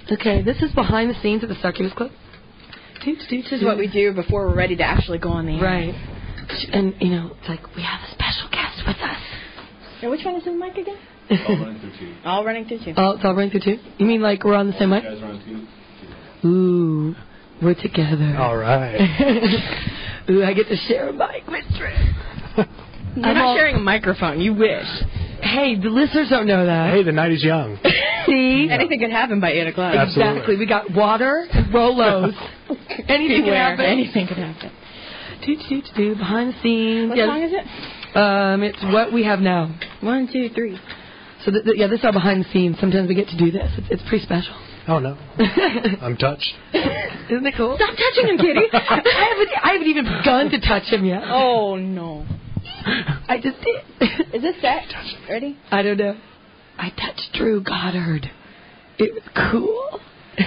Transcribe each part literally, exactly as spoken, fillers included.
Okay, this is behind the scenes of the Succubus Club. This is what we do before we're ready to actually go on the air. Right. And, you know, it's like, we have a special guest with us. And which one is the mic again? All running through two. All running through two. Oh, it's all running through two? You mean like we're on the same mic? You guys are on two. Ooh, we're together. All right. Ooh, I get to share a mic with Trish. You're I'm not all... sharing a microphone. You wish. Hey, the listeners don't know that. Hey, the night is young. See? Anything could happen by eight o'clock. Absolutely. Exactly. We got water and Rolos. Anything can happen. Anything can happen. Do, do, do, do, behind the scenes. What yeah. song is it? Um, it's What We Have Now. One, two, three. So, th- th- yeah, this is our behind the scenes. Sometimes we get to do this. It's, it's pretty special. Oh, no. I'm touched. Isn't it cool? Stop touching him, Kitty. I, haven't, I haven't even begun to touch him yet. Oh, no. I just did. Is this set? Ready? I don't know. I touched Drew Goddard. It was cool.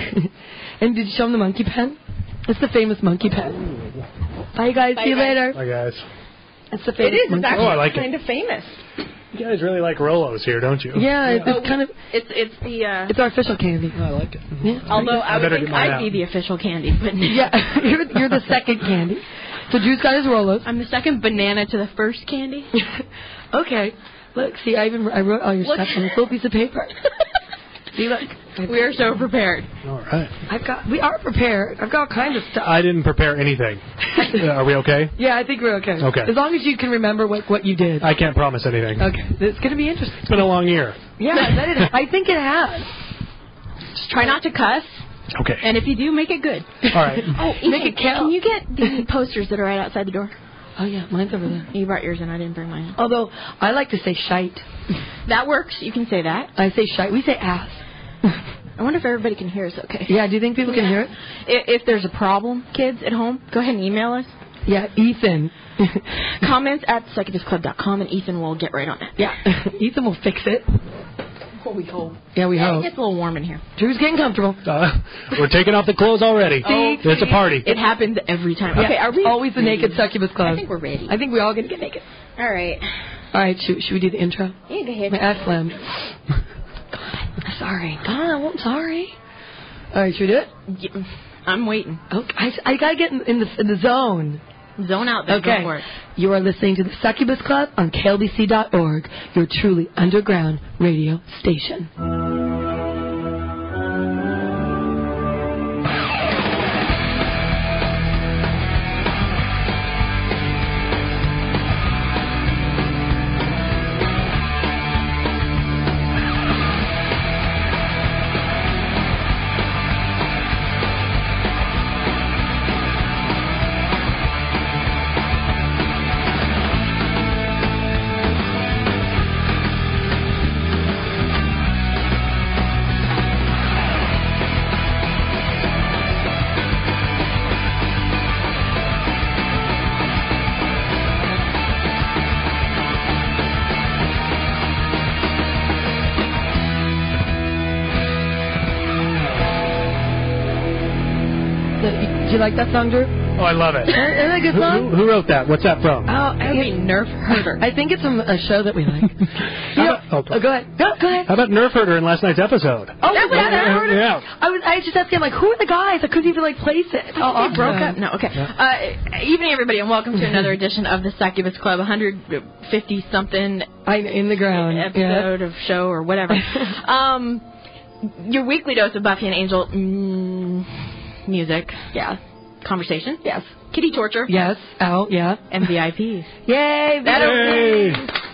And did you show him the monkey pen? It's the famous monkey pen. Bye, guys. Bye, See you guys. later. Hi, guys. It's the famous It is. monkey It's actually Oh, I like kind it. of famous. You guys really like Rolos here, don't you? Yeah, it's, Oh, it's kind of... It's it's the. Uh, It's our official candy. I like it. Yeah. although I, I would better think get mine I'd out. be the official candy, but Yeah, you're, you're the second candy. So Drew's got his Rolos. I'm the second banana to the first candy. Okay. Look, see, I even I wrote all your Look. stuff on this little piece of paper. See, look. We are so prepared. All right. I've got. We are prepared. I've got all kinds of stuff. I didn't prepare anything. Uh, are we okay? Yeah, I think we're okay. Okay. As long as you can remember what what you did. I can't promise anything. Okay. It's going to be interesting. It's been a long year. Yeah, that is, I think it has. Just try not to cuss, Okay. and if you do, make it good. All right. Oh, Make Ethan, it count. Can you get the posters that are right outside the door? Oh, yeah, mine's over there. You brought yours in. I didn't bring mine. Although, I like to say shite. That works. You can say that. I say shite. We say ass. I wonder if everybody can hear us okay. Yeah, do you think people can hear it? If, if there's a problem, kids at home, go ahead and email us. Yeah, Ethan. Comments at succubus club dot com, and Ethan will get right on it. Yeah, Ethan will fix it. Oh, we hope. Yeah, we Yeah, hope. it gets a little warm in here. Drew's getting comfortable. Uh, we're taking off the clothes already. Oh, it's a party. It happens every time. Yeah, Okay, are we? always the naked succubus club. I think we're ready. I think we're all going to get naked. All right. All right, should, should we do the intro? Yeah, go ahead. My ass slammed. God, sorry. God, I'm sorry. All right, should we do it? Yeah, I'm waiting. Okay, I, I got to get in, in, the, in the zone. Zone out there. Okay. Go for it. You are listening to the Succubus Club on K L B C dot org, your truly underground radio station. Did you like that song, Drew? Oh, I love it. Isn't that a good Who, song? who, who wrote that? What's that from? Oh, That would be Nerf Herder. I think it's from a show that we like. How Yeah. about- Oh, go ahead. Go, go ahead. How about Nerf Herder in last night's episode? Oh, That was yeah, Nerf Herder? Yeah. I was. I was just asking, like, who are the guys? I couldn't even like place it. Oh, they broke awesome. up? No, okay. Uh, evening, everybody, and welcome to another edition of the Succubus Club, one hundred fifty-something I'm in the ground. episode of show or whatever. um, your weekly dose of Buffy and Angel mm, music. Yeah. Conversation. Yes. Kitty torture. Yes. Out. Yeah. And V I Ps. Yay! That Hey.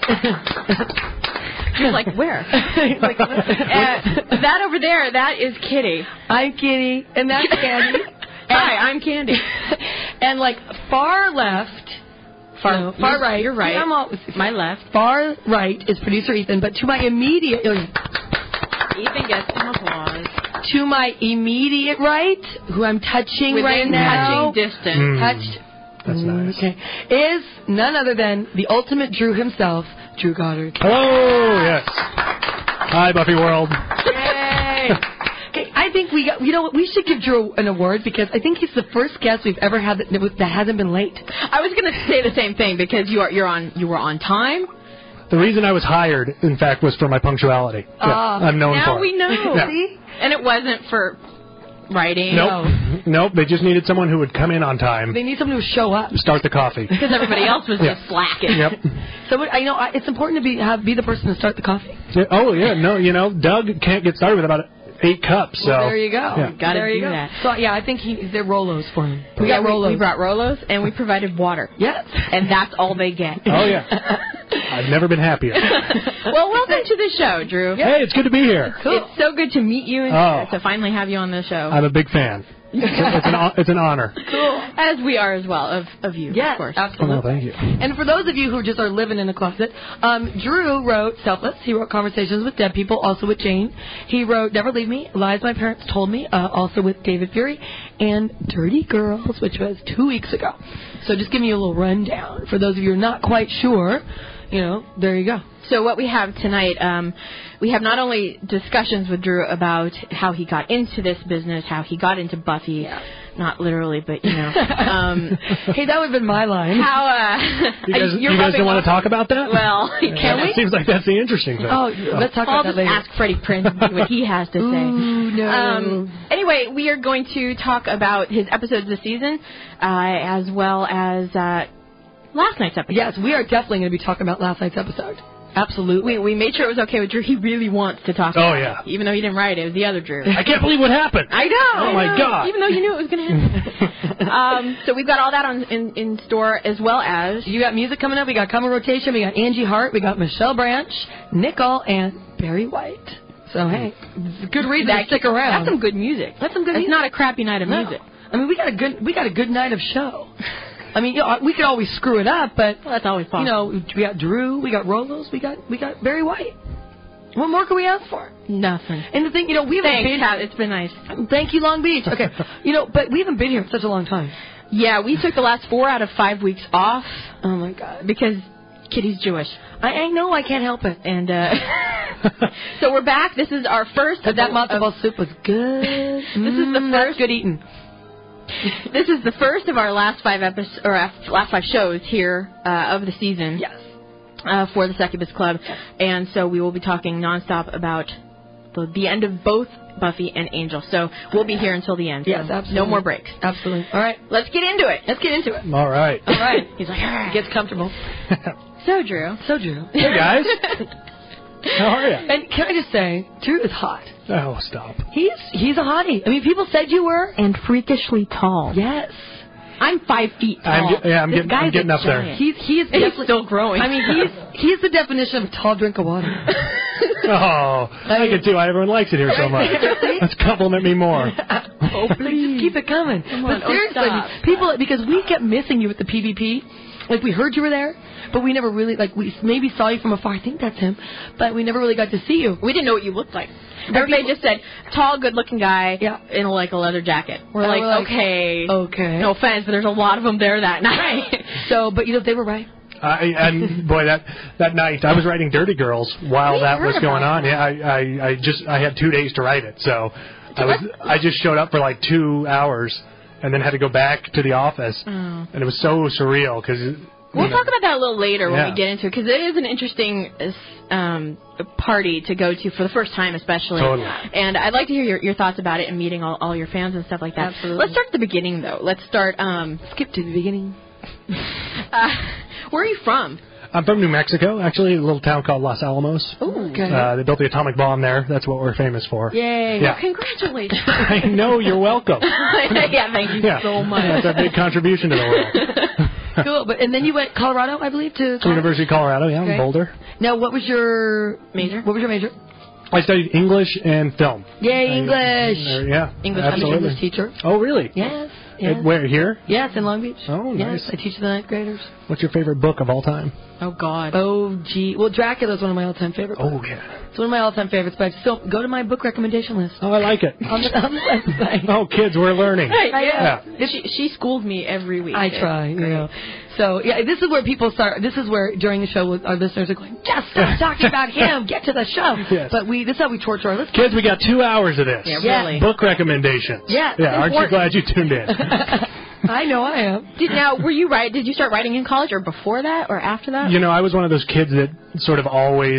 She's like, where? Like, uh, that over there, that is Kitty. I'm Kitty, and that's Candy. Hi, I'm Candy. And like far left, Far, no, far you're- right. You're right. See, I'm all, My left. far right is producer Ethan, but to my immediate Ethan gets some applause. to my immediate right, who I'm touching Within right now, touching distance. Mm. touched. That's nice. Okay, is none other than the ultimate Drew himself, Drew Goddard. Hello, yes. Hi, Buffy World. Yay! Okay, I think we got, you know what, we should give Drew an award because I think he's the first guest we've ever had that, that hasn't been late. I was going to say the same thing because you are you're on you were on time. The reason I was hired, in fact, was for my punctuality. Yeah, Ah, I'm known now for we it. know. Yeah. See? And it wasn't for writing. Nope. Nope. They just needed someone who would come in on time. They need someone who show up. Start the coffee. Because everybody else was Yeah. just slacking. Yep. So what- I know I- it's important to be have, be the person to start the coffee. Yeah, oh, yeah. No, you know, Doug can't get started with about eight cups. So Well, there you go. Yeah. Gotta there you do go. that. So yeah, I think he they're Rolos for him. We, got got, Rolos. we, we brought Rolos, and we provided water. Yes. And that's all they get. Oh, yeah. I've never been happier. Well, welcome to the show, Drew. Hey, it's good to be here. Cool. It's so good to meet you and Oh. to finally have you on the show. I'm a big fan. It's an, it's an honor. Cool. As we are as well, of, of you, Yes, of course. absolutely. Oh, thank you. And for those of you who just are living in a closet, um, Drew wrote Selfless. He wrote Conversations with Dead People, also with Jane. He wrote Never Leave Me, Lies My Parents Told Me, uh, also with David Fury, and Dirty Girls, which was two weeks ago. So just giving you a little rundown. For those of you who are not quite sure, you know, there you go. So what we have tonight, um, we have not only discussions with Drew about how he got into this business, how he got into Buffy, Yeah. not literally, but, you know. Um, Hey, that would have been my line. how, uh... You guys, you're you guys rubbing don't want off- to talk about that? Well, Yeah, can It we? seems like that's the interesting thing. Oh, let's talk I'll about that just later. ask Freddie Prinze and see what he has to say. Ooh, no. Um, anyway, we are going to talk about his episodes this season, uh, as well as uh, last night's episode. Yes, we are definitely going to be talking about last night's episode. Absolutely. We we made sure it was okay with Drew. He really wants to talk Oh, about yeah. it, even though he didn't write it. It was the other Drew. I can't believe what happened. I know. Oh, I my know, God. Even though you knew it was going to happen. um, so we've got all that on in, in store, as well as... You got music coming up. We got Common Rotation. We got Angie Hart. We got Michelle Branch, Nicole, and Barry White. So, hey, it's a good reason that, to stick around. That's some good music. That's some good It's music. not a crappy night of No. music. I mean, we got a good we got a good night of show. I mean, you know, we could always screw it up, but Well, that's always possible. you know, we got Drew, we got Rolos, we got we got Barry White. What more can we ask for? Nothing. And the thing, you know, we haven't Thanks, been. Kat. It's been nice. Thank you, Long Beach. Okay, you know, but we haven't been here in such a long time. Yeah, we took the last four out of five weeks off Oh my God. because Kitty's Jewish. I, I know I can't help it. And uh, so we're back. This is our first. But that of- matzo ball soup was good. This is the first- good eating. This is the first of our last five episodes, or uh, last five shows here uh, of the season. Yes. Uh, for the Succubus Club, and so we will be talking nonstop about the, the end of both Buffy and Angel. So we'll be here until the end. Yes, so absolutely. No more breaks. Absolutely. All right. Let's get into it. Let's get into it. All right. All right. He's like, "Ah." Gets comfortable. So Drew. So Drew. Hey, guys. How are you? And can I just say, Drew is hot. Oh, stop. He's he's a hottie. I mean, people said you were. And freakishly tall. Yes. I'm five feet tall. I'm, ge- yeah, I'm This getting, guy's I'm getting a up there. giant. He's he's He's definitely still growing. I mean, he's he's the definition of a tall drink of water. Oh, I like it too. Everyone likes it here so much. Let's compliment me more. Oh, please. Just keep it coming. Come But on, oh, seriously, stop. people, because we kept missing you at the P V P. Like, we heard you were there, but we never really, like, we maybe saw you from afar. I think that's him. But we never really got to see you. We didn't know what you looked like. Everybody just said, tall, good-looking guy Yeah. in, like, a leather jacket. We're And like, we're like, okay. Okay. No offense, but there's a lot of them there that night. So, but, you know, they were right. I, and boy, that that night I was writing Dirty Girls while We that heard was going about on. Yeah, I, I I just I had two days to write it, so I was I just showed up for like two hours and then had to go back to the office, Oh. and it was so surreal because We'll talk about that a little later when Yeah. we get into it, because it is an interesting um, party to go to for the first time, especially. Totally. And I'd like to hear your, your thoughts about it and meeting all, all your fans and stuff like that. Absolutely. Let's start at the beginning, though. Let's start. Um, Skip to the beginning. uh, where are you from? I'm from New Mexico, actually, a little town called Los Alamos. Ooh. Okay. Uh, they built the atomic bomb there. That's what we're famous for. Yay. Yeah. Congratulations. I know. You're welcome. Yeah, thank you Yeah. so much. Yeah, it's a big contribution to the world. Cool. But, and then you went Colorado, I believe, to To University of Colorado, yeah, in Okay. Boulder. Now, what was your Major? What was your major? I studied English and film. Yay, I- English. uh, yeah, English, I'm an absolutely. English teacher. Oh, really? Yes. Yes. Uh, Where, here? Yes, in Long Beach. Oh, Yes, nice. I teach the ninth graders. What's your favorite book of all time? Oh, God. Oh, gee. Well, Dracula is one of my all-time favorites. Oh, yeah. It's one of my all-time favorites, but I still go to my book recommendation list Oh, I like it. on the, on the website. Oh, kids, we're learning. yeah. Yeah. She, she schooled me every week. I It's try, you great. know. So, yeah, this is where people start. This is where, during the show, our listeners are going, just stop talking about him. Get to the show. Yes. But we, this is how we torture our listeners. Kids, we got two hours of this. Yeah, Yeah. really. Book recommendations. Yeah, Yeah, aren't you important. glad you tuned in? I know I am. Did, now, were you right? Did you start writing in college or before that or after that? You know, I was one of those kids that sort of always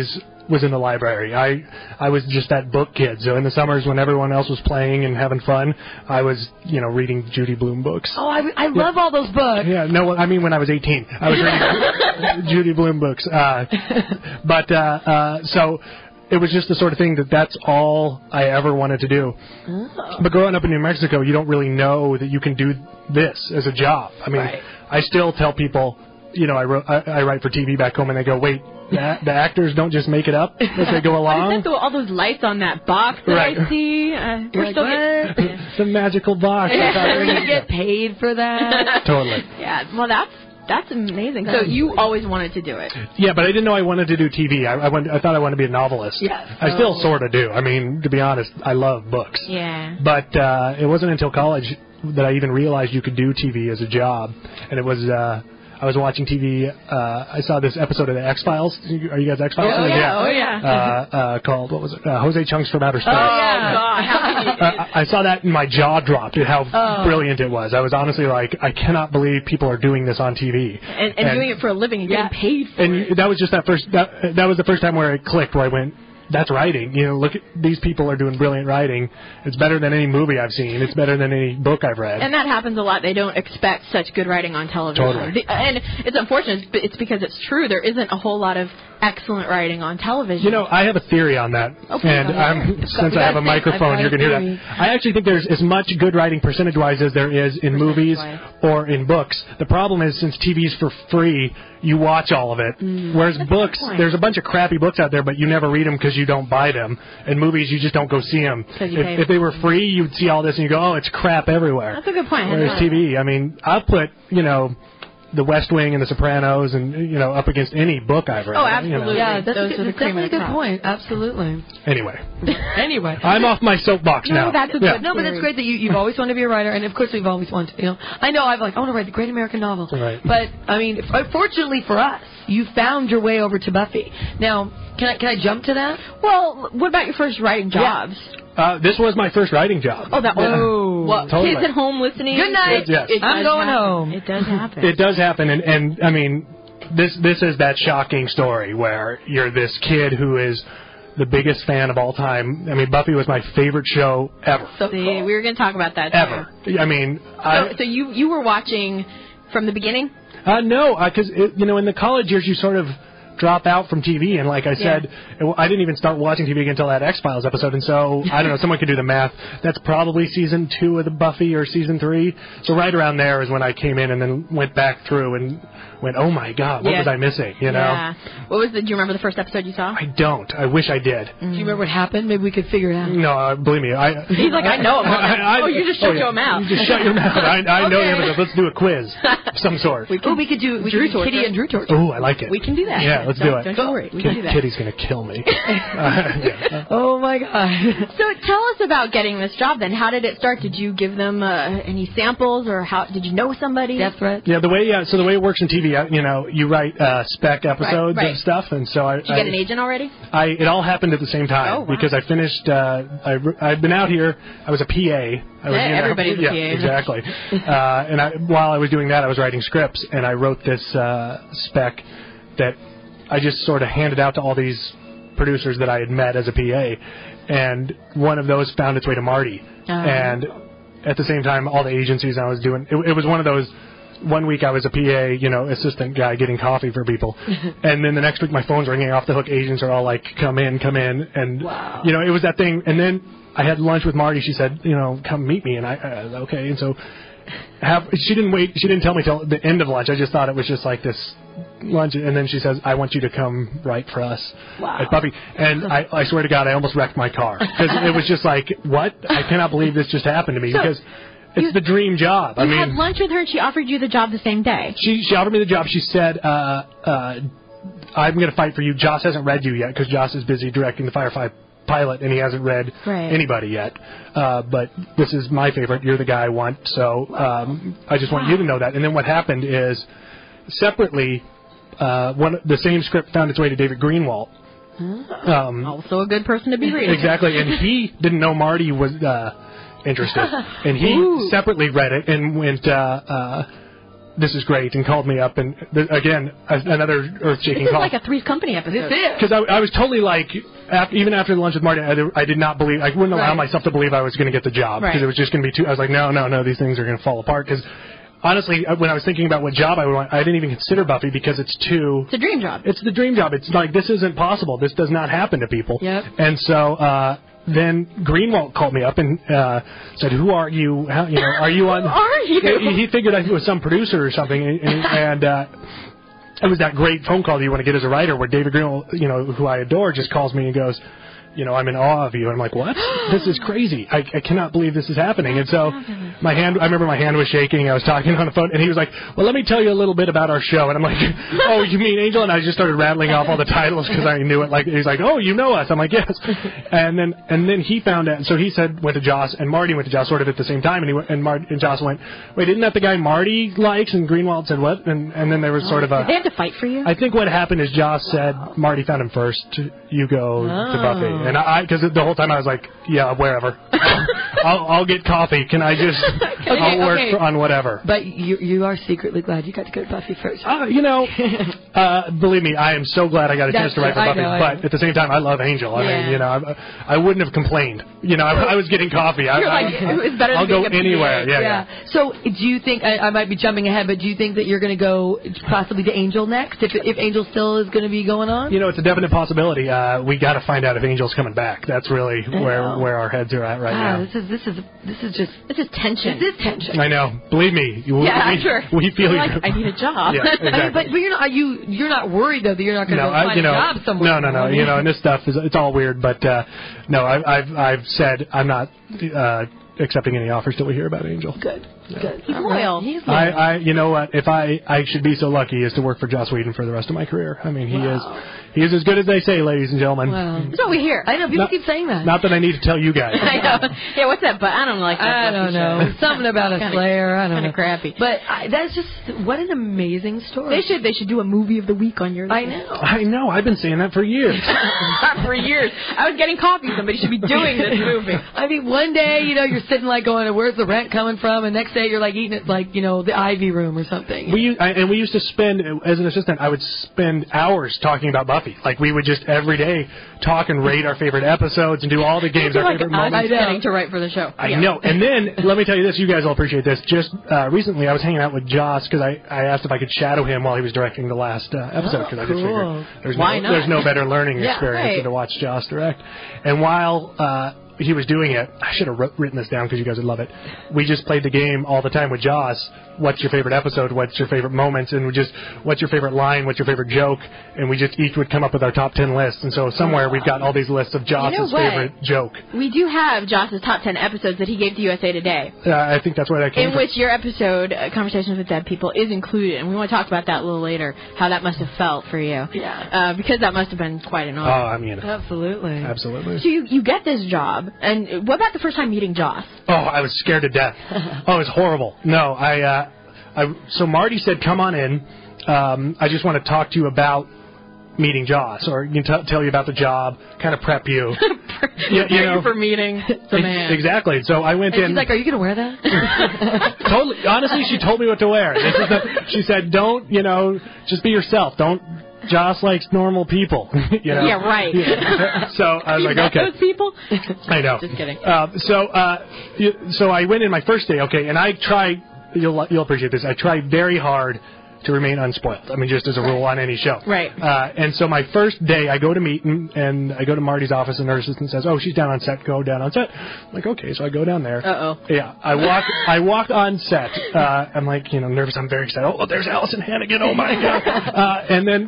was in the library. I I was just that book kid. So in the summers when everyone else was playing and having fun, I was, you know, reading Judy Blume books. Oh, I, I love yeah. all those books. Yeah, no, I mean when I was eighteen. I was reading Judy Blume books. Uh, but, uh, uh, so... It was just the sort of thing that that's all I ever wanted to do. Oh. But growing up in New Mexico, you don't really know that you can do this as a job. I mean, right. I still tell people, you know, I, wrote, I, I write for T V back home, and they go, wait, the, the actors don't just make it up as they go along? What is that, all those lights on that box that right. I see? Uh, we're like, still what? getting, It's a magical box. Are you going to get paid for that? Totally. Yeah, well, that's That's amazing. So you always wanted to do it. Yeah, but I didn't know I wanted to do T V. I, I, went, I thought I wanted to be a novelist. Yes. I still sort of do. I mean, to be honest, I love books. Yeah. But uh, it wasn't until college that I even realized you could do T V as a job. And it was... Uh, I was watching T V. Uh, I saw this episode of the X-Files. Are you guys X-Files? Oh, yeah. yeah. Oh, yeah. Uh, uh, called, what was it? Uh, Jose Chunks from Outer Space. Oh, yeah. God. uh, I saw that and my jaw dropped at how oh. brilliant it was. I was honestly like, I cannot believe people are doing this on T V. And, and, and doing it for a living and yeah. getting paid for and it. And that was just that first, that, that was the first time where it clicked, where I went, that's writing. You know, look at these people are doing brilliant writing. It's better than any movie I've seen. It's better than any book I've read. And that happens a lot. They don't expect such good writing on television. Totally. The, and it's unfortunate. It's because it's true. There isn't a whole lot of excellent writing on television. You know, I have a theory on that. Okay, and I'm, since I have a microphone, you're going to hear that. I actually think there's as much good writing percentage-wise as there is in movies or in books. The problem is, since T V's for free, you watch all of it. Mm, Whereas books, there's a bunch of crappy books out there, but you never read them because you don't buy them. And movies, you just don't go see them. If, if they were free, you'd see all this and you go, oh, it's crap everywhere. That's a good point. Whereas T V, I mean, I've put, you know, The West Wing and The Sopranos and, you know, up against any book I've read. Oh, absolutely. You know. Yeah, that's, Those a, are the that's definitely a good point. Absolutely. Anyway. anyway. I'm off my soapbox no, now. That's a yeah. good no, but it's great that you, you've always wanted to be a writer, and of course we've always wanted to, you know. I know I've like, I want to write the great American novel. Right. But, I mean, fortunately for us, you found your way over to Buffy. Now, can I, can I jump to that? Well, what about your first writing jobs? Yeah. Uh, this was my first writing job. Oh, that was. Oh, well, totally. Kids at home listening. Good night. It, yes. It I'm going happen. home. It does happen. It does happen, and, and I mean, this this is that shocking story where you're this kid who is the biggest fan of all time. I mean, Buffy was my favorite show ever. So See, cool. we were going to talk about that too. Ever. I mean, so, I, so you you were watching from the beginning? Uh, no, because you know, in the college years, you sort of drop out from T V, and like I said, yeah. it, I didn't even start watching T V until that X-Files episode, and so, I don't know, someone could do the math. That's probably season two of the Buffy or season three. So right around there is when I came in and then went back through and went, oh my God, what yeah. was I missing, you know? Yeah. What was the, do you remember the first episode you saw? I don't. I wish I did. Mm. Do you remember what happened? Maybe we could figure it out. No, uh, believe me. I, He's like, I know. I, I, oh, you just shut oh, yeah. your mouth. You just shut your mouth. I, I okay. know the episode. Let's do a quiz of some sort. We oh, we could do, we Drew could do Kitty and Drew torture. Oh, I like it. We can do that. Yeah, let's don't, do it. Don't you worry. We Kid, can do that. Kitty's going to kill me. uh, yeah. Oh, my God. So tell us about getting this job then. How did it start? Did you give them uh, any samples, or how did you know somebody? Death threat? Yeah, the way uh, so the way it works in T V, uh, you know, you write uh, spec episodes right, right. of stuff, and so I. Did you I, get an agent already? I it all happened at the same time oh, wow. because I finished. Uh, I I'd been out here. I was a P A. I was, yeah, you know, everybody's yeah, a P A. Exactly. uh, and I, while I was doing that, I was writing scripts, and I wrote this uh, spec that I just sort of handed out to all these producers that I had met as a P A, and one of those found its way to Marty. Uh, and at the same time, all the agencies I was doing, it, it was one of those. One week I was a P A, you know, assistant guy getting coffee for people, and then the next week my phone's ringing off the hook. Agents are all like, "Come in, come in," and wow. you know, it was that thing. And then I had lunch with Marty. She said, "You know, come meet me," and I, uh, okay, and so. Have, she didn't wait. She didn't tell me till the end of lunch. I just thought it was just like this lunch, and then she says, "I want you to come write for us wow. at Buffy." And I, I swear to God, I almost wrecked my car because it was just like, "What? I cannot believe this just happened to me." So because it's you, the dream job. You I mean, had lunch with her, and she offered you the job the same day. She she offered me the job. She said, uh, uh, "I'm going to fight for you." Joss hasn't read you yet because Joss is busy directing the Firefly pilot, and he hasn't read right. anybody yet. Uh, but this is my favorite. You're the guy I want, so um, I just want wow. you to know that. And then what happened is, separately, uh, one the same script found its way to David Greenwalt. Um, also a good person to be reading. Exactly, and he didn't know Marty was uh, interested, and he Ooh. separately read it and went. Uh, uh, this is great, and called me up, and th- again, a- another earth-shaking This is call. like a Three's Company episode. Because I, I was totally like, after, even after the lunch with Marty, I, did- I did not believe, I wouldn't allow Right. myself to believe I was going to get the job, because Right. it was just going to be too, I was like, no, no, no, these things are going to fall apart, because honestly, when I was thinking about what job I would want, I didn't even consider Buffy, because it's too... It's a dream job. It's the dream job. It's like, this isn't possible. This does not happen to people. Yep. And so, uh, then Greenwald called me up and uh, said, "Who are you? How, you know, are you on?" Who are you? He, he figured I was some producer or something, and, and uh, it was that great phone call that you want to get as a writer, where David Greenwald, you know, who I adore, just calls me and goes, you know, "I'm in awe of you." And I'm like, "What? This is crazy! I, I cannot believe this is happening." And so, my hand, I remember my hand was shaking. I was talking on the phone, and he was like, "Well, let me tell you a little bit about our show." And I'm like, "Oh, you mean Angel?" And I just started rattling off all the titles because I knew it. Like, he's like, "Oh, you know us?" I'm like, "Yes." And then, and then he found out. So he said went to Joss, and Marty went to Joss sort of at the same time. And he went, and, Mar- and Joss went, "Wait, isn't that the guy Marty likes?" And Greenwald said, "What?" And and then there was sort of a. Did they have to fight for you? I think what happened is Joss said Marty found him first. You go to Buffy, and I because the whole time I was like, yeah, wherever. I'll, I'll get coffee. Can I just? I'll work okay. for, on whatever. But you you are secretly glad you got to go to Buffy first. Uh, you know, uh, believe me, I am so glad I got a chance That's to write for I Buffy. know, I but know. at the same time, I love Angel. I Yeah. mean, you know, I, I wouldn't have complained. You know, I, I was getting coffee. I, You're like, I, it's better than I'll go being a P A. anywhere. Yeah, yeah. So, do you think I, I might be jumping ahead, but do you think that you're going to go possibly to Angel next? If if Angel still is going to be going on? You know, it's a definite possibility. Uh, we got to find out if Angel's coming back. That's really where know. where our heads are at right Ah, now. this is this is this is just This is tension. this is tension. I know. Believe me. We, Yeah, we, sure. We feel You're you. like, I need a job. Yeah, I exactly. mean, but, but you're not are you you're not worried though that you're not going to No, go I, find you know, a job somewhere. no, no, no. You know, and this stuff is it's all weird, but uh, no, I, I've I've said I'm not uh, accepting any offers till we hear about Angel. Good, good. He's All loyal. He's loyal. I, I, you know what? If I, I should be so lucky as to work for Joss Whedon for the rest of my career. I mean, he Wow. is, he is as good as they say, ladies and gentlemen. Wow. That's what we hear. I know people Not- keep saying that. Not that I need to tell you guys. I know. Yeah, what's that? But I don't like that. I don't Buffy know. show. Something about a Kinda- Slayer. I don't kinda know. crappy. But I, that's just what an amazing story. They should they should do a movie of the week on your. I know. I know. I've been saying that for years. For years. I was getting coffee. Somebody should be doing this movie. I mean, one day, you know, you're sitting like going, where's the rent coming from? And next day you're like eating it like, you know, the Ivy Room or something. We u- I, and we used to spend as an assistant. I would spend hours talking about Buffy. Like we would just every day talk and rate our favorite episodes and do all the games, our like favorite I moments. was getting to write for the show. I Yeah. know. And then, let me tell you this, you guys will appreciate this. Just uh, recently, I was hanging out with Joss because I, I asked if I could shadow him while he was directing the last uh, episode because I just cool. figured there's Why no, not? there's no better learning Yeah, experience right. than to watch Joss direct. And while uh, he was doing it, I should have wrote, written this down because you guys would love it. We just played the game all the time with Joss. What's your favorite episode? What's your favorite moments? And we just, what's your favorite line? What's your favorite joke? And we just each would come up with our top ten lists. And so somewhere we've got all these lists of Joss's You know what? favorite joke. We do have Joss's top ten episodes that he gave to U S A Today, Uh, I think that's where that came in from. which your episode, uh, Conversations with Dead People, is included. And we want to talk about that a little later, how that must have felt for you. Yeah. Uh, because that must have been quite an Oh, honor. I mean, Absolutely. absolutely. So you, you get this job, and what about the first time meeting Joss? Oh, I was scared to death. Oh, it was horrible. No, I, uh, I, so Marty said, come on in. Um, I just want to talk to you about meeting Joss, or you know, t- tell you about the job, kind of prep you. you, you know, for meeting the man. Exactly. So I went And in. she's like, are you going to wear that? Totally. Honestly, she told me what to wear. This is the, she said, don't, you know, just be yourself. Don't. Joss likes normal people. you know? Yeah, right. Yeah. So I was You like, met okay. those people? I know. Just kidding. Uh, so, uh, you, so I went in my first day, okay, and I tried. You'll you'll appreciate this. I tried very hard to remain unspoiled. I mean, just as a rule on any show. Right. Uh, and so my first day, I go to meet and, and I go to Marty's office, and her assistant says, "Oh, she's down on set. Go down on set." I'm like, okay, so I go down there. Uh oh. Yeah, I walk. I walk on set. Uh, I'm like, you know, nervous. I'm very excited. Oh, there's Allison Hannigan. Oh my god. Uh, and then.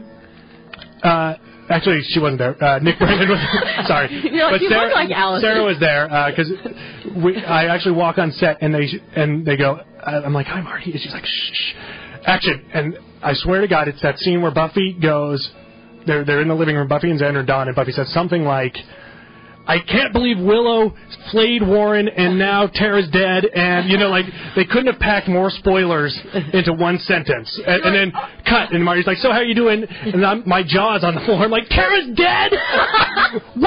Uh, Actually, she wasn't there. Uh, Nick Brandon was. Sorry, You're like, but you Sarah, look like Allison. Sarah was there because we. I actually walk on set and they and they go. I'm like, "Hi, Marty," and she's like, "Shh, shh, action!" And I swear to God, it's that scene where Buffy goes. They're they're in the living room. Buffy and Xander and Dawn, and Buffy says something like, "I can't believe Willow flayed Warren and now Tara's dead," and you know, like they couldn't have packed more spoilers into one sentence. And, and then cut, and Marty's like, "So how you doing?" And I'm, my jaw's on the floor. I'm like, "Tara's dead? What?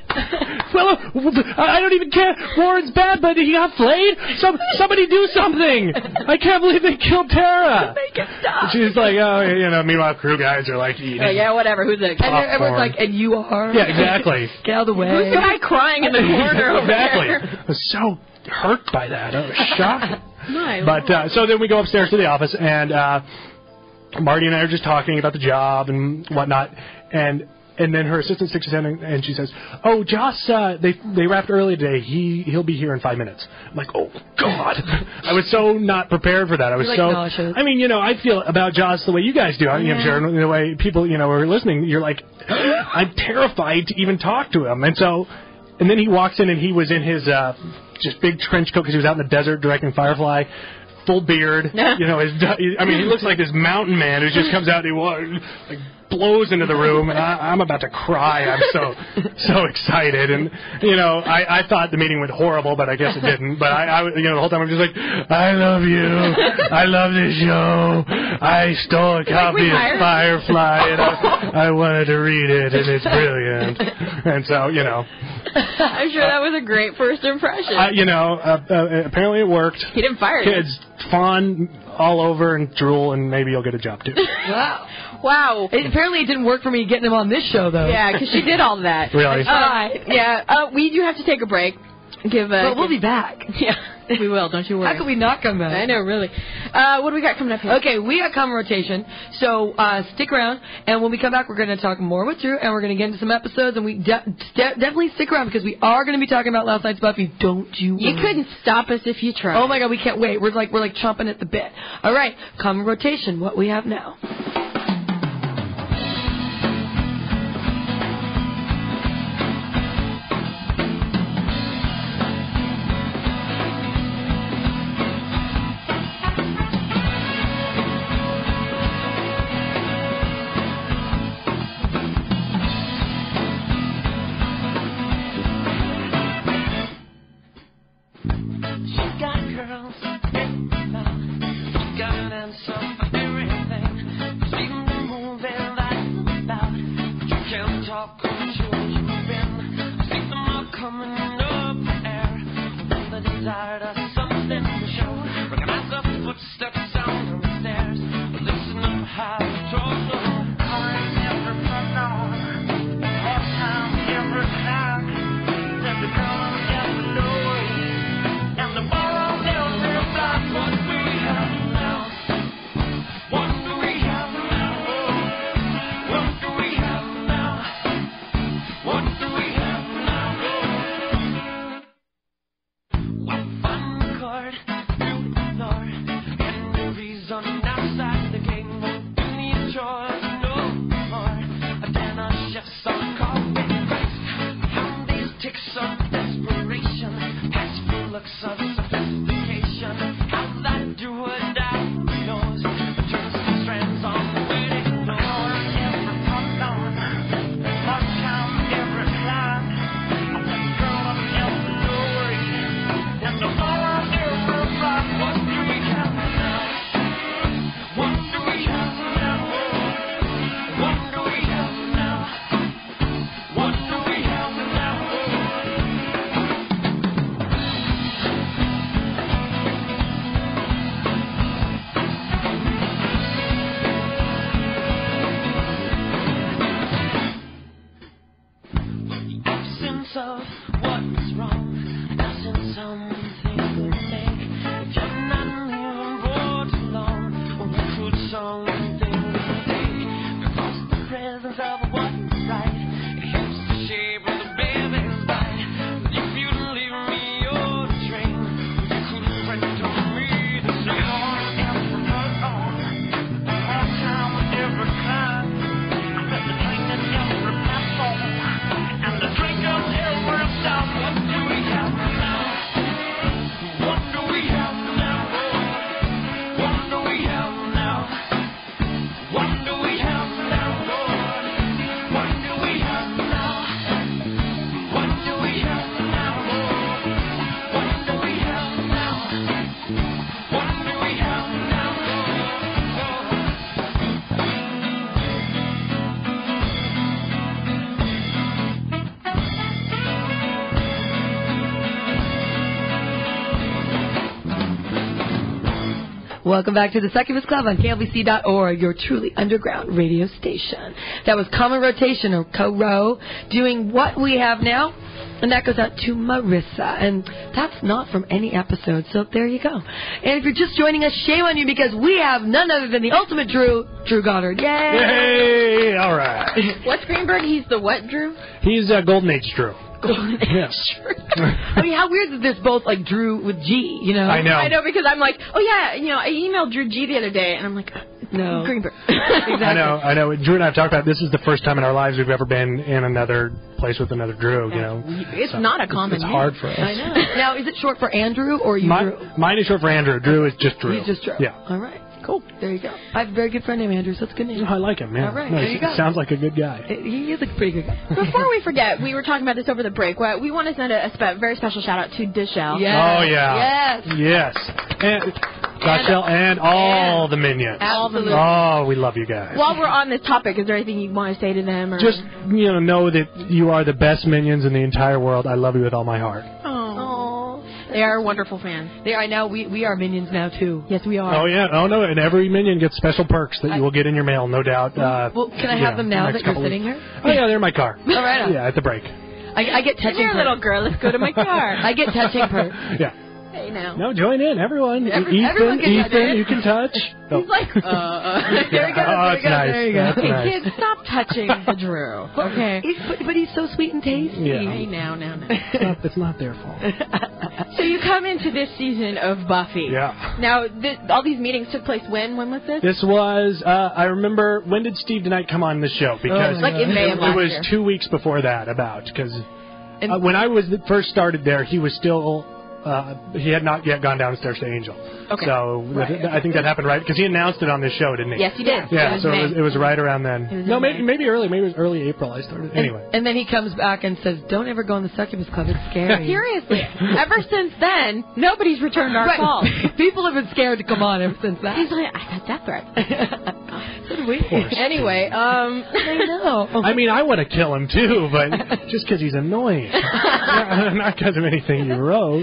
Well, I don't even care. Warren's bad, but he got flayed. Some somebody do something. I can't believe they killed Tara. Make it stop. She's like, oh, you know. Meanwhile, crew guys are like eating. Uh, yeah, whatever. Who's it? And everyone's like, and you are. Yeah, exactly. Get out of the way. Who's the guy crying in the corner over Exactly. there? I was so hurt by that. I was shocked. My But uh, so then we go upstairs to the office, and uh, Marty and I are just talking about the job and whatnot, and and then her assistant sticks his hand in, and she says, "Oh, Joss, uh, they they wrapped early today. He he'll be here in five minutes." I'm like, "Oh God!" I was so not prepared for that. I was You're so. like nauseous. I mean, you know, I feel about Joss the way you guys do. I mean, I'm sure the way people, you know, are listening. You're like, I'm terrified to even talk to him, and so, and then he walks in, and he was in his. Uh, Just big trench coat because he was out in the desert directing Firefly, full beard. You know, his, I mean, he looks like this mountain man who just comes out and he like blows into the room, and I, I'm about to cry. I'm so so excited, and you know, I, I thought the meeting went horrible, but I guess it didn't. But I, I, you know, the whole time I'm just like, I love you, I love this show. I stole a copy of Firefly, and I, I wanted to read it, and it's brilliant. And so, you know. I'm sure that was a great first impression. Uh, you know, uh, uh, apparently it worked. He didn't fire you. Kids fawn all over and drool, and maybe you'll get a job too. Wow. Wow. It, apparently it didn't work for me getting him on this show, though. Yeah, because she did all that. Really? Uh, yeah. Uh, we do have to take a break. Give. Uh, But we'll give, be back. Yeah, we will. Don't you worry. How could we not come back? I know, really. Uh, what do we got coming up here? Okay, we got common rotation, so uh, stick around, and when we come back, we're going to talk more with Drew, and we're going to get into some episodes, and we de- de- definitely stick around, because we are going to be talking about last night's Buffy. Don't you You worry. couldn't stop us if you tried. Oh my God, we can't wait. We're like we're like chomping at the bit. All right, common rotation. What we have now. Welcome back to the Succubus Club on K L B C dot org, your truly underground radio station. That was Common Rotation, or Co-Ro, doing What We Have Now. And that goes out to Marissa. And that's not from any episode, so there you go. And if you're just joining us, shame on you, because we have none other than the ultimate Drew, Drew Goddard. Yay! Yay! All right. What's Greenberg? He's the what, Drew? He's uh, Golden Age Drew. Yes. I mean, how weird is this both, like, Drew with G, you know? I know. I know, because I'm like, oh, yeah, you know, I emailed Drew G the other day, and I'm like, no. Greenberg. Exactly. I know, I know. Drew and I have talked about this is the first time in our lives we've ever been in another place with another Drew, you know. It's so not a common It's, it's name. hard for us. I know. Now, is it short for Andrew, or you My, Drew? mine is short for Andrew. Drew is just Drew. He's just Drew. Yeah. All right. Cool. There you go. I have a very good friend named Andrew, so it's a good name. I like him, man. All right, No, there he you go. sounds like a good guy. He is a pretty good guy. Before we forget, we were talking about this over the break. Well, we want to send a, a spe- very special shout out to Dishelle. Yes. Oh, yeah. Yes. Yes. And Dashell and all the minions. Absolutely. Oh, we love you guys. While we're on this topic, is there anything you want to say to them? Or? Just, you know, know that you are the best minions in the entire world. I love you with all my heart. Oh, they are wonderful fans. They are now. We we are minions now too. Yes, we are. Oh, yeah. Oh, no. And every minion gets special perks that you will get in your mail, no doubt. Uh, Well, can I you have know, them now the that next you're couple sitting weeks. here? Oh, yeah, they're in my car. All right on. Yeah, at the break. I, I get touching Come here, perks. little girl. Let's go to my car. I get touching perks. Yeah. Hey, now. No, join in, everyone. Every- Ethan, everyone can touch Ethan, it. you can touch. Oh. He's like, uh, uh. There you go. Oh, There it's you go. nice. There you go. That's Hey, nice. kids, stop touching the Drew. Okay. He's, but, but he's so sweet and tasty. Yeah. Hey, now, now, now. It's not, it's not their fault. So you come into this season of Buffy. Yeah. Now, th- all these meetings took place when? When was this? This was, uh, I remember, when did Steve DeKnight come on the show? Because Oh, like in May of it, last it was year. two weeks before that, about, because And- uh, when I was first started there, he was still, uh, he had not yet gone downstairs to Angel. Okay. So Right. th- I think that happened right, because he announced it on this show, didn't he? Yes, he did. Yeah, It was so May. it was, it was right around then. It was No, in maybe May. maybe early, maybe it was early April I started. And, Anyway. and then he comes back and says, "Don't ever go in the Succubus Club. It's scary." Seriously. Ever since then, nobody's returned our Right. calls. People have been scared to come on ever since that. He's like, I got death threats. So do we. Anyway, um, I know. I mean, I want to kill him too, but just because he's annoying, not because of anything you wrote.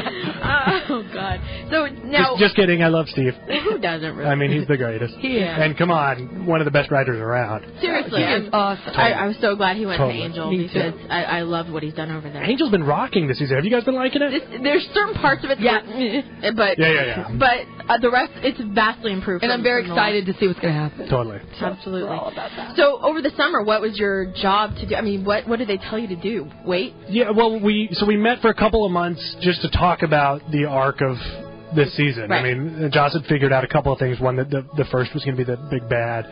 oh God. So now, Just, just kidding. I love Steve. who doesn't really? I mean, he's the greatest. He is. And come on, one of the best writers around. Seriously, He is I'm- awesome. I, I was so glad he went Totally. to Angel Me because too. I, I loved what he's done over there. Angel's been rocking this season. Have you guys been liking it? This, there's certain parts of it, Yeah. that, but Yeah, yeah, yeah. but uh, the rest, it's vastly improved. And from- I'm very from the last- excited to see what's going to happen. Totally. Absolutely. We're all about that. So over the summer, what was your job to do? I mean, what what did they tell you to do? Wait. Yeah, well, we so we met for a couple of months just to talk about the arc of this season. Right. I mean, Joss had figured out a couple of things. One, that the, the first was going to be the big bad,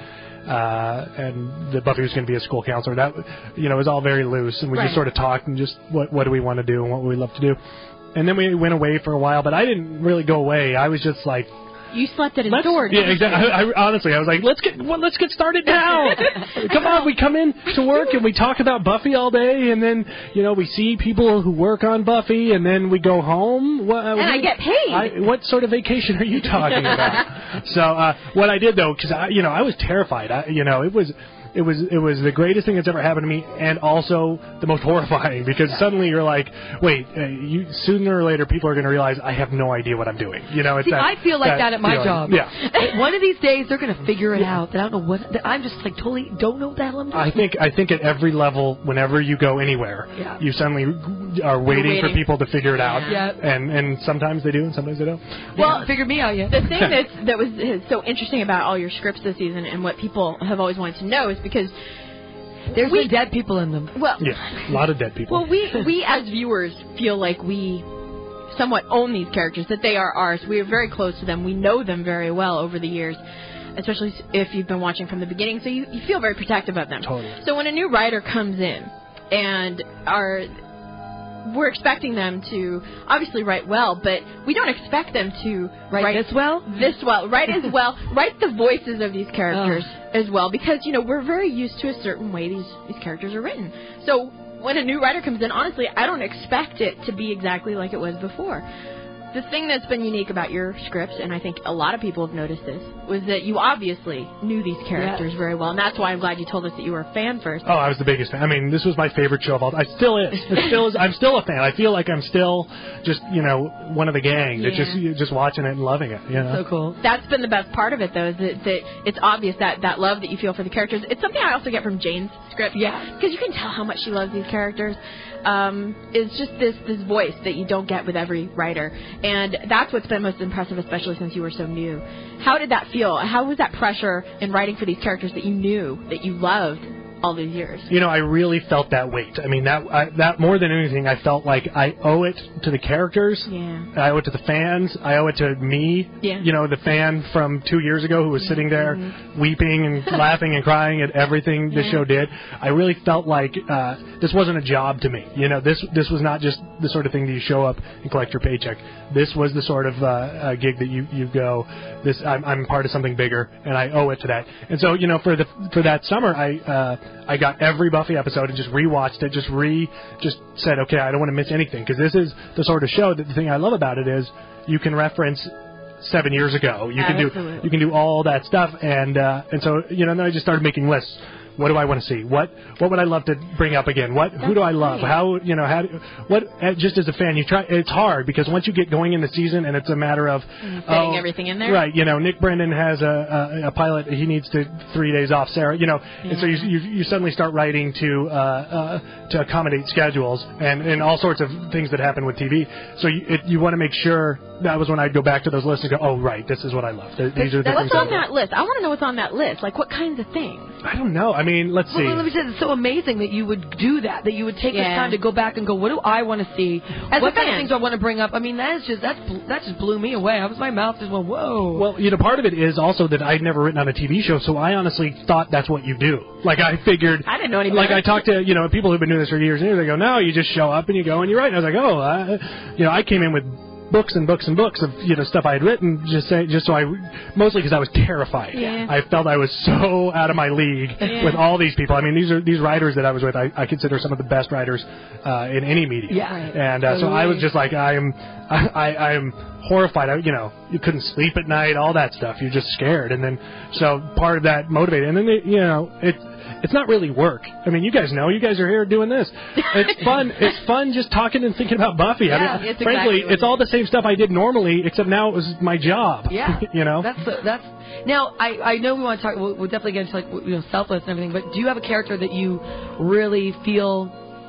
uh, and the Buffy was going to be a school counselor. That, you know, was all very loose, and we Right. just sort of talked and just what what do we want to do and what would we love to do. And then we went away for a while, but I didn't really go away. I was just like, You slept at his let's, door. yeah, didn't exactly. I, I, honestly, I was like, let's get well, let's get started now. Come on, we come in to work and we talk about Buffy all day, and then you know we see people who work on Buffy, and then we go home. What, And I get paid. I, what sort of vacation are you talking about? So uh, what I did though, because I, you know, I was terrified. I, you know, it was. It was it was the greatest thing that's ever happened to me, and also the most horrifying, because suddenly you're like, wait, uh, you sooner or later people are going to realize I have no idea what I'm doing. You know, it's See, that, I feel like that, at my feeling. job. Yeah. One of these days, they're going to figure it out. That I don't know what. That I'm just like totally don't know what the hell I'm doing. I think I think at every level, whenever you go anywhere, Yeah. you suddenly are waiting, waiting. for people to figure it out, Yeah. and and sometimes they do, and sometimes they don't. Well, Well, haven't figured me out yet. The thing that's, that was so interesting about all your scripts this season and what people have always wanted to know is because, There's we- been dead people in them. well, Yeah, a lot of dead people. well, we we as viewers feel like we somewhat own these characters, that they are ours. We are very close to them. We know them very well over the years, especially if you've been watching from the beginning. So you, you feel very protective of them. Totally. So when a new writer comes in and are we're expecting them to obviously write well, but we don't expect them to Right, this well? this well, write as well, write the voices of these characters Oh. as well, because you know we're very used to a certain way these these characters are written. So when a new writer comes in, honestly, I don't expect it to be exactly like it was before. The thing that's been unique about your scripts, and I think a lot of people have noticed this, was that you obviously knew these characters yes. very well, and that's why I'm glad you told us that you were a fan first. Oh, I was the biggest fan. I mean, this was my favorite show of all. I still is. It still is. I'm still a fan. I feel like I'm still just, you know, one of the gang. Yeah. That just just watching it and loving it. You know? So cool. That's been the best part of it, though, is that, that it's obvious that that love that you feel for the characters. It's something I also get from Jane's script. Yeah. Because you can tell how much she loves these characters. Um, it's just this this voice that you don't get with every writer, and that's what's been most impressive, especially since you were so new. How did that feel? How was that pressure in writing for these characters that you knew, that you loved all these years? You know, I really felt that weight. I mean, that I, that more than anything, I felt like I owe it to the characters. Yeah. I owe it to the fans. I owe it to me. Yeah. You know, the fan from two years ago who was sitting there mm-hmm. weeping and laughing and crying at everything the yeah. show did. I really felt like uh, this wasn't a job to me. You know, this this was not just the sort of thing that you show up and collect your paycheck. This was the sort of uh, uh, gig that you, you go, this I'm, I'm part of something bigger, and I owe it to that. And so, you know, for the for that summer, I uh, I got every Buffy episode and just rewatched it, just re, just said, okay, I don't want to miss anything, because this is the sort of show that the thing I love about it is you can reference seven years ago. You can Absolutely. do you can do all that stuff, and uh, and so you know, then I just started making lists. What do I want to see? What what would I love to bring up again? What That's who do I love? great. How you know how do, what just as a fan you try. It's hard because once you get going in the season and it's a matter of fitting oh, everything in there. Right, you know, Nick Brendan has a, a, a pilot. He needs to three days off. Sarah, you know, Yeah. and so you, you you suddenly start writing to uh, uh, to accommodate schedules and, and all sorts of things that happen with T V. So you it, you want to make sure. That was when I'd go back to those lists and go, oh right, this is what I love. These are the What's things on I that list? I want to know what's on that list. Like what kinds of things? I don't know. I mean, let's see. Well, let me say, it's so amazing that you would do that, that you would take Yeah. the time to go back and go, what do I want to see? As what a kind of fan. things do I want to bring up? I mean, that is just that's that just blew me away. I was my mouth just went, whoa. Well, you know, part of it is also that I'd never written on a T V show, so I honestly thought that's what you do. Like I figured. I didn't know any Like better. I talked to you know people who've been doing this for years and years. They go, no, you just show up and you go and you write. And I was like, oh, uh, you know, I came in with books and books and books of you know stuff I had written just say just so I mostly because I was terrified. Yeah. I felt I was so out of my league Yeah. with all these people. I mean, these are these writers that I was with. I, I consider some of the best writers uh, in any medium. Yeah. Right. And uh, so I was just like I am I, I, I am horrified. I, you know, you couldn't sleep at night, all that stuff. You're just scared. And then so part of that motivated. And then it, you know it. It's not really work. I mean, you guys know. You guys are here doing this. It's fun. It's fun just talking and thinking about Buffy. Yeah, I mean, it's frankly, exactly it's all the same stuff I did normally, except now it was my job. Yeah, you know. That's the, that's. Now, I I know we want to talk. We'll, we'll definitely get into like you know Selfless and everything. But do you have a character that you really feel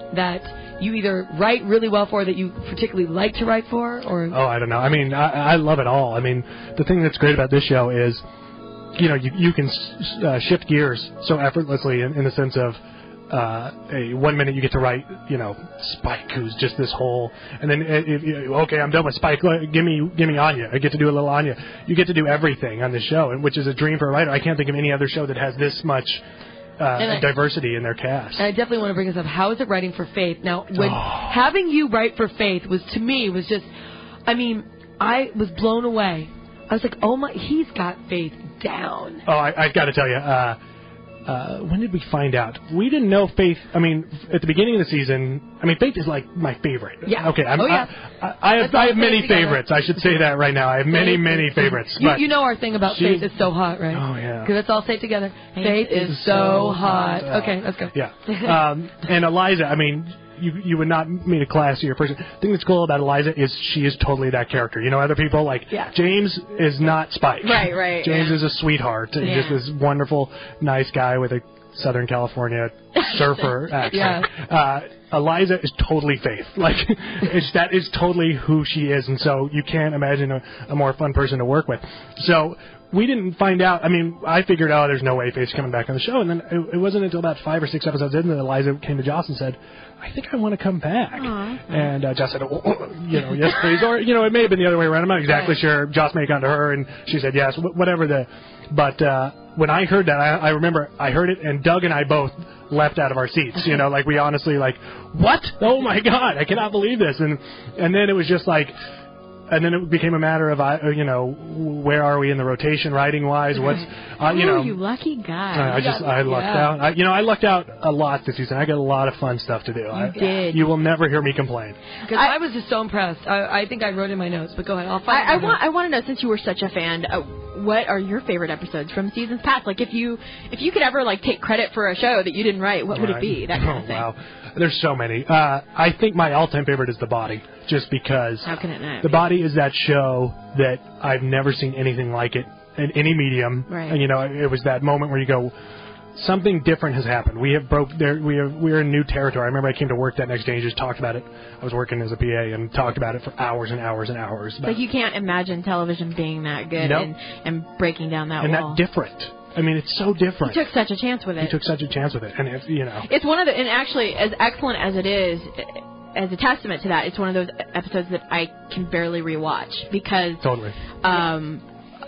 that you either write really well for, that you particularly like to write for, or? Oh, I don't know. I mean, I, I love it all. I mean, the thing that's great about this show is, you know, you you can uh, shift gears so effortlessly in, in the sense of. Uh, a one minute you get to write, you know, Spike, who's just this whole, and then if, if, okay, I'm done with Spike. Give me, give me Anya. I get to do a little Anya. You get to do everything on this show, and which is a dream for a writer. I can't think of any other show that has this much uh, I, diversity in their cast. And I definitely want to bring this up. How is it writing for Faith? Now, when oh. having you write for Faith was to me was just, I mean, I was blown away. I was like, oh my, he's got Faith down. Oh, I, I've got to tell you. Uh, Uh, when did we find out? We didn't know Faith. I mean, at the beginning of the season, I mean, Faith is like my favorite. Yeah. Okay. I'm, oh, yeah. I, I, I have, I have many favorites. I should say that right now. I have many, many favorites. You, but you know our thing about Faith is so hot, right? Oh, yeah. Because let's all say it together. Faith, Faith is, is so hot. hot. Okay, let's go. Yeah. um, and Eliza, I mean, you you would not meet a classier person. The thing that's cool about Eliza is she is totally that character. You know, other people, like, yeah. James is not Spike. Right, right. James yeah. is a sweetheart. Yeah. Just this wonderful, nice guy with a Southern California surfer accent. Yeah. Uh, Eliza is totally Faith. Like, it's, that is totally who she is, and so you can't imagine a, a more fun person to work with. So we didn't find out. I mean, I figured, oh, there's no way Faith's coming back on the show, and then it, it wasn't until about five or six episodes in that Eliza came to Joss and said, I think I want to come back. Aww. And uh, Joss said, oh, you know, yes, please. Or, you know, it may have been the other way around. I'm not exactly sure. Joss may have gone to her, and she said yes, whatever the... But uh, when I heard that, I, I remember I heard it, and Doug and I both leapt out of our seats. You know, like we honestly like, what? Oh, my God, I cannot believe this. And and then it was just like, and then it became a matter of, uh, you know, where are we in the rotation writing-wise? What's, uh, you Ooh, know. you lucky guy. Uh, I just, I lucked yeah. out. I, you know, I lucked out a lot this season. I got a lot of fun stuff to do. You I, did. You will never hear me complain. Because I, I was just so impressed. I, I think I wrote in my notes, but go ahead. I'll find I, I it. want. I want to know, since you were such a fan, uh, what are your favorite episodes from seasons past? Like, if you if you could ever like take credit for a show that you didn't write, what would Right. it be? That kind oh, of thing. Wow. There's so many. Uh, I think my all-time favorite is The Body, just because How can it not? The Body is that show that I've never seen anything like it in any medium. Right. And, you know, it was that moment where you go, something different has happened. We have broke there. We have we're in new territory. I remember I came to work that next day and just talked about it. I was working as a P A and talked about it for hours and hours and hours. Like, you can't imagine television being that good Nope. and, and breaking down that and wall. that different. I mean, it's so different. He took such a chance with it. He took such a chance with it, and if you know, It's one of the, and actually, as excellent as it is, as a testament to that, it's one of those episodes that I can barely rewatch because totally. um,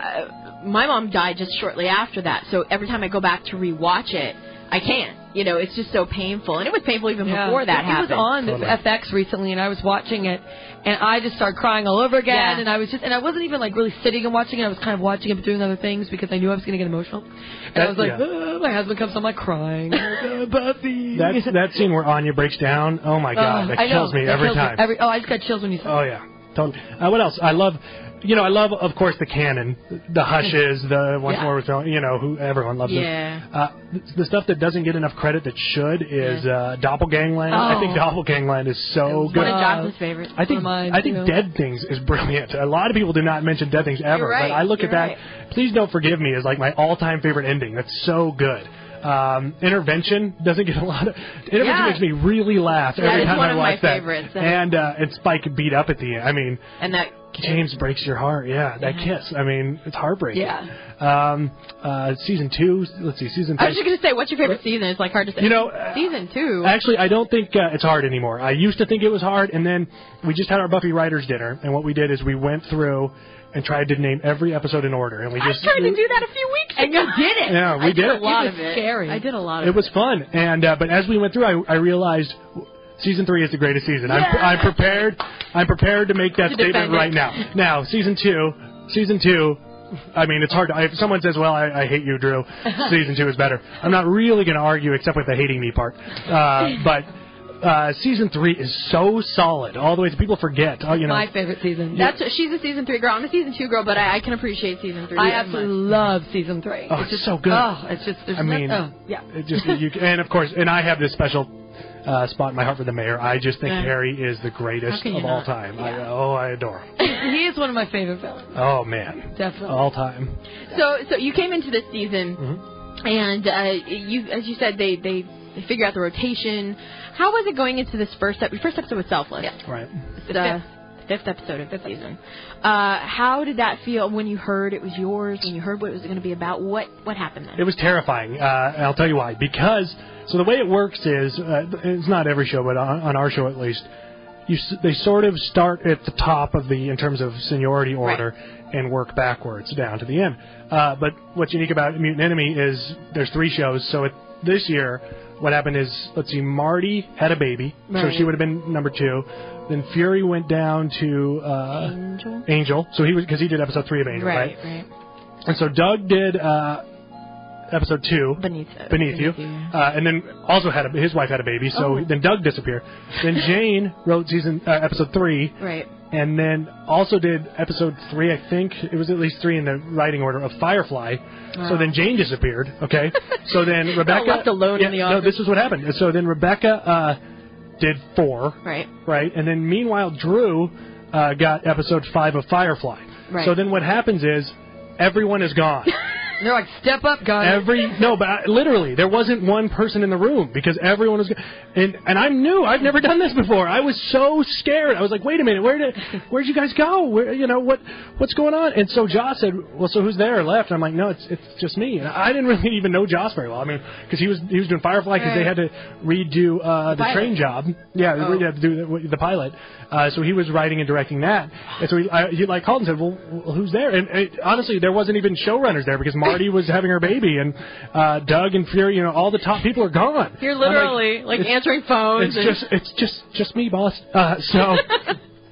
uh, my mom died just shortly after that. So every time I go back to rewatch it, I can't. You know, it's just so painful, and it was painful even Yeah. before that it, happened. It was on Totally. F X recently, and I was watching it, and I just started crying all over again. Yeah. And I was just, and I wasn't even like really sitting and watching it. I was kind of watching it, but doing other things because I knew I was going to get emotional. And That- I was like, yeah. oh, my husband comes, I'm like crying. I'm like, oh, Buffy. That's that scene where Anya breaks down. Oh my God, Oh, that I kills know. me That every kills me. time. Every, oh, I just got chills when you said Oh yeah, totally. Uh, what else? I love, you know, I love, of course, the canon, the Hushes, the Once Yeah. More with, you know, who everyone loves. Yeah. It. Uh, the stuff that doesn't get enough credit that should is Yeah. uh, Doppelgangland. I Oh. think Doppelgangland is so It's good. One of Uh, John's favorites. I think mine, I think too. Dead Things is brilliant. A lot of people do not mention Dead Things ever, You're right, but I look you're at that. right. Please Don't Forgive Me is like my all-time favorite ending. That's so good. Um, Intervention doesn't get a lot of. Intervention Yeah. makes me really laugh That every is time one I of my watch that. favorites. That And uh, and Spike beat up at the end. I mean, And that James breaks your heart. Yeah, that Yeah. kiss. I mean, it's heartbreaking. Yeah. Um, uh, season two. Let's see, season. I three. was just going to say, what's your favorite season? It's like hard to say. You know, uh, season two. Actually, I don't think uh, it's hard anymore. I used to think it was hard, and then we just had our Buffy writers dinner, and what we did is we went through and tried to name every episode in order, and we I just tried to do that a few weeks ago. And you did it. Yeah, we I did did a it. lot It was of it. scary. I did a lot of It was fun, and uh, but as we went through, I, I realized season three is the greatest season. I'm, I'm prepared. I'm prepared to make that To statement defend it. right now. Now, season two, season two. I mean, it's hard to. If someone says, "Well, I, I hate you, Drew," season two is better. I'm not really going to argue, except with the hating me part. Uh, but uh, season three is so solid, all the way to people forget. Oh, you know, My favorite season. That's she's a season three girl. I'm a season two girl, but I, I can appreciate season three. I very absolutely much. love season three. Oh, it's just so good. Oh, it's just. There's I mean, no, oh, yeah. it just you, and of course, and I have this special uh, spot in my heart for the mayor. I just think Yeah. Harry is the greatest How can you of all not? time. I, Yeah. oh, I adore him. He is one of my favorite villains. Oh man, Definitely. all time. So, so you came into this season, Mm-hmm. and uh, you, as you said, they they they figure out the rotation. How was it going into this first episode? First episode was Selfless. Right. The fifth episode of the season. Uh, how did that feel when you heard it was yours? When you heard what it was going to be about? What what happened then? It was terrifying. Uh, and I'll tell you why. Because so the way it works is uh, it's not every show, but on, on our show at least, you s- they sort of start at the top of the in terms of seniority order and work backwards down to the end. Uh, but what's unique about Mutant Enemy is there's three shows. So it, this year, what happened is, let's see, Marty had a baby, so Right. she would have been number two. Then Fury went down to uh, Angel. Angel, so he was because he did episode three of Angel, right? Right, right. And so Doug did uh, episode two, Beneath, Beneath You, uh, and then also had a, his wife had a baby, so Oh. then Doug disappeared. Then Jane wrote season uh, episode three, Right. and then also did episode three. I think it was at least three in the writing order of Firefly. So Wow. then Jane disappeared. Okay, so then Rebecca left alone yeah, in the No, office. this is what happened. So then Rebecca uh, did four, Right. right, and then meanwhile Drew uh, got episode five of Firefly. Right. So then what happens is everyone is gone. They're like, step up, guys. Every no, but I, literally, there wasn't one person in the room because everyone was, and and I'm new. I've never done this before. I was so scared. I was like, wait a minute, where did where'd you guys go? Where you know what what's going on? And so Joss said, well, so who's there left? And I'm like, no, it's it's just me. And I didn't really even know Joss very well. I mean, because he was he was doing Firefly because they had to redo uh, the, pilot. train job. Yeah, Oh. they had to do the, the pilot. Uh, so he was writing and directing that. And so he, I, he like called and said, well, well who's there? And it, honestly, there wasn't even showrunners there because Marty was having her baby, and uh, Doug and Fury, you know, all the top people are gone. You're I'm like, literally like, it's- answering phones. It's and just, it's just, just me, boss. Uh, so,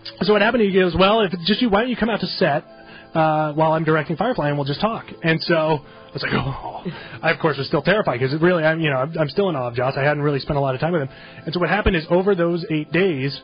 so what happened? He goes, well, if it's just you, why don't you come out to set uh, while I'm directing Firefly, and we'll just talk. And so I was like, oh, I of course was still terrified because really, I'm you know, I'm, I'm still in awe of Joss. I hadn't really spent a lot of time with him. And so what happened is over those eight days,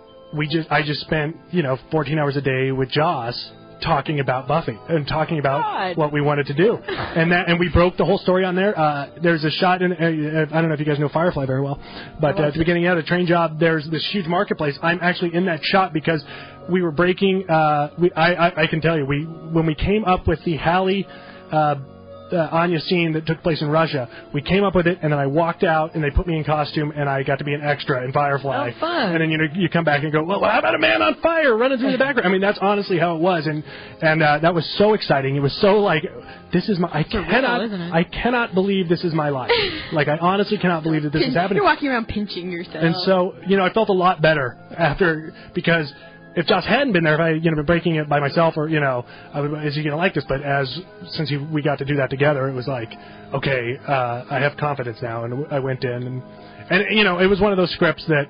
we just I just spent you know fourteen hours a day with Joss, talking about Buffy and talking about God. what we wanted to do, and that and we broke the whole story on there. Uh, there's a shot in uh, I don't know if you guys know Firefly very well, but uh, at the beginning of the train job, there's this huge marketplace. I'm actually in that shot because we were breaking. Uh, we I, I I can tell you we when we came up with the Hallie. Uh, Uh, Anya scene that took place in Russia. We came up with it, and then I walked out, and they put me in costume, and I got to be an extra in Firefly. Oh, fun. And then you know you come back and go, well, how about a man on fire running through the background? I mean, that's honestly how it was, and and uh, that was so exciting. It was so like, this is my. I cannot. Real, I cannot believe this is my life. Like I honestly cannot believe that this is happening. You're walking around pinching yourself. And so you know, I felt a lot better after because. If Joss hadn't been there, if I you know been breaking it by myself, or you know, I would, is he going to like this? But as since he, we got to do that together, it was like, okay, uh, I have confidence now, and I went in, and and you know, it was one of those scripts that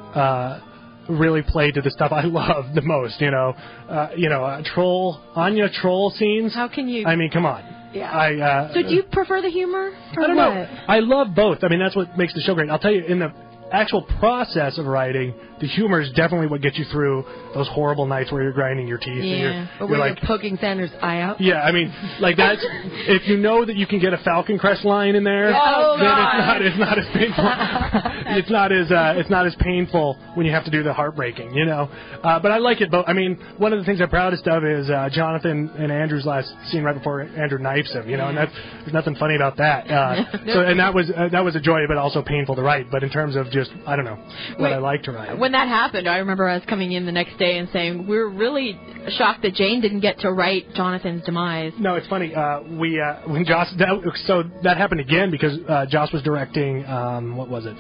uh, really played to the stuff I love the most. You know, uh, you know, uh, troll Anya troll scenes. How can you? I mean, come on. Yeah. I, uh, so do you prefer the humor? Or I don't what? know. I love both. I mean, that's what makes the show great. I'll tell you, in the actual process of writing, the humor is definitely what gets you through those horrible nights where you're grinding your teeth. Yeah. And you're, But you're where like, you're poking Sanders' eye out. yeah, I mean, like that's if you know that you can get a Falcon Crest line in there, Oh, then God. it's not it's not as painful. it's not as uh, it's not as painful when you have to do the heartbreaking, you know. Uh, but I like it both. I mean, one of the things I'm proudest of is uh, Jonathan and Andrew's last scene right before Andrew knifes him, you know, and that's there's nothing funny about that. Uh, so and that was uh, that was a joy, but also painful to write. But in terms of just I don't know what Wait, I like to write. When that happened, I remember us coming in the next day and saying we were really shocked that Jane didn't get to write Jonathan's demise. No, it's funny. Uh, we uh, when Joss that, so that happened again because uh, Joss was directing um, what was it?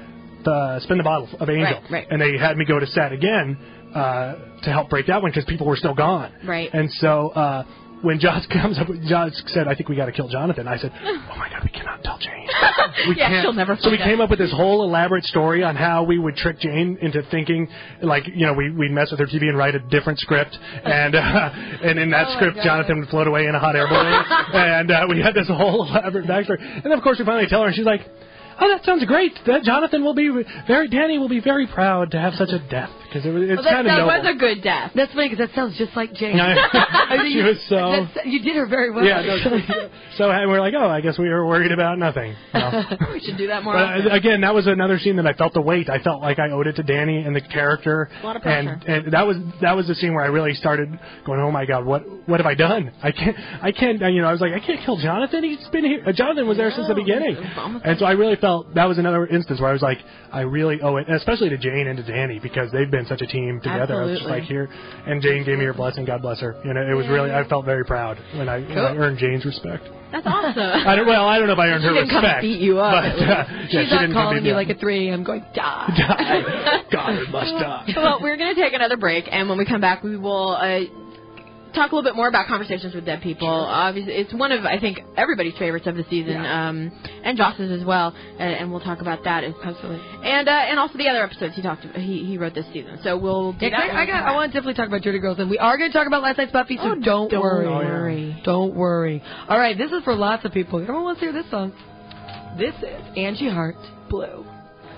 The Spin the Bottle of Angel, Right, right. and they had me go to set again uh, to help break that one because people were still gone. Right. And so uh, when Joss comes up, Joss said, "I think we got to kill Jonathan." I said, "Oh my God, we cannot tell Jane." We Yeah, can't. she'll never So we find came out. up with this whole elaborate story on how we would trick Jane into thinking, like, you know, we we'd mess with her T V and write a different script, and uh, and in that Oh my script, God. Jonathan would float away in a hot air balloon, and uh, we had this whole elaborate backstory. And then of course we finally tell her, and she's like, "Oh, that sounds great. That Jonathan will be very, Danny will be very proud to have such a death because it, was- it's Well, that, kind of that noble." was a good death. That's funny because that sounds just like Jane. I mean, she was so. That's, you did her very well. Yeah, no, so and we're like, oh, I guess we were worried about nothing. No. We should do that more But often. uh, again, that was another scene that I felt the weight. I felt like I owed it to Danny and the character. A lot of pressure. And and that was that was the scene where I really started going, oh my God, what what have I done? I can't I can't uh, you know I was like I can't kill Jonathan. He's been here. Uh, Jonathan was there since the No, beginning. it's almost And so I really felt that was another instance where I was like, I really owe it, and especially to Jane and to Danny because they've been such a team together. I was just Absolutely. like here, and Jane gave me her blessing. God bless her. You know, it was Yeah. really I felt very proud when I, when I Cool. earned Jane's respect. That's awesome. I don't, well, I don't know if I earned She her didn't come respect. beat you up, But, at least. uh, yeah, She's she not didn't come calling beat you me like up. at three a.m. going, die. Die. Goddard must die. Well, we're going to take another break, and when we come back, we will uh, talk a little bit more about Conversations with Dead People. Obviously, it's one of, I think, everybody's favorites of the season, Yeah. um, and Joss's as well, and, and we'll talk about that. Absolutely. And uh, and also the other episodes he talked about, he, he wrote this season. So we'll do Yeah, that. I, when I, we got, come I back. want to definitely talk about Dirty Girls, and we are going to talk about last night's Buffy, so Oh, don't, don't worry. worry. Don't worry. All right, this is for lots of people. Everyone wants to hear this song. This is Angie Hart, Blue.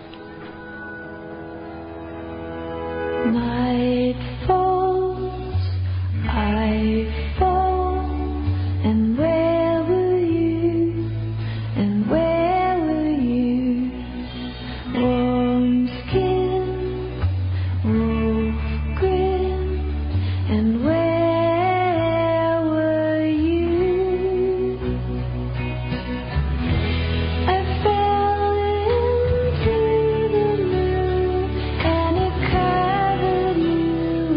Night falls, I fall, and where were you, and where were you? Warm skin, wolf grin, and where were you? I fell into the moon, and it covered you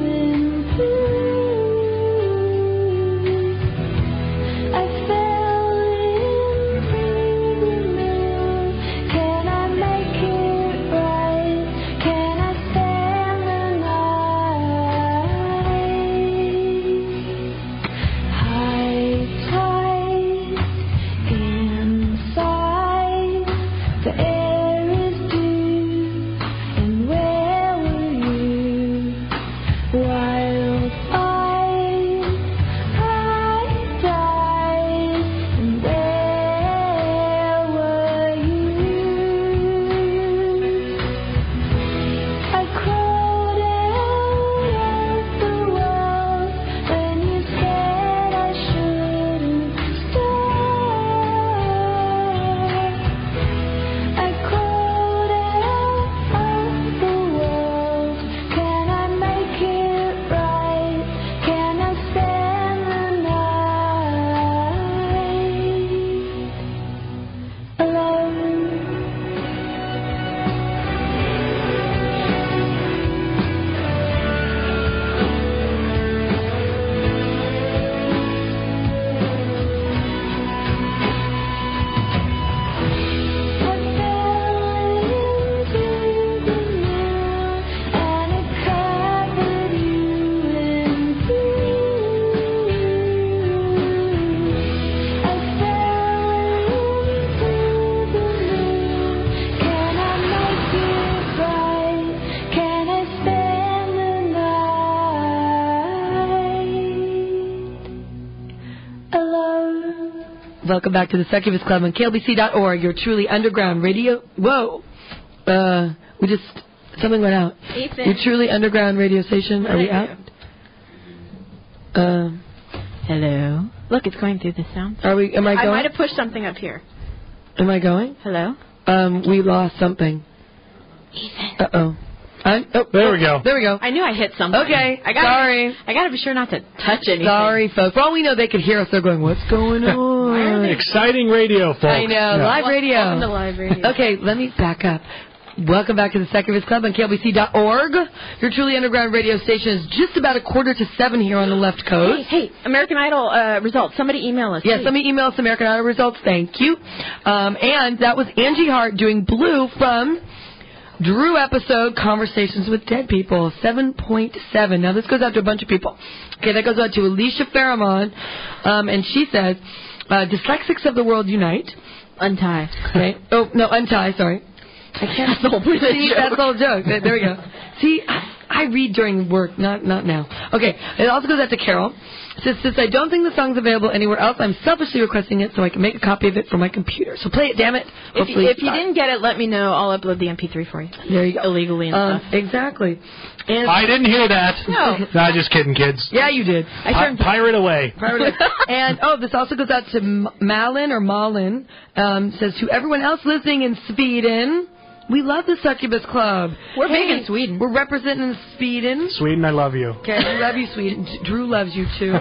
Welcome back to the Succubus Club on K L B C dot org, your truly underground radio. Whoa. Uh, we just, something went out. Ethan. Your truly underground radio station. Are we out? Uh, Hello. Look, it's going through the sound. are we, am I going? I might have pushed something up here. Am I going? Hello? Um, we lost something. Ethan. Uh-oh. I, oh, There we go. There we go. I knew I hit something. Okay, I gotta, sorry. I gotta be sure not to touch anything. Sorry, folks. For all we know, they could hear us. They're going, what's going on? Exciting radio, folks. I know, Yeah. live radio. Welcome to live radio. Okay, let me back up. Welcome back to the Succubus Club on K L B C dot org. Your truly underground radio station is just about a quarter to seven here on the left coast. Hey, hey, American Idol uh, results. Somebody email us. Yes, please. let me email us American Idol results. Thank you. Um, and that was Angie Hart doing Blue from Drew episode Conversations with Dead People, seven point seven. Now, this goes out to a bunch of people. Okay, that goes out to Alicia Faramond, um, and she says, uh, dyslexics of the world unite. Untie. Okay. Oh, no, untie, sorry. I can't. That's the whole point of the See, joke. that's the whole joke. There, there we go. See, I, I read during work, not not now. Okay, it also goes out to Carol. It says, since I don't think the song's available anywhere else, I'm selfishly requesting it so I can make a copy of it for my computer. So play it, damn it. If you, if you didn't get it, let me know. I'll upload the M P three for you. There you go. Illegally and um, stuff. Exactly. And I didn't hear that. No. Nah, just kidding, kids. yeah, you did. I Pi- turned pirate away. And, oh, this also goes out to M- Malin or Malin. Um, says, to everyone else listening in Sweden, we love the Succubus Club. We're Hey, big in Sweden. We're representing Sweden. Sweden, I love you. Okay, we love you, Sweden. Drew loves you, too.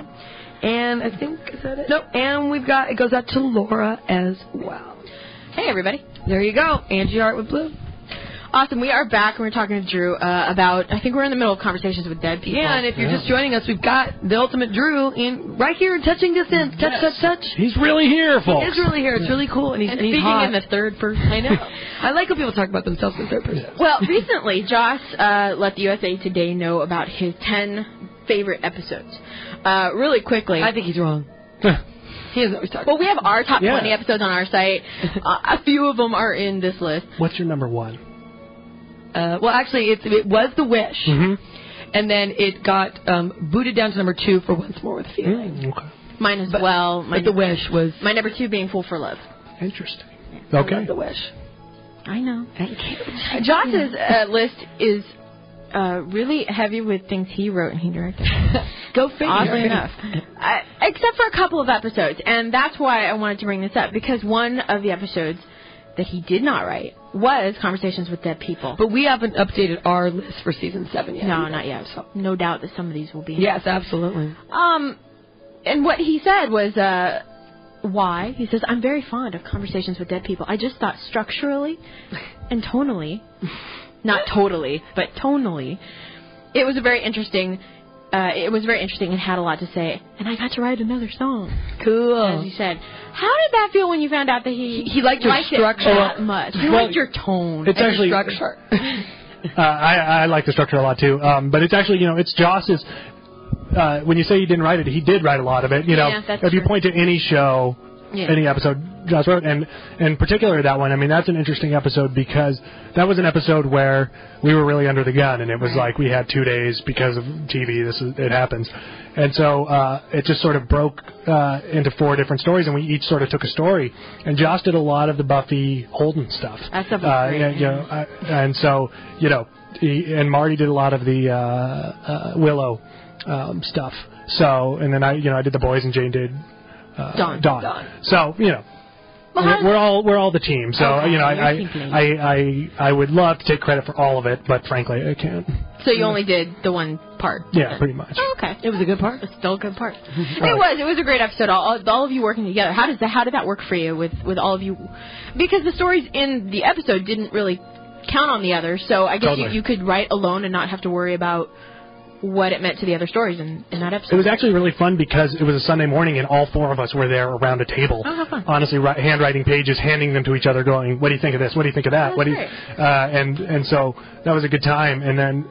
And I think, is that it? Nope. And we've got, it goes out to Laura as well. Hey, everybody. There you go. Angie Hart with Blue. Awesome. We are back, and we're talking to Drew uh, about, I think we're in the middle of Conversations with Dead People. Yeah, and if you're Yeah. just joining us, we've got the ultimate Drew in right here in touching distance. Touch, touch, touch. He's really here, folks. He is really here. It's really cool. And he's, and and he's speaking hot. in the third person. I know. I like when people talk about themselves in third person. Well, recently, Joss uh, let the U S A Today know about his ten favorite episodes. Uh, really quickly. I think he's wrong. He doesn't always talk. Well, we have our top Yeah. twenty episodes on our site. Uh, a few of them are in this list. What's your number one? Uh, well, actually, it, it was The Wish. Mm-hmm. And then it got um, booted down to number two for Once More with Feeling. Mm, okay. Mine as But, well. but My, The Wish was... my number two being Fool for Love. Interesting. I Okay. love The Wish. I know. Thank you. Joss's uh, list is uh, really heavy with things he wrote and he directed. Go figure. Oddly enough. I, except for a couple of episodes. And that's why I wanted to bring this up, because one of the episodes that he did not write was Conversations with Dead People. But we haven't updated our list for season seven yet. No, not yet. So no doubt that some of these will be. Yes, absolutely. Um, and what he said was, uh, why? He says, I'm very fond of Conversations with Dead People. I just thought structurally and tonally, not totally, but tonally, it was a very interesting, uh, it was very interesting and had a lot to say. And I got to write another song. Cool. As he said, how did that feel when you found out that he He liked your liked structure. it that much? He Well, liked your tone. It's And actually structure. uh, I, I like the structure a lot too. Um, but it's actually, you know, it's Joss's. Uh, when you say he didn't write it, he did write a lot of it. You know, Yeah, that's if you true. point to any show, Yeah. any episode Joss wrote, and in particular that one, I mean, that's an interesting episode because that was an episode where we were really under the gun, and it was Right. like we had two days because of T V. This is, it happens, and so uh, it just sort of broke uh, into four different stories, and we each sort of took a story. And Joss did a lot of the Buffy Holden stuff. That stuff was uh, great. and, you know, uh, and so you know, he, and Marty did a lot of the uh, uh, Willow um, stuff. So, and then I, you know, I did the boys, and Jane did uh, Dawn. Dawn. Dawn. So, you know, Well, how- we're, we're all we're all the team. So, Okay, you know, I you're team I, I I I would love to take credit for all of it, but frankly, I can't. So you only did the one part. Yeah, then. pretty much. Oh, okay. It was a good part. It's still a good part. It was. It was a great episode. All, all of you working together. How does that? How did that work for you with with all of you? Because the stories in the episode didn't really count on the others. So I guess Totally. you, you could write alone and not have to worry about what it meant to the other stories in, in that episode. It was actually really fun because it was a Sunday morning and all four of us were there around a table. Oh, how fun. Honestly, ri- handwriting pages, handing them to each other, going, "What do you think of this? What do you think of that? Oh, what do you?" that's Uh, and and so that was a good time. And then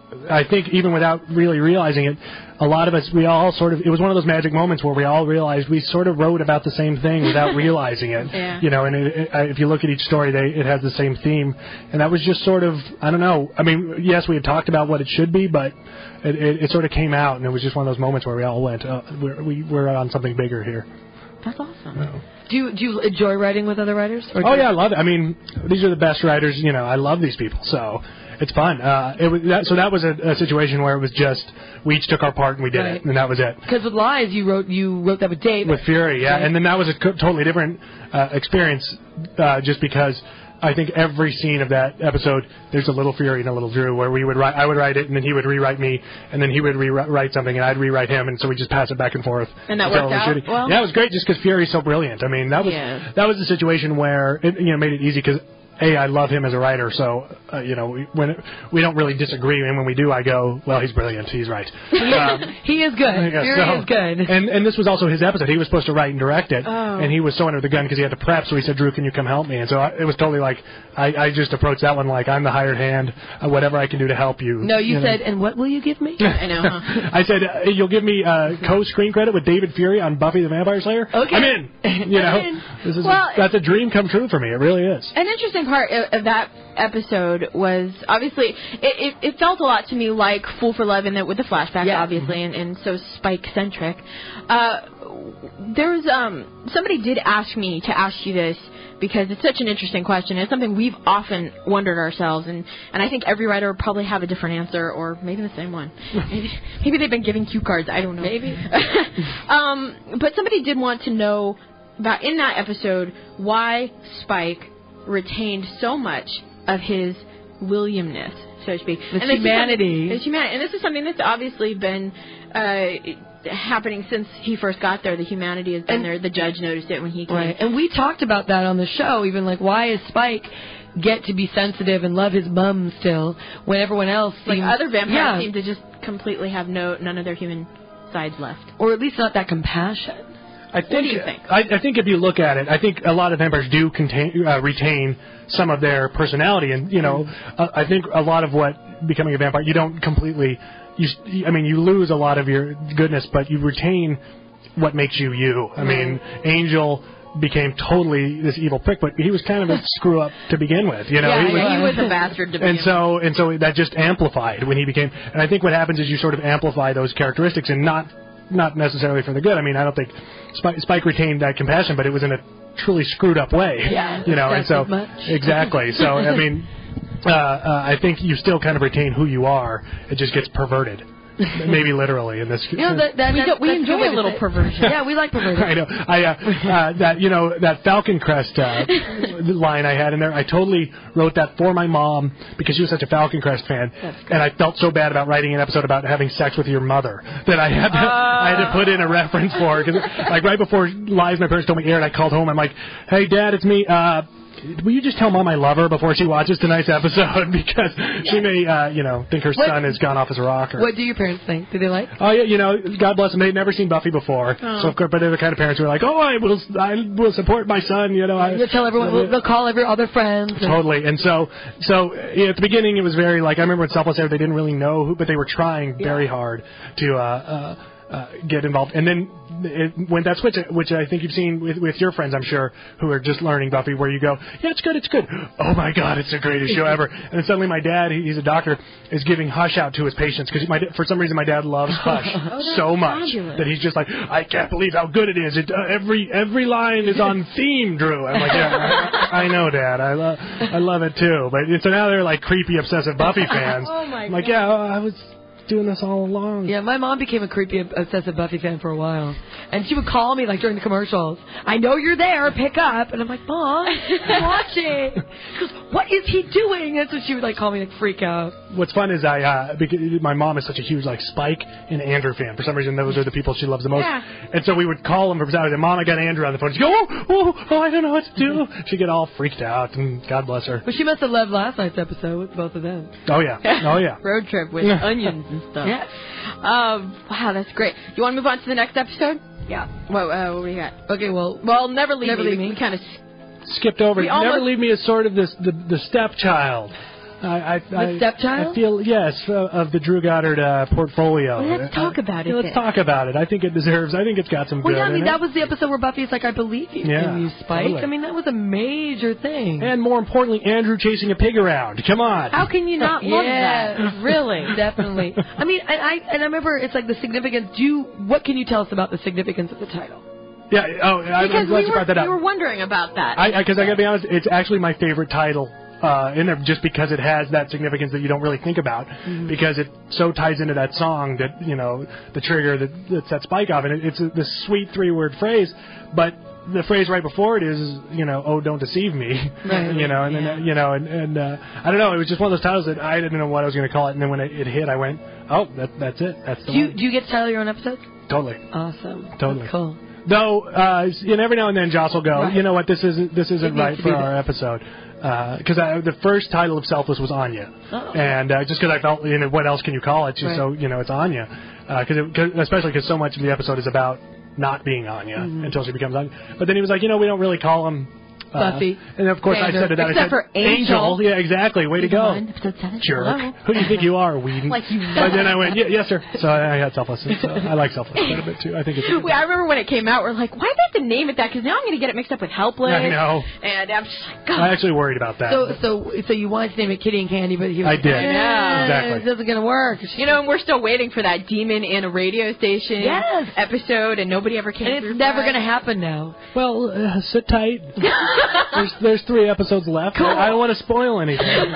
I think even without really realizing it, a lot of us, we all sort of, it was one of those magic moments where we all realized we sort of wrote about the same thing without realizing it. Yeah. You know, and it, it, if you look at each story, they, it has the same theme. And that was just sort of, I don't know, I mean, yes, we had talked about what it should be, but it, it, it sort of came out, and it was just one of those moments where we all went, oh, we're, we, we're on something bigger here. That's awesome. No. Do you, do you enjoy writing with other writers? Or Oh, do yeah, I love it. I mean, these are the best writers. You know, I love these people, so it's fun. Uh, it was that, so that was a, a situation where it was just we each took our part and we did Right. it, and that was it. Because with Lies, you wrote you wrote that with Dave. With Fury, yeah, Right. and then that was a co- totally different uh, experience, uh, just because I think every scene of that episode, there's a little Fury and a little Drew, where we would write, I would write it, and then he would rewrite me, and then he would rewrite something, and I'd rewrite him, and so we just pass it back and forth. And that until worked it was out shooting. well? Yeah, it was great, just because Fury's so brilliant. I mean, that was Yeah. that was a situation where it you know made it easy because. A, I love him as a writer, so, uh, you know, we, when it, we don't really disagree, and when we do, I go, well, he's brilliant, he's right. Um, He is good. yeah, Fury so- is good. And and this was also his episode. He was supposed to write and direct it, Oh. and he was so under the gun because he had to prep, so he said, Drew, can you come help me? And so I, it was totally like, I, I just approached that one like, I'm the hired hand, uh, whatever I can do to help you. No, you, know. said, and what will you give me? I know, huh? I said, uh, you'll give me uh, co-screen credit with David Fury on Buffy the Vampire Slayer? Okay. I'm in. You know, I'm in. This is Well, a, that's a dream come true for me. It really is. An interesting part of, of that episode was obviously it, it, it felt a lot to me like Fool for Love in that with the flashback, Yeah. obviously, and, and so Spike centric. Uh, there was um somebody did ask me to ask you this because it's such an interesting question. It's something we've often wondered ourselves, and, and I think every writer would probably have a different answer, or maybe the same one. Maybe, maybe they've been giving cue cards. I don't know. Maybe. um, but somebody did want to know about in that episode why Spike retained so much of his Williamness, so to speak. The And this is humanity. some- His humanity. And this is something that's obviously been uh, happening since he first got there. The humanity has been And- there. The judge noticed it when he came. Right. And we talked about that on the show, even like, why is Spike get to be sensitive and love his mum still when everyone else Like seems... other vampires yeah, seem to just completely have no none of their human sides left. or at least not that compassion. I think, What do you think? I, I think if you look at it, I think a lot of vampires do contain, uh, retain some of their personality, and you know, uh, I think a lot of what becoming a vampire, you don't completely, you, I mean, you lose a lot of your goodness, but you retain what makes you you. I mean, Angel became totally this evil prick, but he was kind of a screw up to begin with, you know. yeah, he was, yeah, he was a bastard to begin and with. so and so that just amplified when he became. And I think what happens is you sort of amplify those characteristics, and not not necessarily for the good. I mean, I don't think Spike, Spike retained that compassion, but it was in a truly screwed up way. Yeah, you know, and just so as much. exactly. So I mean, uh, uh, I think you still kind of retain who you are. It just gets perverted, maybe literally in this. You know, that, that, We that, don't- we that's enjoy good way a to little say it. perversion. Yeah, we like perversion. I know. I uh, uh, that you know that Falcon Crest uh, line I had in there. I totally wrote that for my mom because she was such a Falcon Crest fan, and I felt so bad about writing an episode about having sex with your mother that I had to I had to put in a reference for her. 'Cause, like right before Lies, my parents told me aired, I called home. I'm like, "Hey, Dad, it's me. Uh, will you just tell Mom I love her before she watches tonight's episode because she may, uh, you know, think her What- son has gone off as a rocker." What do your parents think? Do they like? Oh yeah, you know, God bless them. They'd never seen Buffy before, Oh. so of course, but they're the kind of parents who are like, "Oh, I will, I will support my son." You know, I, They'll tell everyone. They'll call every all their friends. and- Totally. And so, so yeah, at the beginning, it was very like I remember when Selfless aired, they didn't really know who, but they were trying very hard to uh, uh, uh, get involved. And then it went that switch, which I think you've seen with, with your friends, I'm sure, who are just learning Buffy, where you go, "Yeah, it's good, it's good. Oh my God, it's the greatest show ever." And then suddenly, my dad, he, he's a doctor, is giving Hush out to his patients because for some reason my dad loves Hush so much fabulous. that he's just like, "I can't believe how good it is. It, uh, every every line is on theme, Drew." I'm like, "Yeah, I, I know, Dad. I love I love it too." But so now they're like creepy, obsessive Buffy fans. Oh, my I'm like, God. "Yeah, I was doing this all along." Yeah, my mom became a creepy, obsessive Buffy fan for a while. And she would call me, like, during the commercials. "I know you're there. Pick up." And I'm like, "Mom, I'm watching." She goes, "What is he doing?" And so she would, like, call me, like, freak out. What's fun is I, uh, because my mom is such a huge, like, Spike and Andrew fan. For some reason, those are the people she loves the most. Yeah. And so we would call them for Saturday. "Say, Mom, I got Andrew on the phone." She'd go, "Oh, oh, oh, I don't know what to do." She'd get all freaked out, and God bless her. But she must have loved last night's episode with both of them. Oh, yeah. Oh, yeah. Road trip with onions and stuff. Yeah. Um, wow, that's great. You want to move on to the next episode? Yeah. What, uh, what do we got? Okay, well, Well, Never Leave Never Me. Leave we, Me. We kind of. Skipped over. We Never almost- Leave Me as sort of this, the, the stepchild. I, I, The I, stepchild? I feel, yes, uh, of the Drew Goddard uh, portfolio. Well, let's talk about it Let's then. talk about it. I think it deserves, I think it's got some well, good yeah, I in mean, it. that was the episode where Buffy's like, "I believe you." Yeah, And you, Spike. totally. I mean, that was a major thing. And more importantly, Andrew chasing a pig around. Come on. How can you not love Yes. that? Really? Definitely. I mean, and I and I remember it's like the significance. Do you, what can you tell us about the significance of the title? Yeah. Oh, I'm Because glad we you were, brought that we up. were wondering about that. I because I, I gotta be honest, it's actually my favorite title uh, in there, just because it has that significance that you don't really think about, mm-hmm. because it so ties into that song that, you know, the trigger that, that sets Spike off, and it, it's a, this sweet three-word phrase, but the phrase right before it is, you know, oh, don't deceive me, right. you know, and then, yeah. you know, and, and uh, I don't know, it was just one of those titles that I didn't know what I was going to call it, and then when it, it hit, I went, oh, that, that's it, that's the do you, one. Do you get to title your own episodes? Totally. Awesome. Totally. That's cool. Though, uh, and every now and then Joss will go, right. you know what, this isn't this isn't right for our this. episode. Because uh, the first title of Selfless was Anya. Oh. And uh, just because I felt, you know, what else can you call it? Just right. so, you know, it's Anya. Uh, cause it, cause, especially because so much of the episode is about not being Anya mm-hmm. until she becomes Anya. But then he was like, you know, we don't really call him Uh, Buffy. And of course Xander. I said to that, Except I said, for Angel. Yeah, exactly. Way to go. One, episode seven. Jerk. Hello. Who do you think you are, Whedon? Like you know. But then I went, yeah, yes, sir. So I got Selfless. So I like Selfless quite a bit, too. I think it's Wait, I remember when it came out, we're like, why do they have to name it that? Because now I'm going to get it mixed up with Helpless. I know. And I'm just like, God. I actually worried about that. So, so, so you wanted to name it Kitty and Candy, but he was I like, did. eh, Exactly. This isn't going to work. You know, and we're still waiting for that Demon in a Radio Station yes. episode, and nobody ever came and through it's never going to happen now. Well, uh, sit tight. there's, there's three episodes left. Cool. I don't want to spoil anything.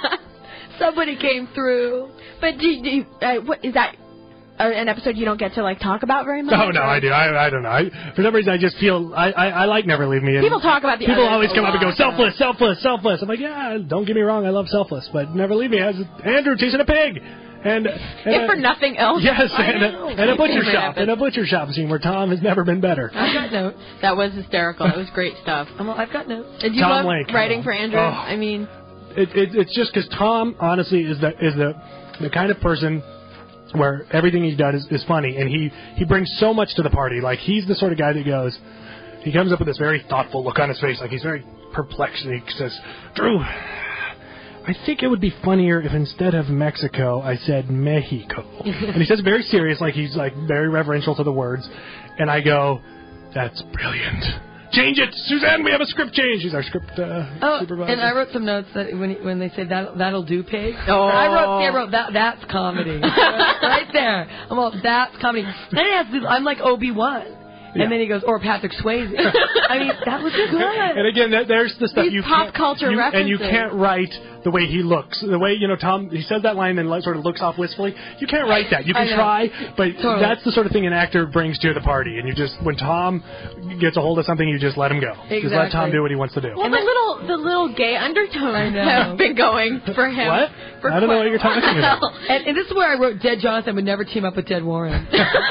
Somebody came through. But do you, do you, uh, what, is that uh, an episode you don't get to, like, talk about very much? Oh, no, or? I do. I, I don't know. I, for some reason, I just feel, I, I, I like Never Leave Me. And people talk about the People others always a come up and go, lot, Selfless, Selfless, Selfless. I'm like, yeah, don't get me wrong, I love Selfless, but Never Leave Me has Andrew chasing a pig. And, and if a, for nothing else. Yes, I and a, know. and a butcher Favorite shop, episode. and a butcher shop scene where Tom has never been better. I've got notes. That was hysterical. It was great stuff. I'm, I've got notes. Did you Tom love Lake. writing for Andrew? Oh. I mean, It, it, it's just because Tom, honestly, is the is the the kind of person where everything he does is, is funny, and he, he brings so much to the party. Like, he's the sort of guy that goes, he comes up with this very thoughtful look on his face, like he's very perplexed, and he says, Drew, I think it would be funnier if instead of Mexico, I said Mexico. And he says it very serious, like he's like very reverential to the words, and I go, that's brilliant. Change it, Suzanne. We have a script change. She's our script uh, oh, supervisor. And I wrote some notes that when when they say that that'll do, pig. Oh. I wrote, I wrote that. That's comedy, right there. I'm all that's comedy. Then it has to, I'm like Obi-Wan. Yeah. And then he goes, or Patrick Swayze. I mean, that was good. And again, that, there's the stuff These you pop can't, culture you, references. and you can't write the way he looks. The way, you know, Tom, he says that line and then sort of looks off wistfully. You can't write that. You can try, but totally. That's the sort of thing an actor brings to the party. And you just, when Tom gets a hold of something, you just let him go. Exactly. Just let Tom do what he wants to do. Well, and the little the little gay undertones have been going for him. What? For I don't know what you're talking about. And, and this is where I wrote Dead Jonathan would never team up with Dead Warren.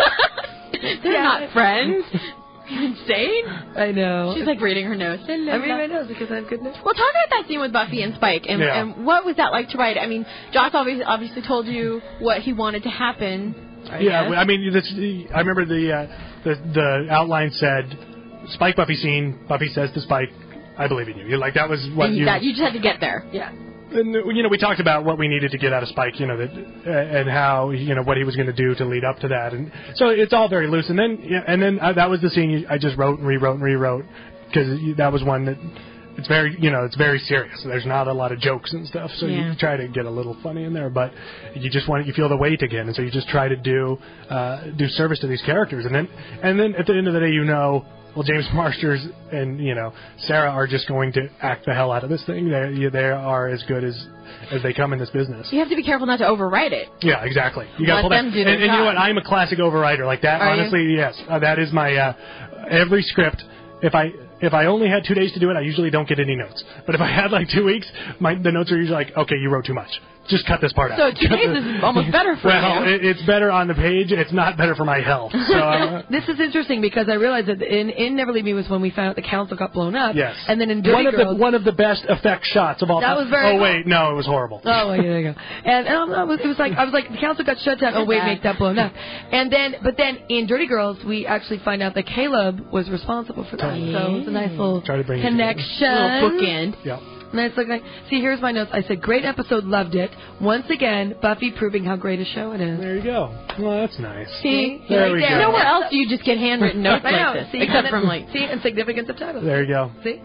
They're yeah. not friends. Insane. I know. She's like reading her notes. I read my notes because I have good notes. Well, talk about that scene with Buffy and Spike, and, yeah. and what was that like to write? I mean, Joss obviously obviously told you what he wanted to happen. I yeah, guess. I mean, this, I remember the, uh, the the outline said, Spike Buffy scene. Buffy says to Spike, "I believe in you." You're like that was what and you. That, you just had to get there. Yeah. And, you know, we talked about what we needed to get out of Spike, you know, that, uh, and how, you know, what he was going to do to lead up to that. And so it's all very loose. And then, yeah, and then uh, that was the scene I just wrote and rewrote and rewrote, because that was one that, it's very, you know, it's very serious. There's not a lot of jokes and stuff, so yeah. you try to get a little funny in there, but you just want, you feel the weight again, and so you just try to do, uh, do service to these characters. And then, and then at the end of the day, you know, well, James Marsters and, you know, Sarah are just going to act the hell out of this thing. They they are as good as as they come in this business. You have to be careful not to overwrite it. Yeah, exactly. You got to pull them that. do their and, and you know what? I'm a classic overwriter like that. Are honestly, you? yes. Uh, that is my uh, every script. If I if I only had two days to do it, I usually don't get any notes. But if I had like two weeks, my the notes are usually like, okay, you wrote too much. Just cut this part out. So two days is almost better for well, you. It, it's better on the page. It's not better for my health. So, uh, this is interesting because I realized that in, in Never Leave Me was when we found out the council got blown up. Yes. And then in Dirty one of Girls, the one of the best effect shots of all that time. was very oh wait, no, it was horrible. Oh, well, there you go. And, and I was, it was like I was like the council got shut down. Oh wait, make that blown up. And then, but then in Dirty Girls, we actually find out that Caleb was responsible for that. Oh. So it was a nice little Try to bring connection. A little bookend. Yeah. Nice looking. See, here's my notes. I said, great episode, loved it. Once again, Buffy proving how great a show it is. There you go. Well, that's nice. See? There right we there. go. Nowhere else do you just get handwritten notes I know. like this, See, except and from then- like. See, and significance of titles. There you go. See?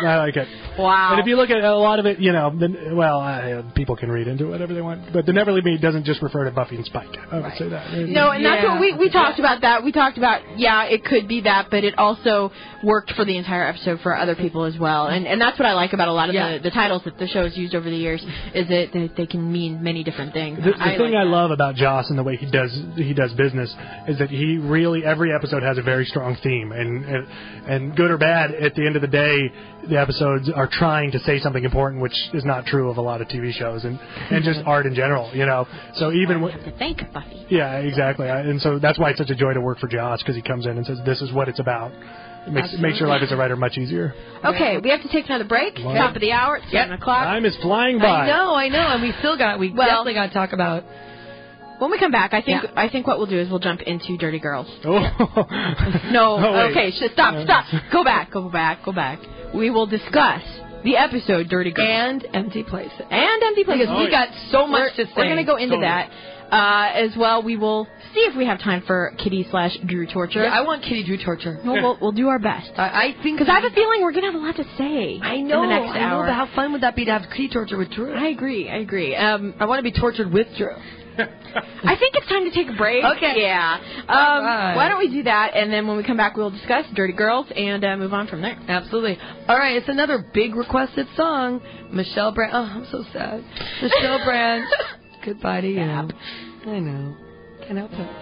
I like it. Wow. And if you look at a lot of it, you know, then, well, uh, people can read into whatever they want. But the Never Leave Me doesn't just refer to Buffy and Spike. I would Right. say that. No, and that's Yeah. what we we talked about. That we talked about. Yeah, it could be that, but it also worked for the entire episode for other people as well. And and that's what I like about a lot of Yeah. the, the titles that the show's used over the years is that they, they can mean many different things. The, the I thing like I that. love about Joss and the way he does he does business is that he really every episode has a very strong theme, and and, and good or bad, at the end of the day, the episodes are trying to say something important, which is not true of a lot of T V shows and and just art in general, you know. So even We w- have to thank Buffy. yeah, exactly, I, and so that's why it's such a joy to work for Joss, because he comes in and says this is what it's about. It makes makes your life as a writer much easier. Okay, we have to take another break. Wow. Top of the hour. It's seven o'clock. Time is flying by. I know, I know, and we still got, we Well- definitely got to talk about. When we come back, I think Yeah. I think what we'll do is we'll jump into Dirty Girls. Oh. No, Oh, wait. okay, sh- stop, stop. Go back, go back, go back. We will discuss the episode Dirty Girls And empty places. and Empty Places. Because Oh, we yeah. got so much we're, to say. We're going to go into Totally. that. Uh, as well, we will see if we have time for Kitty slash Drew torture. Yeah, I want Kitty Drew torture. Well, we'll, we'll do our best. I, I think Because I have a feeling we're going to have a lot to say I know, in the next I know, hour. but how fun would that be to have Kitty torture with Drew? I agree, I agree. Um, I want to be tortured with Drew. I think it's time to take a break. Okay. Yeah. Um, All right. Why don't we do that, and then when we come back, we'll discuss Dirty Girls and uh, move on from there. Absolutely. All right, it's another big requested song. Michelle Branch. Oh, I'm so sad. Michelle Branch. Goodbye to you. I know. Can't help it.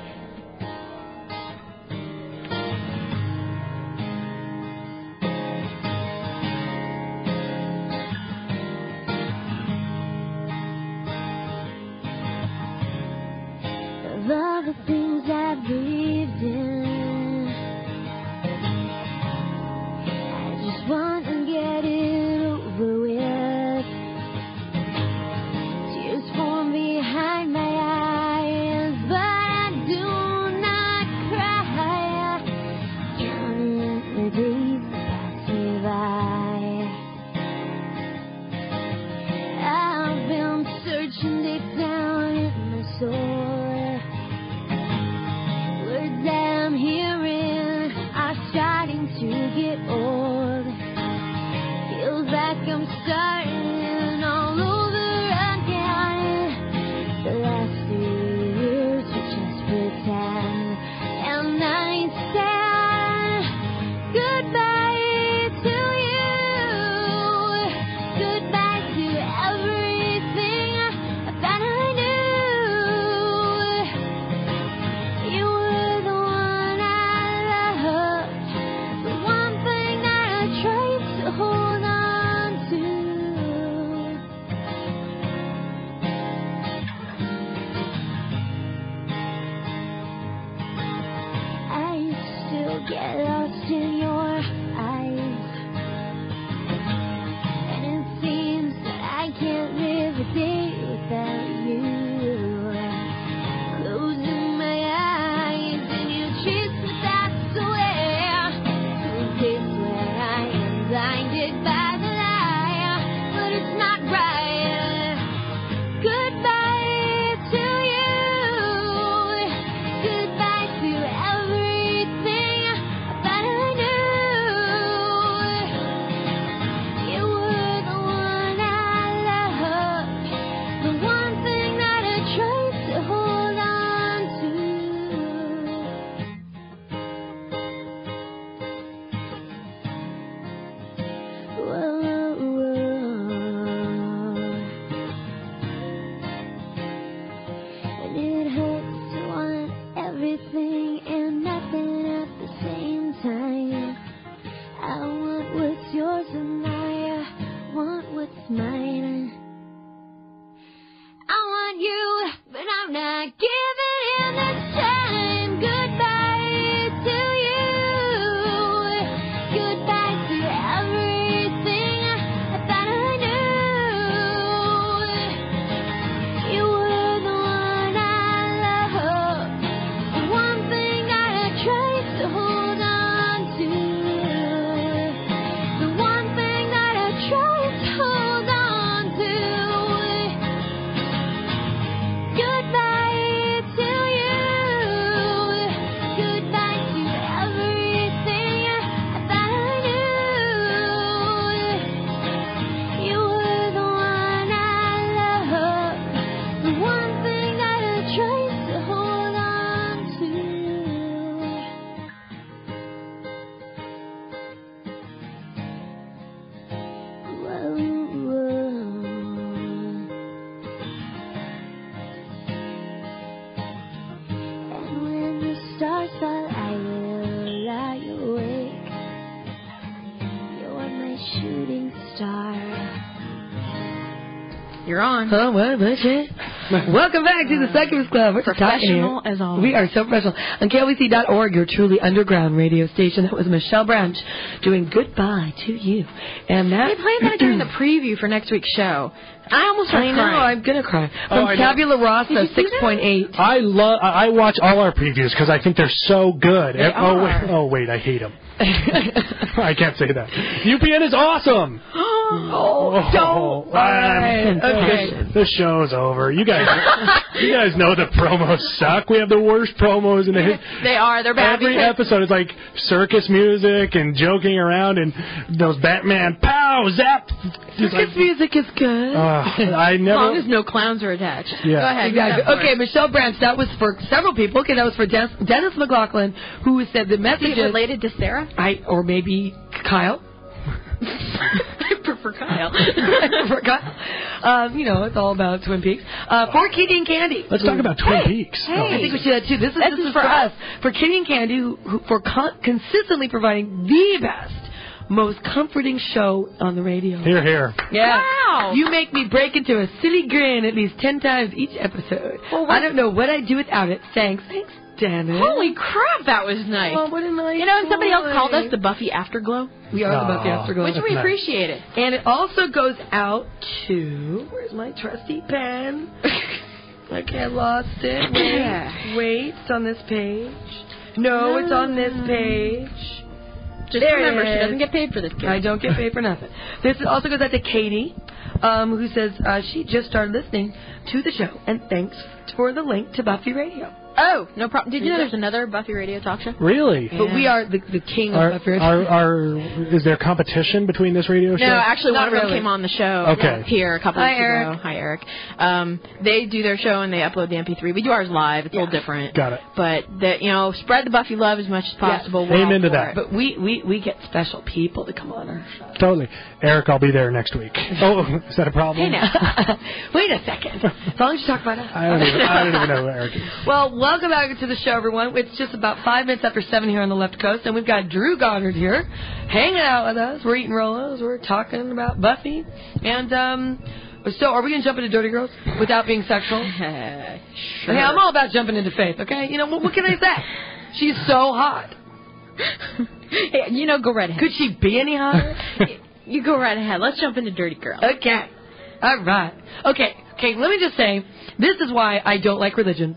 Of all the things I believed in, I just want to get it over with. Tears form behind my eyes, but I do not cry. Counting the days that pass me by. I've been searching deep down in my soul. Words that I'm hearing are starting to get old. Feels like I'm starting all over again. The last three years were just pretend, and I said goodbye to you, goodbye to everything that I knew. You were the one I loved, the one thing that I tried to hold on to. I still get lost in your eyes, and it seems that I can't live a day without you. Closing my eyes and you chase the thoughts away to a place where I am blinded by the lie, but it's not right. Goodbye to you, goodbye to everything that I knew. You were the one I loved, the one thing that I tried to hold on to. Whoa, whoa. And it hurts to want everything and nothing at the same time. I want what's yours and I want what's mine. I want you, but I'm not giving in this time. Goodbye to you, goodbye to everything that I knew. You were the one I loved, the one thing that I tried to hold on to, the one thing that I tried to hold on to. Goodbye You're on. Oh, what, what shit? Welcome back to the Succubus Club. We're Professional as always. We are so professional. On K L B C dot org, your truly underground radio station. That was Michelle Branch doing Goodbye to You. And that... They played that during the preview for next week's show. I almost started I know, crying. I'm going to cry. Oh, From Tabula Rasa, six point eight. I love. I watch all our previews because I think they're so good. They oh are. wait, oh wait, I hate them. I can't say that. U P N is awesome. Oh, don't. All right. Okay. The show's over. You guys, you guys know the promos suck. We have the worst promos in the history. They are. They're bad. Every episode is like circus music and joking around and those Batman pow zap. Circus like, music is good. Uh, I never. As long as no clowns are attached. Yeah. Go ahead. Exactly. Okay, Michelle Branch. That was for several people. Okay, that was for Dennis, Dennis McLaughlin, who said the message is related to Sarah. I or maybe Kyle. I prefer Kyle. I prefer Kyle. Um, you know, it's all about Twin Peaks. Uh, for Kitty and Candy. Let's talk about Twin hey, Peaks. Hey. Oh. I think we should do that too. This is, this, this is for us. For Kitty and Candy, who, who, for con- consistently providing the best, most comforting show on the radio. Here, here. Yeah. Wow. You make me break into a silly grin at least ten times each episode. Well, I don't know what I'd do without it. Thanks. Thanks, Dennis. Holy crap, that was nice. Oh, what a nice You know, and somebody else boy. called us the Buffy Afterglow. We are Aww. the Buffy Afterglow. Which we nice. appreciate it. And it also goes out to... Where's my trusty pen? Okay, I lost it. Wait, Yeah. wait, it's on this page. No, it's on this page. Just There remember, it she is. doesn't get paid for this, kid. I don't get paid for nothing. This also goes out to Katie, um, who says uh, she just started listening to the show, and thanks for the link to Buffy Radio. Oh, no problem. Did you know there's another Buffy radio talk show? Really? But we are the, the king Are, of Buffy Radio. are, are, is there competition between this radio show? No, actually, Not one of them really. came on the show Okay. here a couple Hi, weeks Eric. ago. Hi, Eric. Um, they do their show and they upload the M P three. We do ours live. It's a little different. Got it. But, the, you know, spread the Buffy love as much as possible. Yes. We're all Amen to for that. it. But we, we, we get special people to come on our show. Totally. Eric, I'll be there next week. Oh, is that a problem? Hey, now. Wait a second. As long as you talk about us. I don't even, I don't even know who Eric is. Well, welcome back to the show, everyone. It's just about five minutes after seven here on the left coast, and we've got Drew Goddard here hanging out with us. We're eating Rolos. We're talking about Buffy. And, um, so are we going to jump into Dirty Girls without being sexual? Sure. Hey, I'm all about jumping into Faith, okay? You know, what, what can I say? She's so hot. Hey, you know, go right ahead. Could she be any hotter? You go right ahead. Let's jump into Dirty Girl. Okay. All right. Okay. Okay, let me just say, this is why I don't like religion.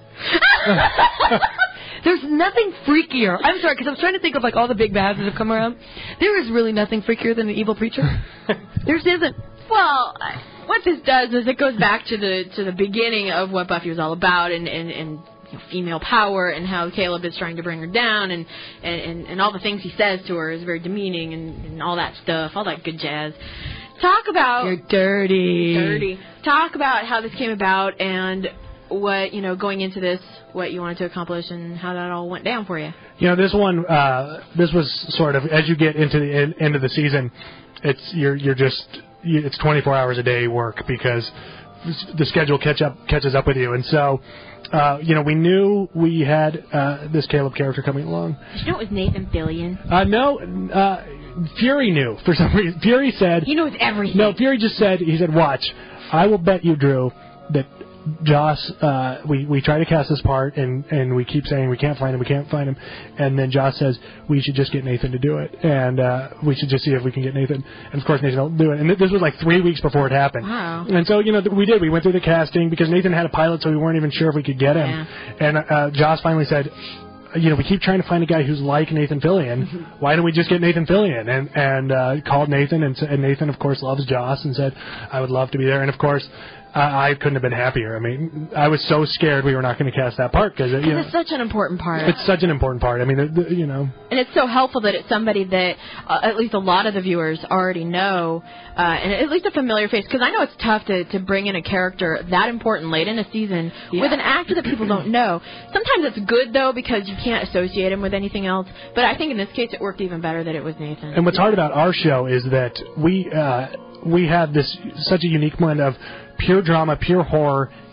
There's nothing freakier. I'm sorry, because I was trying to think of, like, all the big bads that have come around. There is really nothing freakier than an evil preacher. There isn't. Well, what this does is it goes back to the to the beginning of what Buffy was all about, and and, and you know, female power, and how Caleb is trying to bring her down, and, and, and, and all the things he says to her is very demeaning, and, and all that stuff, all that good jazz. Talk about You're dirty. dirty. Talk about how this came about, and what, you know, going into this, what you wanted to accomplish, and how that all went down for you. You know, this one, uh, this was sort of, as you get into the en- end of the season, it's, you're, you're just, you, it's twenty-four hours a day work because the schedule catch up, catches up with you. And so, uh, you know, we knew we had, uh, this Caleb character coming along. Did you know it was Nathan Fillion? Uh, no, uh, Fury knew for some reason. Fury said, He knows everything. no, Fury just said, he said, watch, I will bet you, Drew, that Joss, uh, we, we try to cast this part, and, and we keep saying we can't find him, we can't find him, and then Joss says we should just get Nathan to do it, and uh, we should just see if we can get Nathan, and of course Nathan will do it, and th- this was like three weeks before it happened. Wow. And so, you know, th- we did, we went through the casting, because Nathan had a pilot, so we weren't even sure if we could get him, Yeah. and uh, Joss finally said, you know, we keep trying to find a guy who's like Nathan Fillion. Why don't we just get Nathan Fillion? And and uh, called Nathan, and, and Nathan, of course, loves Joss, and said, I would love to be there. And, of course, I, I couldn't have been happier. I mean, I was so scared we were not going to cast that part because, you know, It's such an important part. it's such an important part. I mean, the, the, you know. And it's so helpful that it's somebody that uh, at least a lot of the viewers already know, uh, and at least a familiar face. Because I know it's tough to, to bring in a character that important late in a season Yeah. with an actor that people don't know. Sometimes it's good, though, because you can't associate him with anything else. But I think in this case it worked even better that it was Nathan. And what's hard about our show is that we uh, we have this such a unique blend of pure drama, pure horror,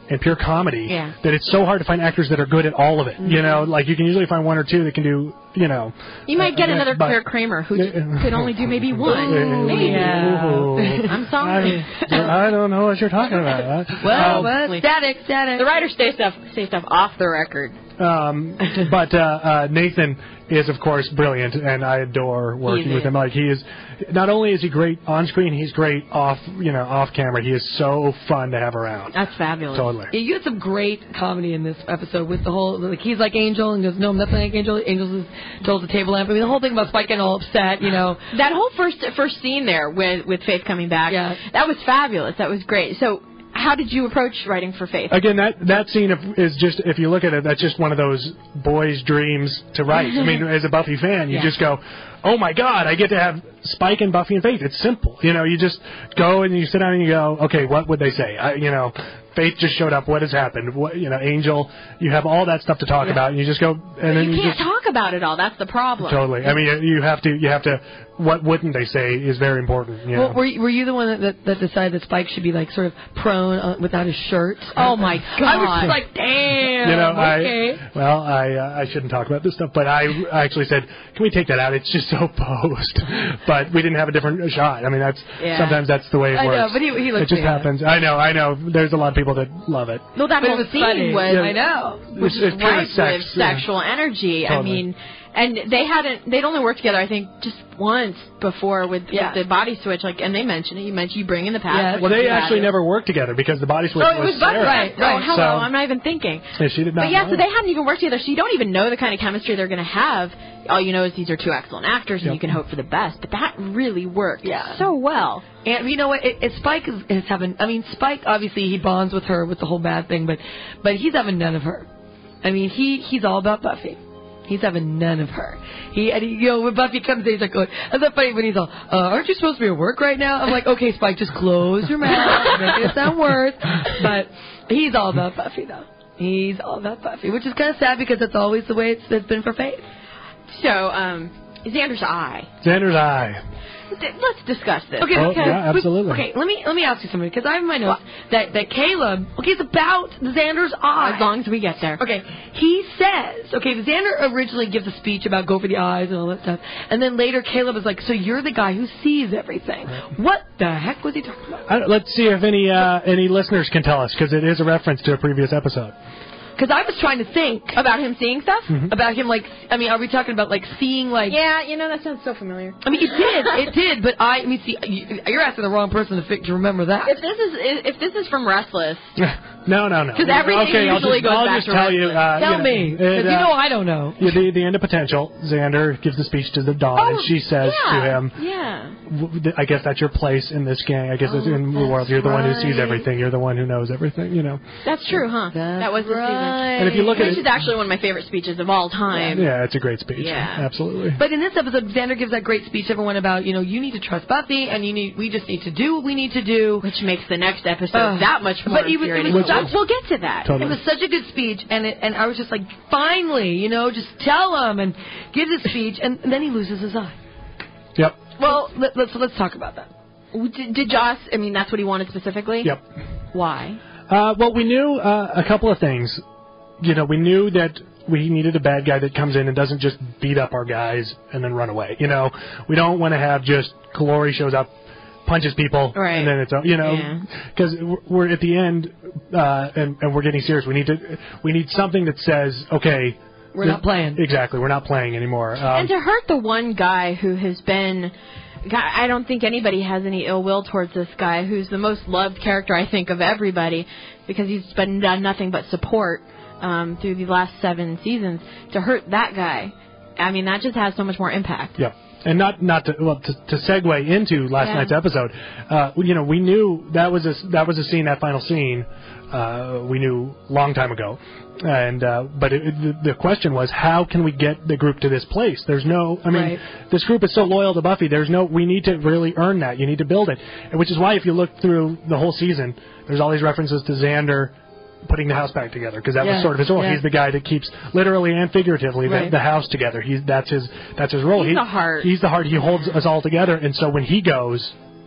and pure comedy Yeah. that it's so hard to find actors that are good at all of it. Mm-hmm. You know, like you can usually find one or two that can do, you know. You might get uh, another but, Claire Kramer who just could only do maybe one. Ooh, maybe. yeah. I'm sorry. I, I don't know what you're talking about. Well, um, but static, static. The writers say stuff, say stuff off the record. Um, but uh, uh, Nathan is, of course, brilliant, and I adore working He with him. Like he is, not only is he great on screen, he's great off, you know, off camera. He is so fun to have around. That's fabulous. Totally. Yeah, you had some great comedy in this episode with the whole, like, he's like Angel and goes, no, I'm nothing like Angel. Angel's is told the table lamp. I mean, the whole thing about Spike getting all upset, you know. That whole first first scene there with with Faith coming back, Yeah. that was fabulous. That was great. So, how did you approach writing for Faith? Again, that that scene is just, if you look at it, that's just one of those boys' dreams to write. I mean, as a Buffy fan, you Yeah. just go, oh my God, I get to have Spike and Buffy and Faith. It's simple. You know, you just go and you sit down and you go, okay, what would they say? I, you know, Faith just showed up. What has happened? What, you know, Angel, you have all that stuff to talk Yeah. about, and you just go, and But then you you can't just talk about it all. That's the problem. totally. I mean, you have to, you have to. What wouldn't they say is very important. You know? Well, were you, were you the one that, that, that decided that Spike should be, like, sort of prone uh, without his shirt? Oh, my God. I was just like, damn, You know, okay. I well, I uh, I shouldn't talk about this stuff, but I, I actually said, can we take that out? It's just so posed. But we didn't have a different shot. I mean, that's Yeah. sometimes that's the way it I works. know, but he, he looked it just bad. happens. I know, I know. There's a lot of people that love it. Well, that But it whole was scene funny. was, Yeah, I know. was It's- it's pure rife sex, with yeah. sexual energy. I Totally. mean, and they hadn't, they'd only worked together, I think, just once before with, Yeah. with the body switch. Like, and they mentioned it. You mentioned you bring in the past. Yeah. which Well, they is actually fabulous. never worked together because the body switch Oh, it was Buffy. Sarah. Right, Oh, right. hello. So- I'm not even thinking. Yeah, she did not. But yeah, know. so they hadn't even worked together, so you don't even know the kind of chemistry they're going to have. All you know is these are two excellent actors, and Yep. you can hope for the best. But that really worked Yeah. so well. And you know what? It, it, Spike is, is having. I mean, Spike obviously he bonds with her with the whole bad thing, but but he's having none of her. I mean, he he's all about Buffy. He's having none of her. He, and he, you know, when Buffy comes in, he's like, going, "Isn't that funny?" When he's all, uh, "Aren't you supposed to be at work right now?" I'm like, "Okay, Spike, just close your mouth, make it sound worse." But he's all about Buffy, though. He's all about Buffy, which is kind of sad because that's always the way it's, it's been for Faith. So, um, Xander's eye. Xander's eye. D- Let's discuss this. Okay, Oh, because, yeah, absolutely. Okay, let me let me ask you something because I have in my notes that that Caleb. Okay, it's about Xander's eye. As long as we get there. Okay, he says, okay, Xander originally gives a speech about go for the eyes and all that stuff, and then later Caleb is like, so you're the guy who sees everything. What the heck was he talking about? I, let's see if any uh, any listeners can tell us because it is a reference to a previous episode. Because I was trying to think About him seeing stuff? Mm-hmm. about him, like, I mean, are we talking about, like, seeing, like... Yeah, you know, that sounds so familiar. I mean, it did, it did, but I, I mean, see, you- you're asking the wrong person to, fi- to remember that. If this is if this is from Restless, No, no, no. 'Cause everything okay, I'll usually just, goes I'll back just to tell you. Restless. Uh, Tell you know, me, it, because you uh, know I don't know. yeah, the, the end of Potential, Xander gives the speech to the Dawn, oh, and she says yeah, to him, yeah. w- th- I guess that's your place in this gang. I guess it's Oh, in the that's world. You're the one who sees right. everything. You're the one who knows everything, you know. That's true, huh? That's that was the right. And if you look season. at Which it, is actually one of my favorite speeches of all time. yeah, it's a great speech. Yeah. Absolutely. But in this episode, Xander gives that great speech to everyone about, you know, you need to trust Buffy, and you need, we just need to do what we need to do. Which makes the next episode Uh, that much more but it was- it was infuriating. such- We'll get to that. Totally. It was such a good speech, and it, and I was just like, finally, you know, just tell him and give the speech, and, and then he loses his eye. Yep. Well, let, let's let's talk about that. Did, did Joss, I mean, that's what he wanted specifically? Yep. Why? Uh, well, we knew uh, a couple of things. You know, we knew that we needed a bad guy that comes in and doesn't just beat up our guys and then run away. You know, we don't want to have just Glory shows up, punches people, Right. and then it's, you know, Yeah. because we're at the end uh, and, and we're getting serious. We need to, we need something that says, okay, We're not playing. Exactly, we're not playing anymore. Um, And to hurt the one guy who has been, God, I don't think anybody has any ill will towards this guy, who's the most loved character, I think, of everybody, because he's been done nothing but support um, through the last seven seasons. To hurt that guy, I mean, that just has so much more impact. Yeah, and not not to well to, to segue into last Yeah. night's episode, uh, you know, we knew that was a that was a scene, that final scene, uh, we knew a long time ago, and uh, but it, the, the question was, how can we get the group to this place? There's no, I mean, Right. this group is so loyal to Buffy. There's no, we need to really earn that. You need to build it, and which is why if you look through the whole season, there's all these references to Xander putting the house back together, because that Yeah, was sort of his role. yeah. He's the guy that keeps literally and figuratively Right. the, the house together. He's that's his that's his role. He's he, the heart. He's the heart. He holds us all together. And so when he goes,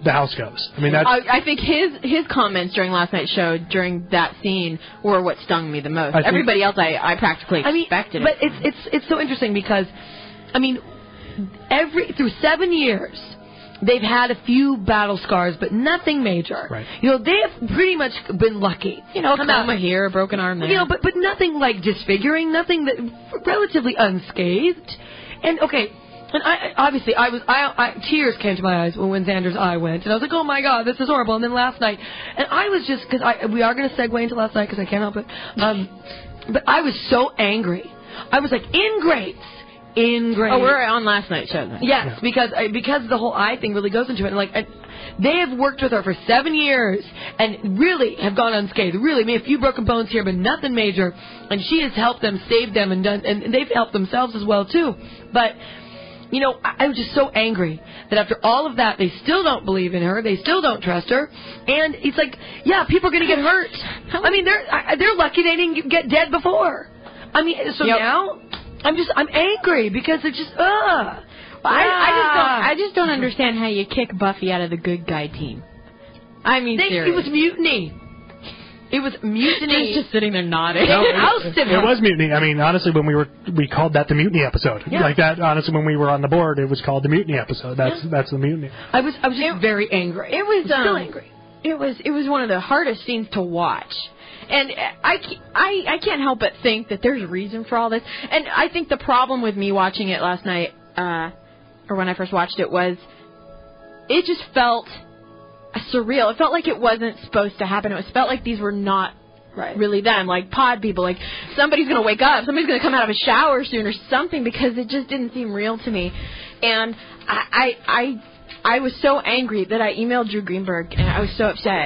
the house goes. I mean, that's... I, I think his his comments during last night's show, during that scene, were what stung me the most. I Everybody else, I, I practically expected I mean, it. But it's, it's, it's so interesting because, I mean, every through seven years, they've had a few battle scars, but nothing major. Right. You know, they have pretty much been lucky. You know, Come coma out, here, a broken arm there. You know, but, but nothing like disfiguring, nothing that relatively unscathed. And, okay... And I, obviously, I was, I, I, tears came to my eyes when, when Xander's eye went. And I was like, oh, my God, this is horrible. And then last night, and I was just, because I, we are going to segue into last night because I can't help it. Um, but I was so angry. I was like, ingrates. Ingrates. Oh, we're on last night's show then. Yes, Yeah. because, because the whole eye thing really goes into it. And, like, I, they have worked with her for seven years and really have gone unscathed. Really, made a few broken bones here, but nothing major. And she has helped them, saved them, and done, and they've helped themselves as well, too. But... You know, I was just so angry that after all of that, they still don't believe in her. They still don't trust her. And it's like, yeah, people are going to get hurt. I mean, they're they're lucky they didn't get dead before. I mean, so yep. now I'm just I'm angry because it's just ugh. Well, I, I just don't I just don't understand how you kick Buffy out of the good guy team. I mean, they, seriously. it was mutiny. It was mutiny. He's just sitting there nodding. No, it, ousted it, her. it was mutiny. I mean, honestly, when we were we called that the mutiny episode. Yeah. Like that. Honestly, when we were on the board, it was called the mutiny episode. That's yeah. that's the mutiny. I was I was just it, very angry. It was I'm still um, angry. It was it was one of the hardest scenes to watch. And I, I, I can't help but think that there's a reason for all this. And I think the problem with me watching it last night, uh, or when I first watched it, was it just felt surreal. It felt like it wasn't supposed to happen. It was felt like these were not right. really them, like pod people. Like somebody's going to wake up, somebody's going to come out of a shower soon or something, because it just didn't seem real to me. And I... I, I I was so angry that I emailed Drew Greenberg, and I was so upset.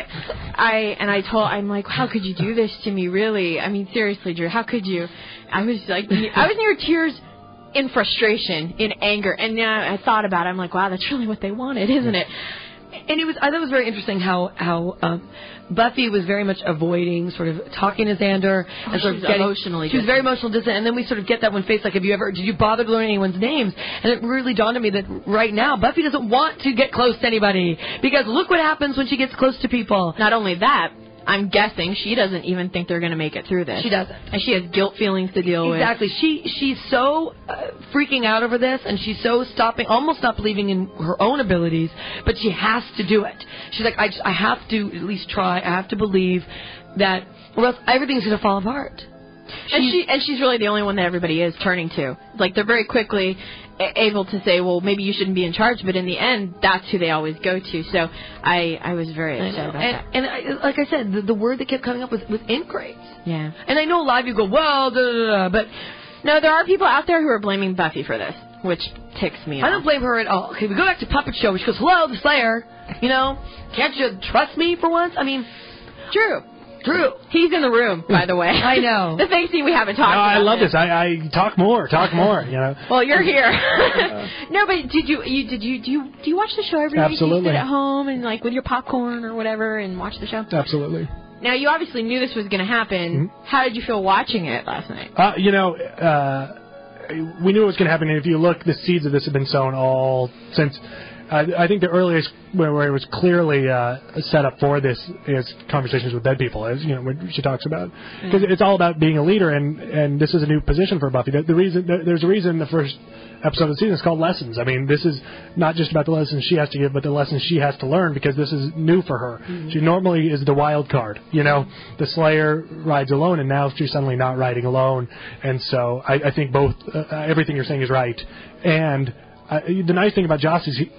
I and I told, I'm like, how could you do this to me, really? I mean, seriously, Drew, how could you? I was like, I was near tears in frustration, in anger, and now I thought about it. I'm like, wow, that's really what they wanted, isn't it? And it was, I thought it was very interesting how how um, Buffy was very much avoiding sort of talking to Xander oh, and sort of getting, emotionally. She was very emotional distant, and then we sort of get that one face like, have you ever did you bother to learn anyone's names? And it really dawned on me that right now Buffy doesn't want to get close to anybody, because look what happens when she gets close to people. Not only that, I'm guessing she doesn't even think they're going to make it through this. She doesn't. And she has guilt feelings to deal exactly. with. Exactly. She She's so uh, freaking out over this, and she's so stopping, almost not believing in her own abilities, but she has to do it. She's like, I, just, I have to at least try. I have to believe that, or else everything's going to fall apart. And she and she's really the only one that everybody is turning to. Like, they're very quickly able to say, well, maybe you shouldn't be in charge, but in the end, that's who they always go to. So I, I was very upset about and, that. And I, like I said, the, the word that kept coming up was, was ingrates. Yeah. And I know a lot of you go, well, da, da, da, but no, there are people out there who are blaming Buffy for this, which ticks me off. I don't blame her at all. Okay, we go back to Puppet Show, which goes, hello, the Slayer. You know, can't you trust me for once? I mean, Drew. Drew. He's in the room, by the way. I know. The thing we haven't talked no, about. I love this. this. I, I talk more, talk more. You know. Well, you're here. uh, no, but did you, you did you do you do you watch the show every night? Absolutely. Do you sit at home and like with your popcorn or whatever and watch the show? Absolutely. Now, you obviously knew this was going to happen. Mm-hmm. How did you feel watching it last night? Uh, you know, uh, we knew it was going to happen. And if you look, the seeds of this have been sown all since. Uh, I think the earliest where, where it was clearly uh, set up for this is Conversations with Dead People, as you know, when she talks about, because mm-hmm. it's all about being a leader, and, and this is a new position for Buffy. The, the reason the, there's a reason the first episode of the season is called Lessons. I mean, this is not just about the lessons she has to give, but the lessons she has to learn, because this is new for her. Mm-hmm. She normally is the wild card, you know. The Slayer rides alone, and now she's suddenly not riding alone, and so I, I think both uh, everything you're saying is right, and. Uh, the nice thing about Joss is he,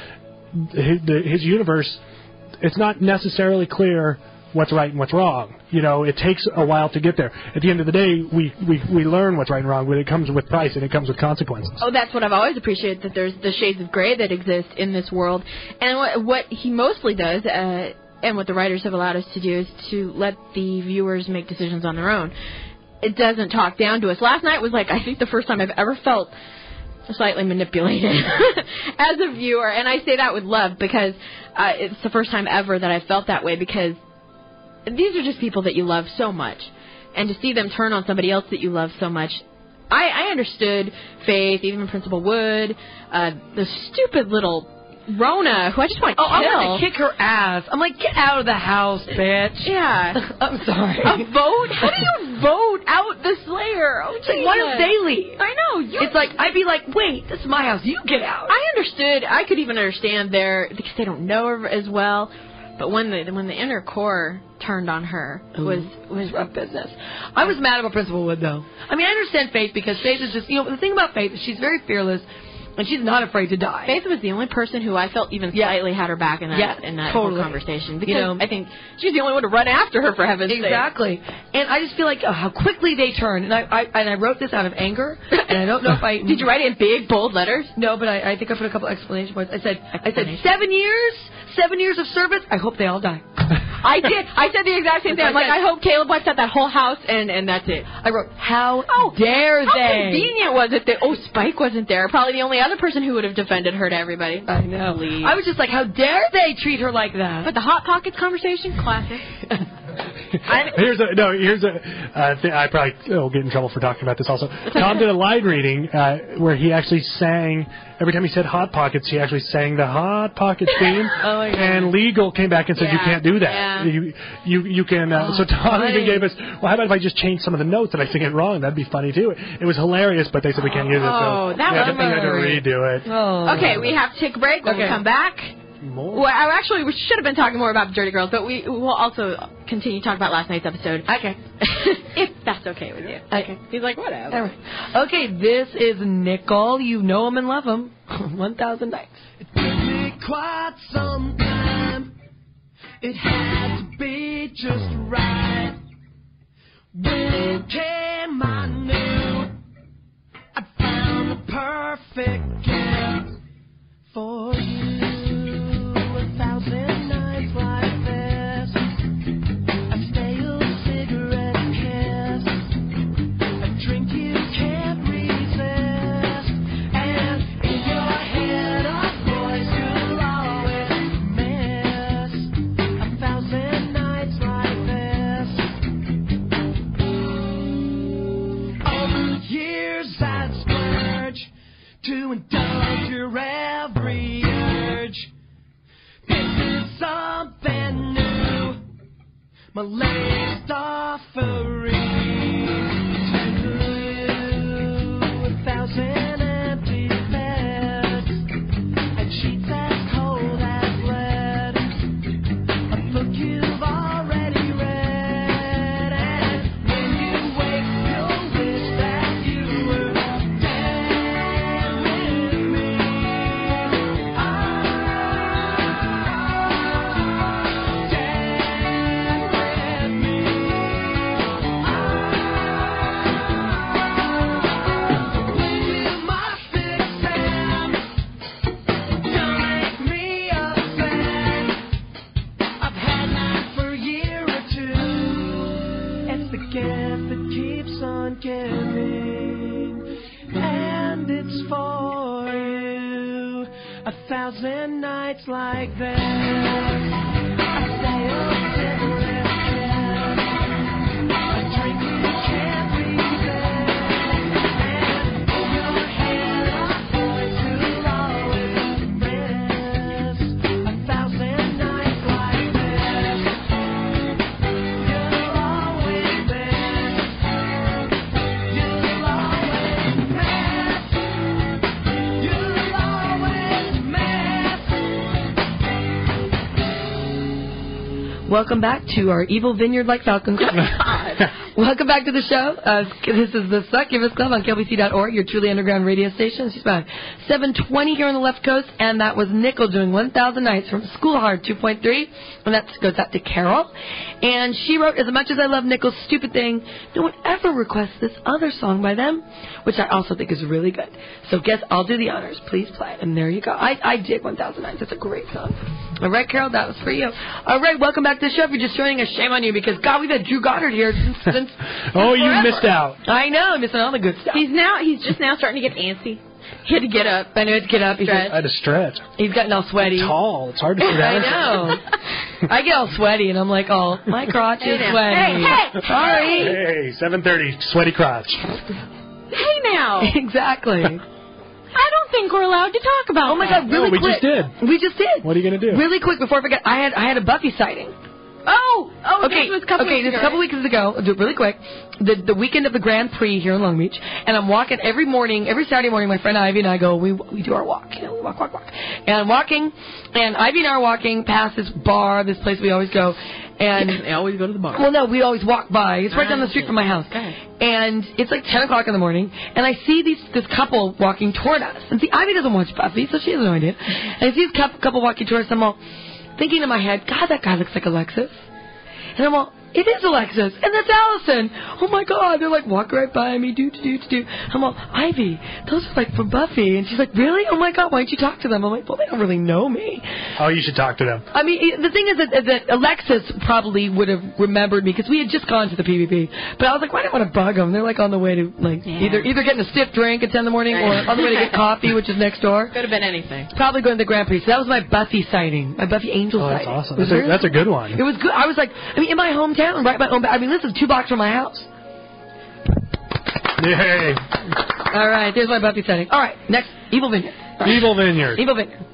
his, his universe, it's not necessarily clear what's right and what's wrong. You know, it takes a while to get there. At the end of the day, we, we, we learn what's right and wrong, but it comes with price and it comes with consequences. Oh, that's what I've always appreciated, that there's the shades of gray that exist in this world. And what, what he mostly does, uh, and what the writers have allowed us to do, is to let the viewers make decisions on their own. It doesn't talk down to us. Last night was like, I think the first time I've ever felt slightly manipulated as a viewer, and I say that with love, because uh, it's the first time ever that I felt that way, because these are just people that you love so much, and to see them turn on somebody else that you love so much. I, I understood Faith, even Principal Wood, uh, the stupid little Rona, who I just want to Oh, kill. I want to kick her ass. I'm like, get out of the house, bitch. Yeah. I'm sorry. A vote? How do you vote out the Slayer? Oh, It's like, why don't they leave? I know. You, It's like, I'd be like, wait, this is my house. You get out. I understood. I could even understand there because they don't know her as well. But when the when the inner core turned on her, it was was rough business. I was mad about Principal Wood, though. I mean, I understand Faith because Faith is just, you know, the thing about Faith is she's very fearless. And she's not afraid to die. Faith was the only person who I felt even yeah. slightly had her back in that yeah, in that totally. whole conversation. Because you know, I think she's the only one to run after her, for heaven's sake. Exactly. And I just feel like oh, how quickly they turn. And I, I and I wrote this out of anger. And I don't know if I did you write it in big bold letters? No, but I, I think I put a couple exclamation points. I said I said seven years, seven years of service. I hope they all die. I did. I said the exact same thing. I'm like, I hope Caleb wipes out that whole house, and, and that's it. I wrote, how oh, dare how they? How convenient was it that, oh, Spike wasn't there. Probably the only other person who would have defended her to everybody. I know. Please. I was just like, how dare they treat her like that? But the Hot Pockets conversation, classic. here's a no. Here's a. Uh, th- I probably will get in trouble for talking about this. Also, Tom did a line reading uh, where he actually sang. Every time he said Hot Pockets, he actually sang the Hot Pockets theme. Oh my God. And legal came back and said yeah. you can't do that. Yeah. You you you can. Uh, oh, so Tom funny. even gave us. Well, how about if I just change some of the notes and I sing it wrong? That'd be funny too. It was hilarious, but they said we can't use it. So oh, that yeah, was we had to redo it. Oh. Okay, we have to take a break. When okay. we come back. More. Well, actually, we should have been talking more about Dirty Girls, but we will also continue to talk about last night's episode. Okay. If that's okay with you. Okay. He's like, whatever. All right. Okay, this is Nickel. You know him and love him. one thousand nights. It took me quite some time. It had to be just right. When it came, I knew I found the perfect gift for you. A thousand nights like this, a stale cigarette kiss, a drink you can't resist, and in your head a voice you'll always miss. A thousand nights like this. Over the years I'd splurge to indulge your every urge. This is something new, my latest offering to you. A thousand empty beds and sheets as cold as lead. A book you've already read, and when you wake, you'll wish that you were dead with me. Gift that keeps on giving, and it's for you. A thousand nights like this. I say a cigarette kiss, a drink you can't resist, and in your head a voice you'll always miss. A thousand nights like this. You'll always miss. You'll always miss. You'll always miss. Welcome back to our Evil Vineyard like Falcon Club. Welcome back to the show. Uh, this is the Succubus Club on K B C dot org, your truly underground radio station. It's about seven twenty here on the left coast, and that was Nickel doing one thousand Nights from School Hard two point three, and that goes out to Carol. And she wrote, as much as I love Nickel's Stupid Thing, no one ever requests this other song by them, which I also think is really good. So guess I'll do the honors. Please play. And there you go. I, I dig one thousand Nights. It's a great song. All right, Carol, that was for you. All right, welcome back to the show. If you're just joining us, shame on you, because, God, we've had Drew Goddard here since, since Oh, you forever. missed out. I know, missing all the good stuff. He's now, he's just now starting to get antsy. He had to get up. I know, to get up. He's, Stretch. I had to stretch. he's gotten all sweaty. I'm tall. It's hard to sit down. I know. I get all sweaty, and I'm like, oh, my crotch is Hey now. sweaty. Hey, hey. Sorry. Hey, seven thirty, sweaty crotch. Hey now. Exactly. I don't think we're allowed to talk about. Oh my that. God! Really No, we quick. just did. We just did. What are you gonna do? Really quick before I forget, I had I had a Buffy sighting. Oh, oh, Okay, this was a couple okay, weeks just a ago, couple right? weeks ago, I'll do it really quick, the the weekend of the Grand Prix here in Long Beach, and I'm walking every morning, every Saturday morning, my friend Ivy and I go, we we do our walk, you know, we walk, walk, walk. And I'm walking, and Ivy and I are walking past this bar, this place we always go, and... They always go to the bar. Well, no, we always walk by. It's right down the street from my house. Okay. And it's like ten o'clock in the morning, and I see these this couple walking toward us. And see, Ivy doesn't watch Buffy, so she has no idea. And I see this couple, couple walking toward us, and I'm all thinking in my head, God, that guy looks like Alexis. And I'm all, it is Alexis, and that's Allison. Oh my God, they're like walking right by me, do do do do. I'm all, Ivy, those are like from Buffy, and she's like, really? Oh my God, why don't you talk to them? I'm like, well, they don't really know me. Oh, you should talk to them. I mean, the thing is that, that Alexis probably would have remembered me because we had just gone to the P V P. But I was like, well, I didn't want to bug them. They're like on the way to like Yeah. either either getting a stiff drink at ten in the morning or on the way to get coffee, which is next door. Could have been anything. Probably going to the Grand Prix. So that was my Buffy sighting, my Buffy Angel Oh, that's sighting. awesome. It was That's a, really that's a cool. good one. It was good. I was like, I mean, in my hometown, right? My own. I mean, this is two blocks from my house. Yay. All right, there's my Buffy sighting. All right, next, Evil Vineyard. Evil Vineyard. Evil Vineyard.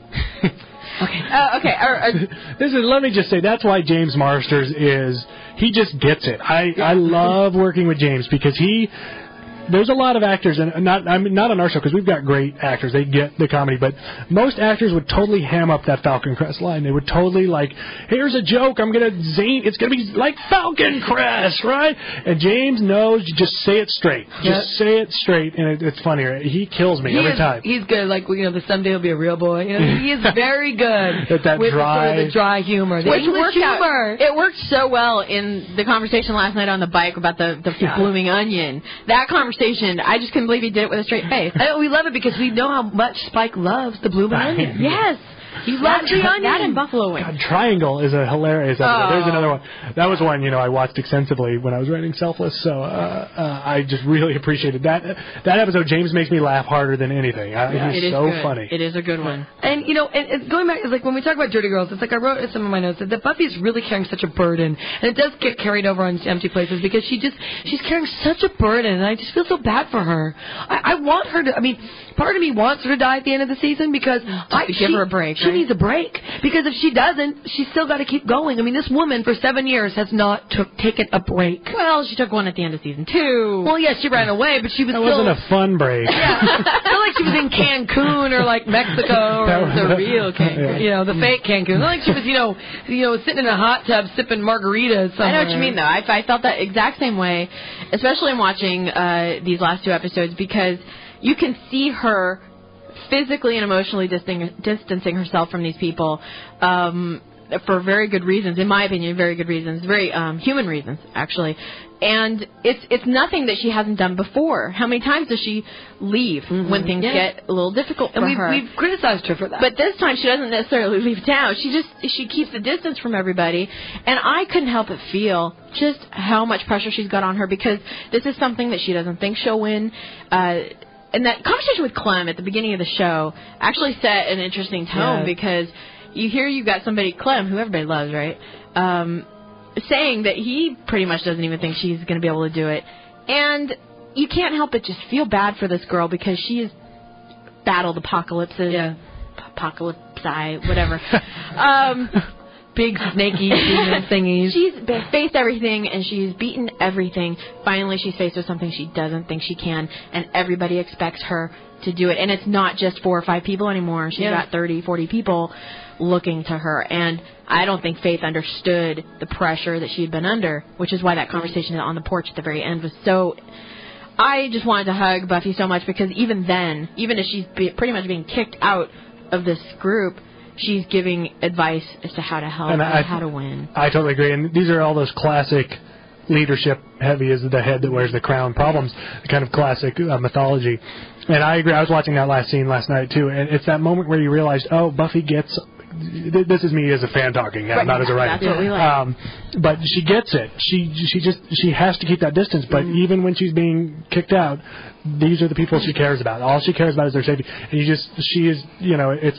Okay. Uh, okay. Uh, uh, This is. Let me just say that's why James Marsters is. He just gets it. I I love working with James because he. There's a lot of actors, and not I mean not on our show because we've got great actors. They get the comedy, but most actors would totally ham up that Falcon Crest line. They would totally like, here's a joke. I'm gonna zane. It's gonna be like Falcon Crest, right? And James knows you just say it straight. Just Yep. say it straight, and it, it's funnier. He kills me He every is, time. He's good. Like, you know, the someday he'll be a real boy. You know, he is very good At that with dry- the, sort of the dry humor, the Which English worked out. humor. It worked so well in the conversation last night on the bike about the, the Yeah. blooming onion. That conversation, I just couldn't believe he did it with a straight face. I know, we love it because we know how much Spike loves the blooming onion. Yes. He loves the onion. That and buffalo wings. God, Triangle is a hilarious episode. Oh. There's another one. That was one, you know, I watched extensively when I was writing Selfless, so uh, uh, I just really appreciated that. That episode, James makes me laugh harder than anything. Uh, It he's is so good. funny. It is a good one. And, you know, and, and going back, it's like when we talk about Dirty Girls, it's like I wrote in some of my notes that, that Buffy is really carrying such a burden. And it does get carried over on Empty Places because she just, she's carrying such a burden. And I just feel so bad for her. I, I want her to, I mean, part of me wants her to die at the end of the season because I, to give she, her a break, She right? needs a break. Because if she doesn't, she's still got to keep going. I mean, this woman for seven years has not took taken a break. Well, she took one at the end of season two. Well, yes, she ran away, but she was That still... wasn't a fun break. Yeah, not like she was in Cancun or like Mexico or That was- the real Cancun, you know, the fake Cancun. Not like she was, you know, you know, sitting in a hot tub sipping margaritas somewhere. I know what you mean, though. I, I felt that exact same way, especially in watching uh, these last two episodes, because you can see her physically and emotionally disting- distancing herself from these people um, for very good reasons, in my opinion, very good reasons, very um, human reasons, actually. And it's it's nothing that she hasn't done before. How many times does she leave Mm-hmm. when things Yeah. get a little difficult for And we've, her? we've criticized her for that. But this time she doesn't necessarily leave town. She just she keeps the distance from everybody, and I couldn't help but feel just how much pressure she's got on her because this is something that she doesn't think she'll win. Uh, and that conversation with Clem at the beginning of the show actually set an interesting tone Yeah. because you hear you've got somebody, Clem, who everybody loves, right? Um, saying that he pretty much doesn't even think she's going to be able to do it, and you can't help but just feel bad for this girl because she has battled apocalypses. yeah. Apocalypse, whatever. um, Big snaky demon thingies. she's b- faced everything, and she's beaten everything. Finally, she's faced with something she doesn't think she can, and everybody expects her to do it. And it's not just four or five people anymore. She's Yeah. got thirty, forty people looking to her. And I don't think Faith understood the pressure that she had been under, which is why that conversation on the porch at the very end was so... I just wanted to hug Buffy so much because even then, even as she's be, pretty much being kicked out of this group, she's giving advice as to how to help And and I- how to win. I totally agree. And these are all those classic leadership, heavy is the head that wears the crown problems, the kind of classic uh, mythology. And I agree. I was watching that last scene last night, too. And it's that moment where you realize, oh, Buffy gets... th- This is me as a fan talking, yeah, Right. not as a writer. That's what we like. Um, but she gets it. She she just she has to keep that distance. But Mm-hmm. even when she's being kicked out, these are the people she cares about. All she cares about is their safety. And you just she is you know it's that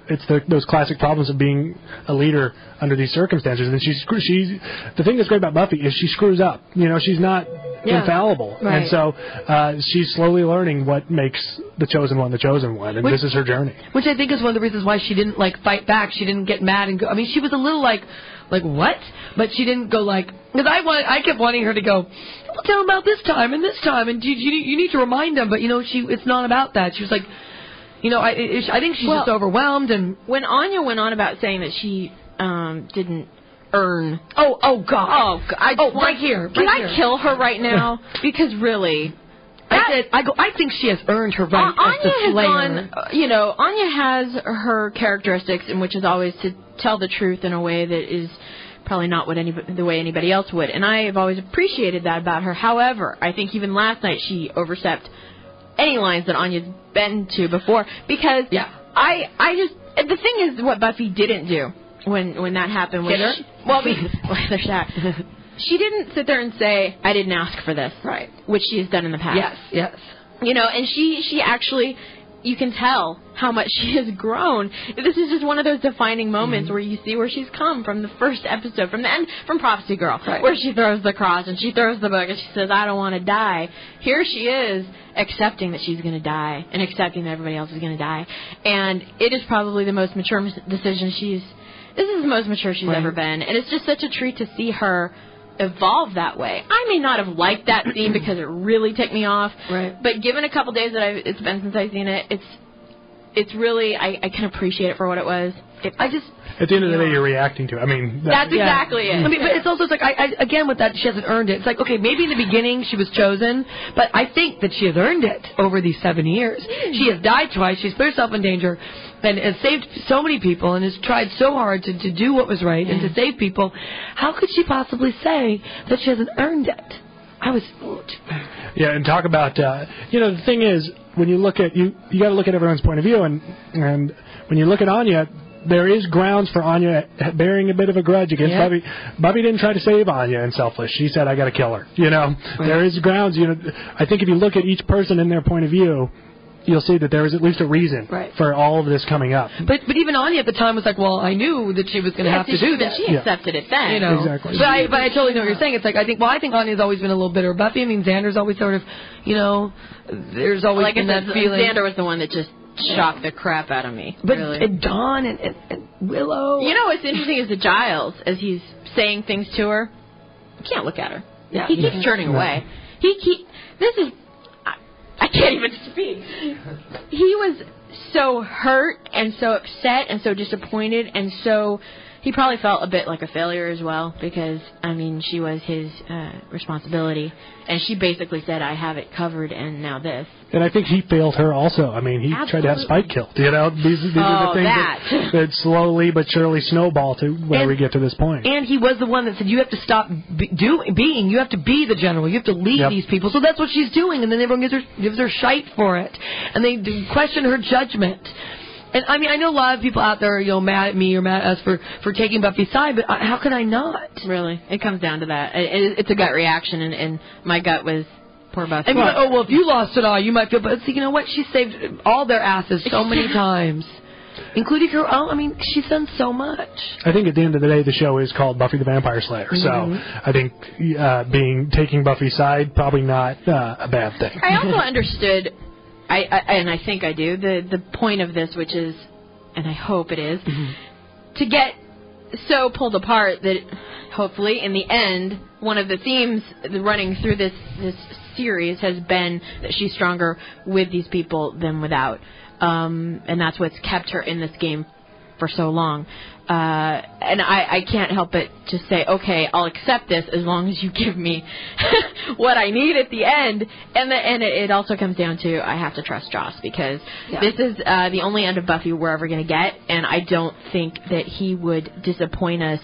it's the, those classic problems of being a leader under these circumstances. And she's she the thing that's great about Buffy is she screws up. You know, she's not yeah. infallible, right. and so uh, she's slowly learning what makes the chosen one the chosen one, and which, this is her journey. Which I think is one of the reasons why she didn't like fight back. She didn't get mad and go. I mean, she was a little like, like what? But she didn't go like because I want. I kept wanting her to go. Well, tell them about this time and this time, and you, you, you need to remind them. But you know, she it's not about that. She was like. You know, I I think she's well, just overwhelmed. And when Anya went on about saying that she um, didn't earn... Oh, oh, God. Oh, God. I oh want, right here. Can right I here. kill her right now? Because really... That, I, said, I, go, I think she has earned her right uh, as the Anya Slayer. Has gone, you know, Anya has her characteristics, in which is always to tell the truth in a way that is probably not what any, the way anybody else would. And I have always appreciated that about her. However, I think even last night she overstepped any lines that Anya's been to before, because yeah. I I just the thing is what Buffy didn't do when when that happened. When she, well, we, well, there's that. She didn't sit there and say, "I didn't ask for this," right? Which she has done in the past. Yes, yes. You know, and she she actually. You can tell how much she has grown. This is just one of those defining moments mm-hmm. where you see where she's come from the first episode, from the end, from Prophecy Girl, right. where she throws the cross and she throws the book and she says, I don't want to die. Here she is accepting that she's going to die and accepting that everybody else is going to die. And it is probably the most mature decision she's, this is the most mature she's right. ever been. And it's just such a treat to see her evolve that way. I may not have liked that scene because it really ticked me off, right. but given a couple days that I've, it's been since I've seen it, it's it's really I, I can appreciate it for what it was. It, I just at the end of the day, you're reacting to it. I mean, that's, that's yeah. exactly it. I mean, but it's also it's like I, I again with that she hasn't earned it. It's like okay, maybe in the beginning she was chosen, but I think that she has earned it over these seven years. She has died twice. She's put herself in danger. And has saved so many people and has tried so hard to, to do what was right and to save people. How could she possibly say that she hasn't earned it? I was... Yeah, and talk about... Uh, you know, the thing is, when you look at... You you got to look at everyone's point of view. And, and when you look at Anya, there is grounds for Anya bearing a bit of a grudge against yeah. Buffy. Buffy didn't try to save Anya in Selfless. She said, I got to kill her. You know, right. there is grounds. You know, I think if you look at each person in their point of view... you'll see that there was at least a reason right. for all of this coming up. But but even Anya at the time was like, well, I knew that she was going to yeah, have to do this. She accepted yeah. it then. You know? Exactly. But I, but I totally know what you're saying. It's like, I think, well, I think Anya's always been a little bitter. Buffy, I mean, Xander's always sort of, you know, there's always like been I said, that feeling. Xander was the one that just shocked the crap out of me. But really. and Dawn and, and, and Willow. You know what's interesting is that Giles, as he's saying things to her, you can't look at her. Yeah. He keeps yeah. turning right. away. He keep. This is. I can't even speak. He was so hurt and so upset and so disappointed and so he probably felt a bit like a failure as well because, I mean, she was his uh, responsibility. And she basically said, I have it covered and now this. And I think he failed her also. I mean, he Absolutely. tried to have Spike killed. You know, these, these oh, are the things that. that, that slowly but surely snowball to where and, we get to this point. And he was the one that said, you have to stop be, do, being, you have to be the general. You have to lead yep. these people. So that's what she's doing. And then everyone gives her, gives her shite for it. And they question her judgment. And, I mean, I know a lot of people out there are, you know, mad at me or mad at us for, for taking Buffy's side, but I, how could I not? Really? It comes down to that. It, it, it's a gut reaction, and, and my gut was poor Buffy. And well, like, oh, well, if you lost it all, you might feel... But see, you know what? She saved all their asses so many times, including her own. I mean, she's done so much. I think at the end of the day, the show is called Buffy the Vampire Slayer. Mm-hmm. So I think uh, being taking Buffy's side, probably not uh, a bad thing. I also understood... I, I and I think I do the the point of this, which is, and I hope it is, mm-hmm. to get so pulled apart that hopefully in the end, one of the themes running through this this series has been that she's stronger with these people than without, um, and that's what's kept her in this game for so long. Uh, and I, I can't help but just say, okay, I'll accept this as long as you give me what I need at the end. And the, and it, it also comes down to I have to trust Joss because yeah. this is uh, the only end of Buffy we're ever going to get, and I don't think that he would disappoint us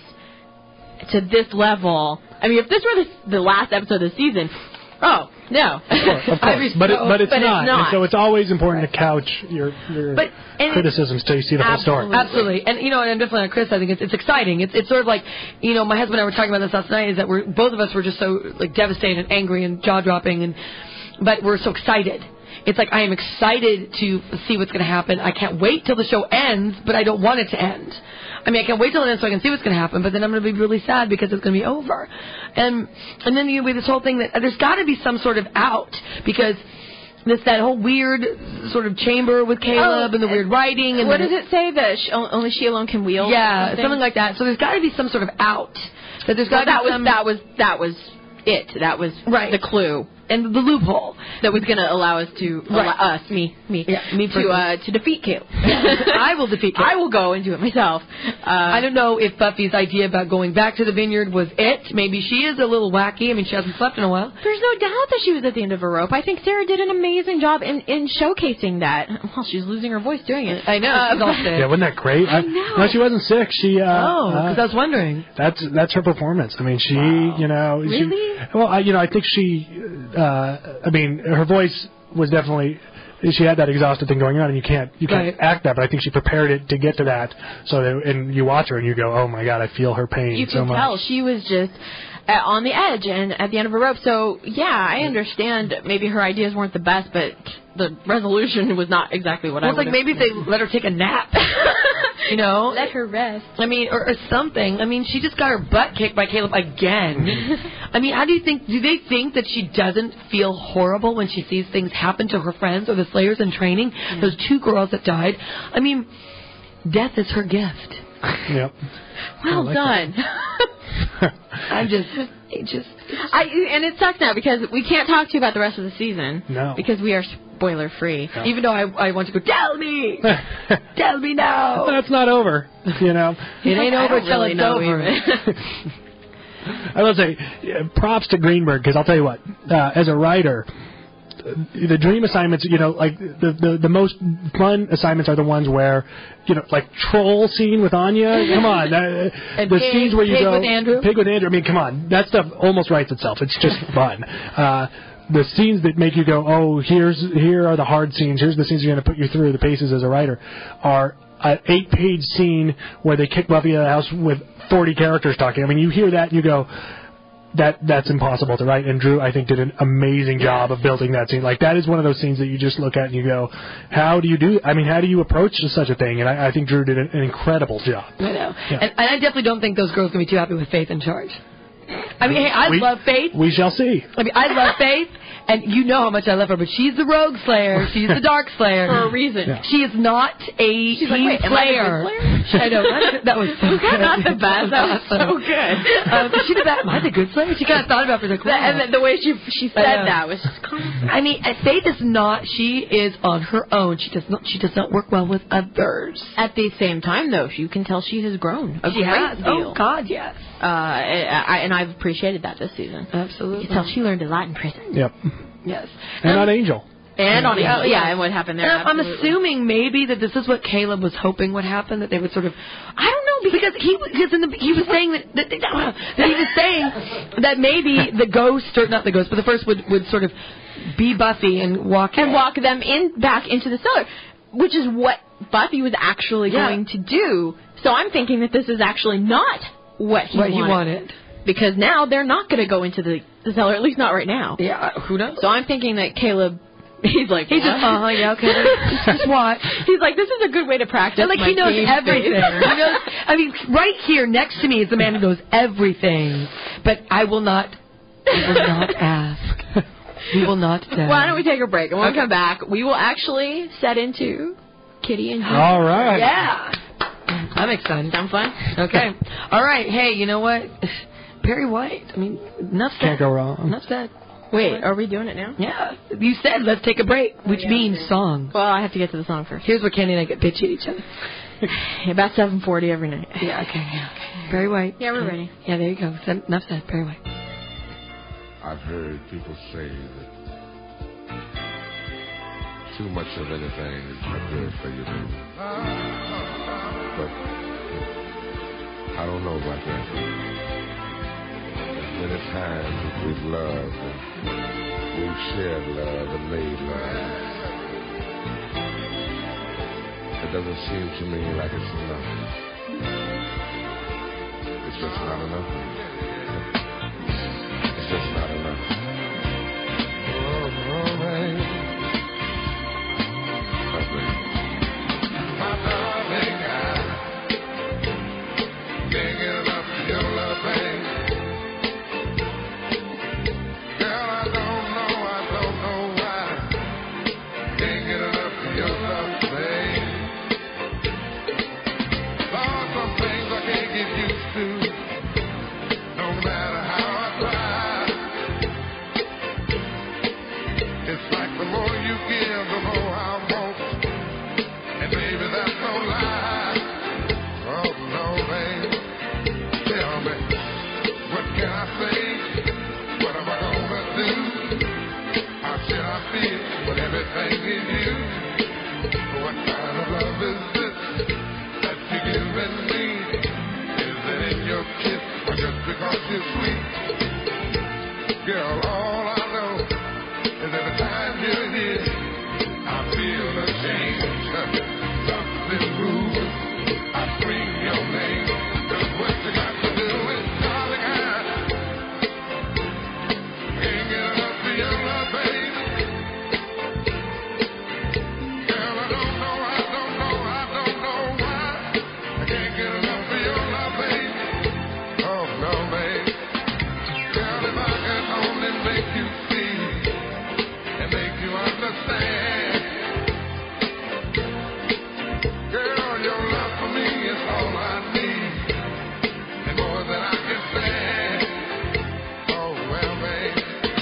to this level. I mean, if this were the, the last episode of the season, oh, no. Of course, of course. but, it, but, it's, but not. it's not. And so it's always important to couch your, your but, criticisms till you see the whole story. Absolutely. And, you know, and I'm definitely on Chris. I think it's, it's exciting. It's, it's sort of like, you know, my husband and I were talking about this last night, is that we're both of us were just so, like, devastated and angry and jaw-dropping, and but we're so excited. it's like I am excited to see what's going to happen. I can't wait till the show ends, but I don't want it to end. I mean, I can't wait till it ends so I can see what's going to happen, but then I'm going to be really sad because it's going to be over. And and then you with this whole thing that there's got to be some sort of out because this that whole weird sort of chamber with Caleb Oh, and the weird writing. And what then does it say? That she, only she alone can wield? Yeah, something? something like that. So there's got to be some sort of out. That there's got Well, to that be was some, that was that was it. That was Right. the clue and the loophole. that was going to allow us to Right. allow us me me Yeah, me to personally. uh, to defeat Caleb. I will defeat Caleb. I will go and do it myself. Uh, I don't know if Buffy's idea about going back to the vineyard was it. Maybe she is a little wacky. I mean, she hasn't slept in a while. There's no doubt that she was at the end of her rope. I think Sarah did an amazing job in, in showcasing that. Well, she's losing her voice doing it. I know. She's all sick. Yeah, wasn't that great? I know. No, she wasn't sick. She. Uh, Oh, because uh, I was wondering. That's that's her performance. I mean, she, you know, Really? She, well, I, you know, I think she, uh, I mean, her voice was definitely. She had that exhausted thing going on, and you can't you can't Right. act that. But I think she prepared it to get to that. So, that, and you watch her, and you go, "Oh my God, I feel her pain You so can much." tell she was just uh, on the edge and at the end of her rope. So, yeah, I understand maybe her ideas weren't the best, but the resolution was not exactly what Well, I it's like would maybe if they let her take a nap. You know? Let her rest. I mean, or, or something. I mean, she just got her butt kicked by Caleb again. I mean, how do you think, do they think that she doesn't feel horrible when she sees things happen to her friends or the Slayers in training? Yeah. Those two girls that died. I mean, death is her gift. Yep. Well like done. I'm just, it just, I and it sucks now because we can't talk to you about the rest of the season. No. Because we are spoiler free. Yeah. even though I, I want to go, tell me! Tell me now! That's not over. You know. It ain't I over don't till really it's know over. even. I will say, uh, props to Greenberg, because I'll tell you what, uh, as a writer, the dream assignments, you know, like the, the the most fun assignments are the ones where, you know, like troll scene with Anya. Come on, uh, And the pig- scenes where you pig go with Andrew? pig with Andrew. I mean, come on, that stuff almost writes itself. It's just fun. Uh, the scenes that make you go, oh, here's here are the hard scenes. Here's the scenes that are going to put you through the paces as a writer. Are an eight-page scene where they kick Buffy out of the house with forty characters talking. I mean, you hear that and you go, that that's impossible to write. And Drew, I think, did an amazing job of building that scene. Like, that is one of those scenes that you just look at and you go, how do you do I mean, how do you approach such a thing? And I, I think Drew did an, an incredible job. I know. Yeah. And, and I definitely don't think those girls are going to be too happy with Faith in charge. I mean, hey, I We- love Faith. We shall see. I mean, I love Faith, and you know how much I love her, but she's the Rogue Slayer. She's the Dark Slayer. For a reason. Yeah. She is not a She's team like, wait, am I the player. good Slayer? I know. That, that was so Was that good. not the best? That was awesome. so good. Um, she did that. Am I the good Slayer? She kind of thought about it for the And the, the way she she I said know. that was just constant. I mean, uh, Faith is not. She is on her own. She does not. She does not work well with others. At the same time, though, you can tell she has grown a She great has. deal. Oh God, yes. Uh, I, I, and I've appreciated that this season. Absolutely. You can tell she learned a lot in prison. Yep. Yes. And on Angel. And on Yeah, Angel, yeah, yeah. and what happened there. And I'm absolutely. assuming maybe that this is what Caleb was hoping would happen, that they would sort of, I don't know, because he because in the, he was saying that, that, that he was saying that maybe the ghost, or not the ghost, but the first would, would sort of be Buffy and walk and in. walk them in back into the cellar, which is what Buffy was actually Yeah. going to do. So I'm thinking that this is actually not what he what wanted. he wanted. Because now they're not going to go into the, the cellar, at least not right now. Yeah, who knows? So I'm thinking that Caleb, he's like, He's just, "What?" uh-huh, yeah, okay, just, just watch. He's like, this is a good way to practice. And like my he knows game everything. face. He knows, I mean, right here next to me is the man who knows everything. But I will not, I will not ask. We will not tell. Why don't we take a break? And when Okay. we come back, we will actually set into Kitty and Junior. All right. Yeah. I'm excited. Sound fun? Okay. All right. Hey, you know what? Perry White. I mean, enough said. Can't go wrong. Enough said. Wait, are we doing it now? Yeah. You said let's take a break, which yeah, means okay. song. Well, I have to get to the song first. Here's where Kenny and I get bitchy at each other. About seven forty every night. Yeah, okay. Yeah, okay. Perry White. Yeah, we're ready. Yeah, there you go. Said- Enough said. Perry White. I've heard people say that too much of anything is not good for you. But I don't know about that. As many times as we've loved and we've shared love and made love, it doesn't seem to me like it's enough. It's just not enough. It's just not enough. Oh, oh, baby. babe. Lord, some things I can't get used to, no matter how I try. It's like the more you give, the more I want. And baby, that's no lie. Oh, no, babe. Tell me, what can I say? What am I gonna do? How should I feel when everything is you? What kind of love is this that you're giving me? Is it in your kiss or just because you're sweet? Girl, all I know is every time you're here, I feel a change. Something moves. I scream your name. Just what you got to do is, darling, I can't get enough of your love, babe. Girl, I don't know, I don't know, I don't know why. I can't get enough of your love, babe. Oh, no, babe. Girl, if I can only make you see and make you understand. Girl, your love for me is all I need, and more than I can stand. Oh, well, babe,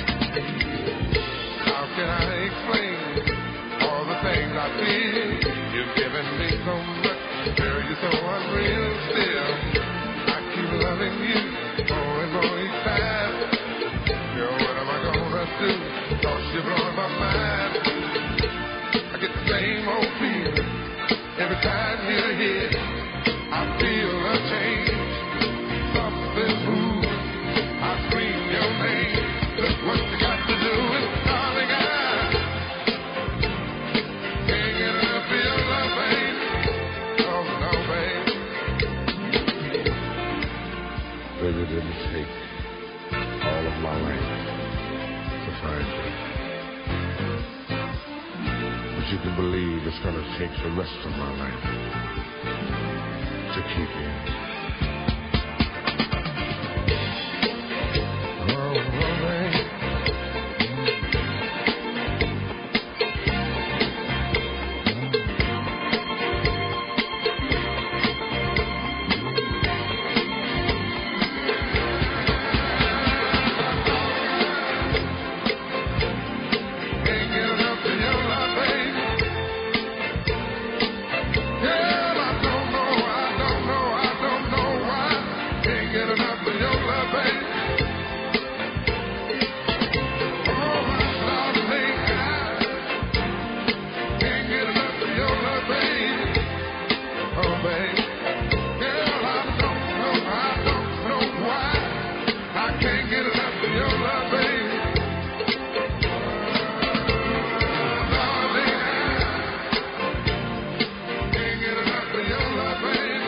how can I explain all the things I feel? You've given me so much, girl, you're so unreal still. I keep loving you more and more each time. Girl, what am I gonna do? Cause you're blowing my mind. I get the same old feeling every time you're here. I feel a change. Something moves. I scream your name. Just what you got to do is, darling, I can't get enough of your love, babe. Oh, no, babe. Baby, it didn't take all of my life to find you. But you can believe it's going to take the rest of my life to keep you. Oh, oh, babe. Can't get enough of your love, babe. Girl, I don't know, I don't know, I don't know why. Can't get enough of your love, babe. Oh, my darling, I can't get enough of your love, babe. Oh, babe. Girl, I don't know, I don't know why. I can't get enough of your love, babe. Darling, I can't get enough of your love, babe.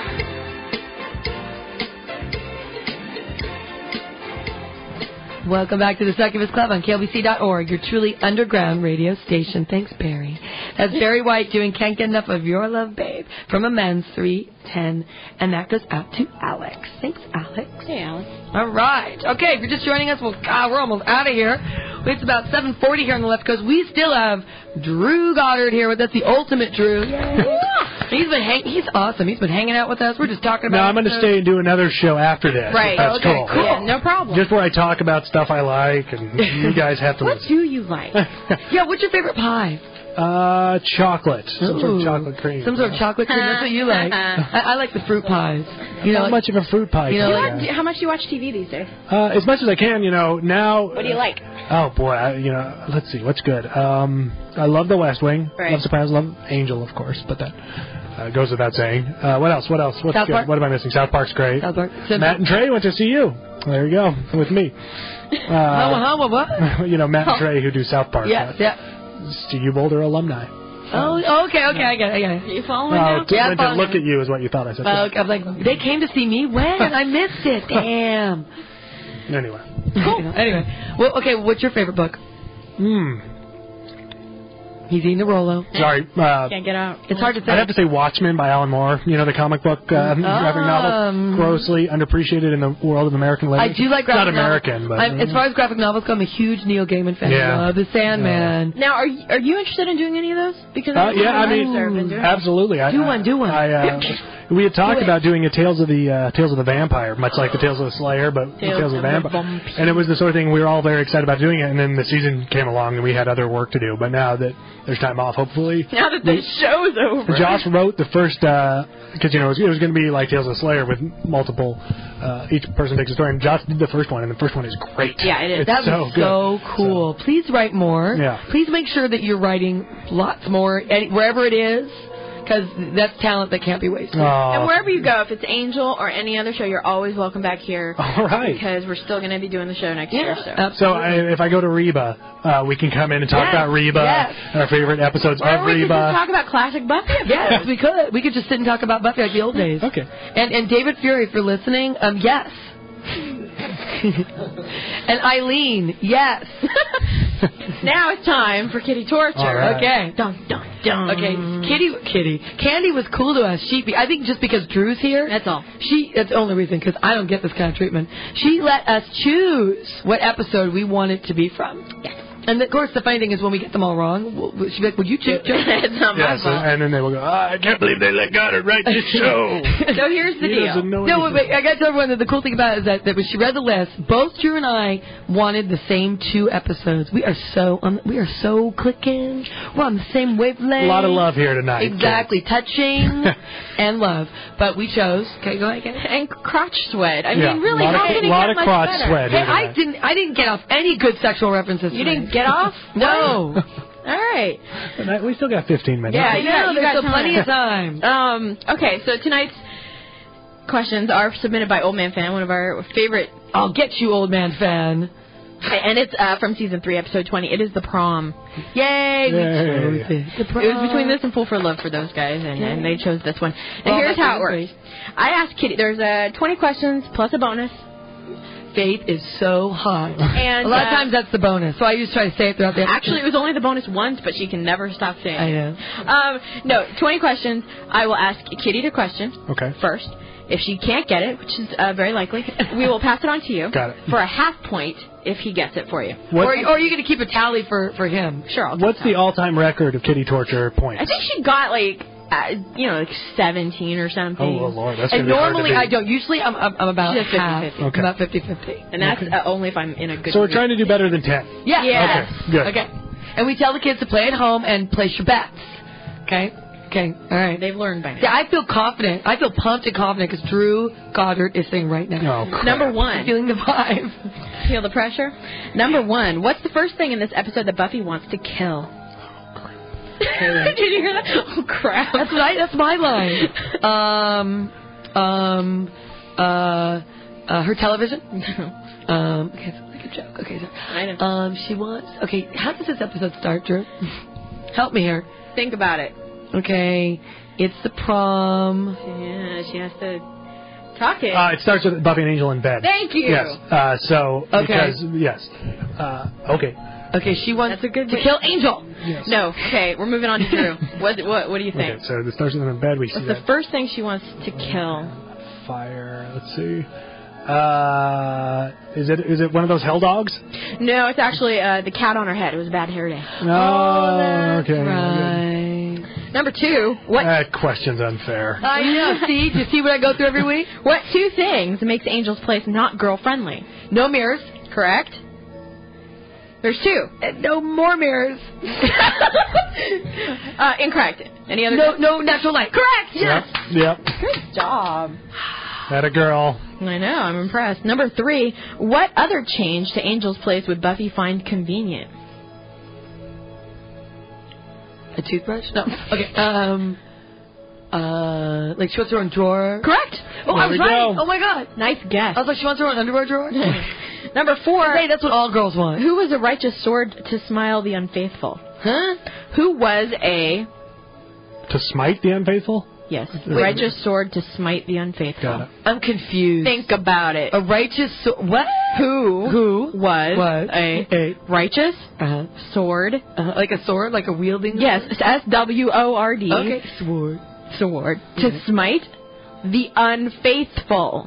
Welcome back to the Succubus Club on K L B C dot org, your truly underground radio station. Thanks, Barry. That's Barry White doing Can't Get Enough of Your Love, Babe from Amends three ten, and that goes out to Alex. Thanks, Alex. Hey, Alice. All right. Okay, if you're just joining us, well, God, we're almost out of here. It's about seven forty here on the left coast. We still have Drew Goddard here with us, the ultimate Drew. Yay. He's been hang- he's awesome. He's been hanging out with us. We're just talking about No, I'm going to stay and do another show after this. Right. If that's Okay, cool. cool. Yeah, no problem. Just where I talk about stuff I like, and you guys have to What listen. do you like? Yeah, what's your favorite pie? Uh, chocolate. Some sort of Ooh. chocolate cream. Some sort of chocolate cream. That's what you like. I, I like the fruit pies. You know, Not like, much of a fruit pie. you know, fan. like- What- How much do you watch T V these days? Uh, as much as I can, you know. Now. What do you like? Oh boy, I, you know. Let's see, what's good. Um, I love The West Wing. Right. Love Sopranos. Love Angel, of course, but that uh, goes without saying. Uh, what else? What else? What's South good? Park? What am I missing? South Park's great. South Park. Matt and Trey went to see you. There you go, with me. Huh, huh, what, what? Uh, you know, Matt and Trey who do South Park. Yeah, uh, yeah. C U Boulder alumni. Oh, okay, okay, I get it, I get it. You following Oh, now? to, Yeah, went to fine. look at you is what you thought I said. Uh, I'm like, they came to see me when? I missed it. Damn. Anyway. Cool. Anyway, well, okay, what's your favorite book? Hmm. He's eating a Rolo. Sorry. Uh, Can't get out. It's hard to say. I'd have to say Watchmen by Alan Moore. You know, the comic book uh, graphic novel. Grossly underappreciated in the world of American I literature. do like graphic It's not American, novels. but... I'm, as far as graphic novels go, I'm a huge Neil Gaiman fan. Yeah. I love The Sandman. Now, are you, are you interested in doing any of those? Because Uh, yeah, I mean, absolutely. I, Do one, do one. I, uh, we had talked Do it. about doing a Tales of the uh, Tales of the Vampire, much like the Tales of the Slayer, but Tales Tales of the of the Vampire. Vampire. And it was the sort of thing we were all very excited about doing it, and then the season came along and we had other work to do. But now that there's time off, hopefully. Now that the show's over. Josh wrote the first, because, you know, it was, it was going to be like Tales of the Slayer with multiple, uh, each person takes a story, and Josh did the first one, and the first one is great. Yeah, it is. It's That so was good. so cool. So- Please write more. Yeah. Please make sure that you're writing lots more, any, wherever it is, because that's talent that can't be wasted. Aw. And wherever you go, if it's Angel or any other show, you're always welcome back here. All right. Because we're still going to be doing the show next year. So. absolutely. So I, if I go to Reba, uh, we can come in and talk Yes, about Reba, yes. our favorite episodes Or of we could just Reba. talk about classic Buffy. Yes, we could. We could just sit and talk about Buffy like the old days. Okay. And and David Fury, if you're listening, um, yes. And Eileen, yes. Now it's time for Kitty Torture. All right. Okay. Dun, dun, dun. Okay, Kitty, Kitty, Candy was cool to us. She, I think, just because Drew's here. That's all. She. That's the only reason, because I don't get this kind of treatment. She let us choose what episode we want it to be from. Yes. And of course, the funny thing is, when we get them all wrong, we'll, she'll be like, "Would you choose?" It's not my Yes, fault. and then they will go, oh, I can't believe they let Goddard write this show. So here's the He deal. doesn't know No, anything. wait, wait, I got to tell everyone that the cool thing about it is that, that when she read the list, both Drew and I wanted the same two episodes. We are so on, we are so clicking. We're on the same wavelength. A lot of love here tonight. Exactly, touching and love. But we chose. Okay, go ahead. Again. And crotch sweat. I Yeah, mean, really, lot of- how can it lot get of much crotch better? sweat. Hey, here I tonight. didn't. I didn't get off any good sexual references. You tonight. didn't get off? No. All right. Tonight, we still got fifteen minutes. Yeah, You you got, know, you there's got still plenty of time. Um, okay, so tonight's questions are submitted by Old Man Fan, one of our favorite, I'll get you, old man fan. and it's uh, from season three, episode twenty. It is the prom. Yay! We Yay. chose it. The It was between this and Fool for Love for those guys, and, and they chose this one. And Well, here's that's how it great. works. I asked Kitty, there's uh, twenty questions plus a bonus. Faith is so hot. And A lot of uh, times that's the bonus. So I just try to say it throughout the episode. Actually, it was only the bonus once, but she can never stop saying I it. know. Um, no, twenty questions. I will ask Kitty the question Okay. first. If she can't get it, which is uh, very likely, we will pass it on to you Got it. for a half point if he gets it for you. What, Or, or you're going to keep a tally for, for him. Sure, I'll what's take the that. all-time record of Kitty Torture points? I think she got like, uh, you know, like seventeen or something. Oh, Lord. That's And gonna be hard to normally beat. I don't. Usually I'm, I'm, I'm about She's half. fifty-fifty. Okay. About fifty-fifty. And that's uh, only if I'm in a good So we're mood. trying to do better than ten. Yeah. Yes. Okay, good. Okay. And we tell the kids to play at home and place your bets. Okay? Okay. All right. They've learned by now. Yeah, I feel confident. I feel pumped and confident because Drew Goddard is sitting right now. Oh, crap. Number I'm one, feeling the vibe. feel the pressure. Number one, what's the first thing in this episode that Buffy wants to kill? Did you hear that? Oh crap! That's right. That's my line. Um, um, uh, uh, her television. Um, okay, it's like a joke. Okay, so, I know. um, she wants. Okay, how does this episode start, Drew? Help me here. Think about it. Okay, it's the prom. Yeah, she has to talk it. Uh, it starts with Buffy and Angel in bed. Thank you. Yes. Uh, so, Okay. because, yes. Uh, okay. Okay, she wants That's a good to way- kill Angel. Yes. No. Okay, we're moving on to Drew. what what what do you think? Okay, so it starts with them in bed. We see What's the that first thing she wants to kill? fire. Let's see. Uh, is it is it one of those hell dogs? No, it's actually uh, the cat on her head. It was a bad hair day. No. Oh, that's okay. right. Number two, what That question's unfair. I know. See, do you see what I go through every week? what two things makes Angel's place not girl friendly? No mirrors. Correct. There's two. And no more mirrors. uh, incorrect. Any other? No, no natural light. Correct. Yes. Yep. Yep. Good job. That a girl. I know. I'm impressed. Number three, what other change to Angel's place would Buffy find convenient? A toothbrush? No. Okay. Um. Uh. Like she wants her own drawer. Correct. Oh, There I was we right. go. Oh my God. Nice guess. I was like, she wants her own underwear drawer. Number four, Hey, that's what all girls want. who was a righteous sword to smile the unfaithful? Huh? Who was a To smite the unfaithful? Yes. Righteous sword to smite the unfaithful. Got it. I'm confused. Think about it. A righteous sword. What? Who? Who Was, was a, a righteous uh-huh. sword. Uh-huh. Like a sword? Like a wielding Yes. sword? S W O R D. Okay. Sword. Sword. Mm-hmm. To smite the unfaithful.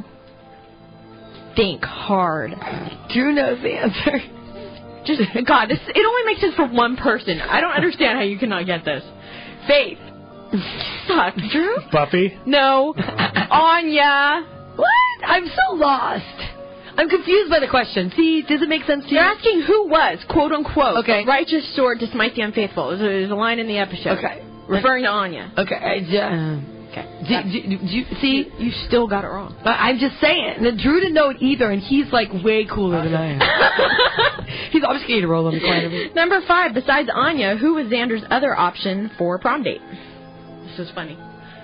Think hard. Drew knows the answer. Just, God, this, it only makes sense for one person. I don't understand how you cannot get this. Faith. Suck. Drew? Buffy? No. Anya. What? I'm so lost. I'm confused by the question. See, does it make sense to you? You're asking who was, quote unquote, Okay. the righteous sword to smite the unfaithful. There's a, there's a line in the episode. Okay. Referring to Anya. Okay. I, uh, Okay. do, do, do you, see, You still got it wrong. I- I'm just saying. That Drew didn't know it either, and he's like way cooler than I am. He's obviously going to roll on the corner of it. Number five, besides Anya, who was Xander's other option for prom date? This is funny.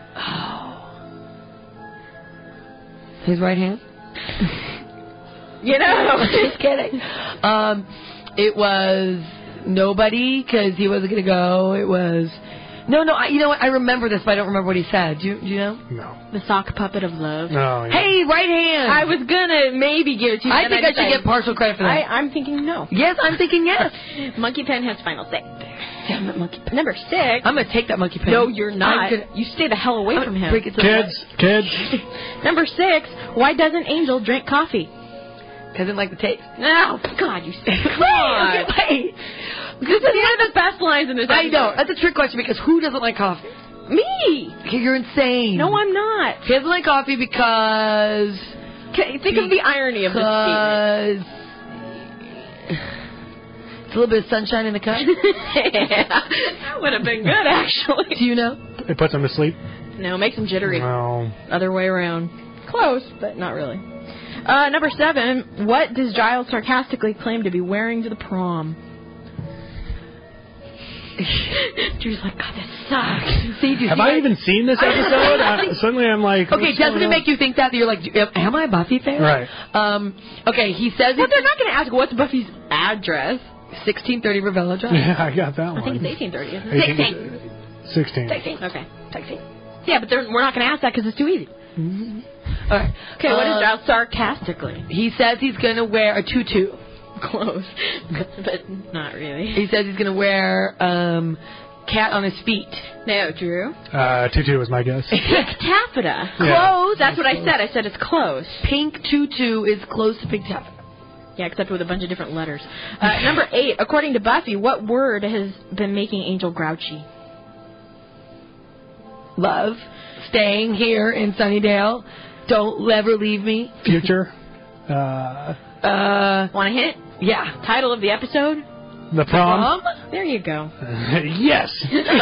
Oh. His right hand? You know. Just kidding. Um, it was nobody because he wasn't going to go. It was no, no. I, you know what? I remember this, but I don't remember what he said. Do you, do you know? No. The sock puppet of love. No. Yeah. Hey, right hand. I was gonna maybe give it to you. I then think I should decided- get partial credit for that. I, I'm thinking no. Yes, I'm thinking yes. Monkey pen has final say. Damn it, monkey pen. Number six. I'm gonna take that monkey pen. No, you're not. I'm gonna- You stay the hell away I'm from gonna him. break it to Kids, kids. Number six. Why doesn't Angel drink coffee? Because I didn't like the taste. No, God, you stay. Come Wait, on. okay, wait. This is one of the best lines in this I episode. know. That's a trick question because who doesn't like coffee? Me. Okay, you're insane. No, I'm not. He doesn't like coffee because... Okay, think of the irony of this statement. Because... It's a little bit of sunshine in the cup. Yeah, that would have been good, actually. Do you know? It puts them to sleep. No, makes them jittery. No. Other way around. Close, but not really. Uh, number seven. What does Giles sarcastically claim to be wearing to the prom? Drew's like, God, this sucks. See, do you Have see I my- even seen this episode? I, suddenly I'm like, Okay, what's doesn't going it on? make you think that, that you're like, am I a Buffy fan? Right. Um. Okay, he says Well, it's they're not going to ask what's Buffy's address. sixteen thirty Ravello Drive. Yeah, I got that one. I think it's eighteen thirty, isn't it? eighteen. sixteen. Sixteen. Okay. Sixteen. Yeah, but they're, we're not going to ask that because it's too easy. All right. Okay, what is Uh, Giles sarcastically? He says he's gonna wear a tutu. Close, but not really. He says he's gonna wear um, cat on his feet. No, Drew. Uh, tutu was my guess. Pink taffeta. Yeah. Close. That's what I said. I said it's close. Pink tutu is close to pink taffeta. Yeah, except with a bunch of different letters. Uh, number eight. According to Buffy, what word has been making Angel grouchy? Love, staying here in Sunnydale. Don't ever leave me. Future. Uh, Uh, Want a hint? yeah. Title of the episode? the prom. Um, There you go. Yes.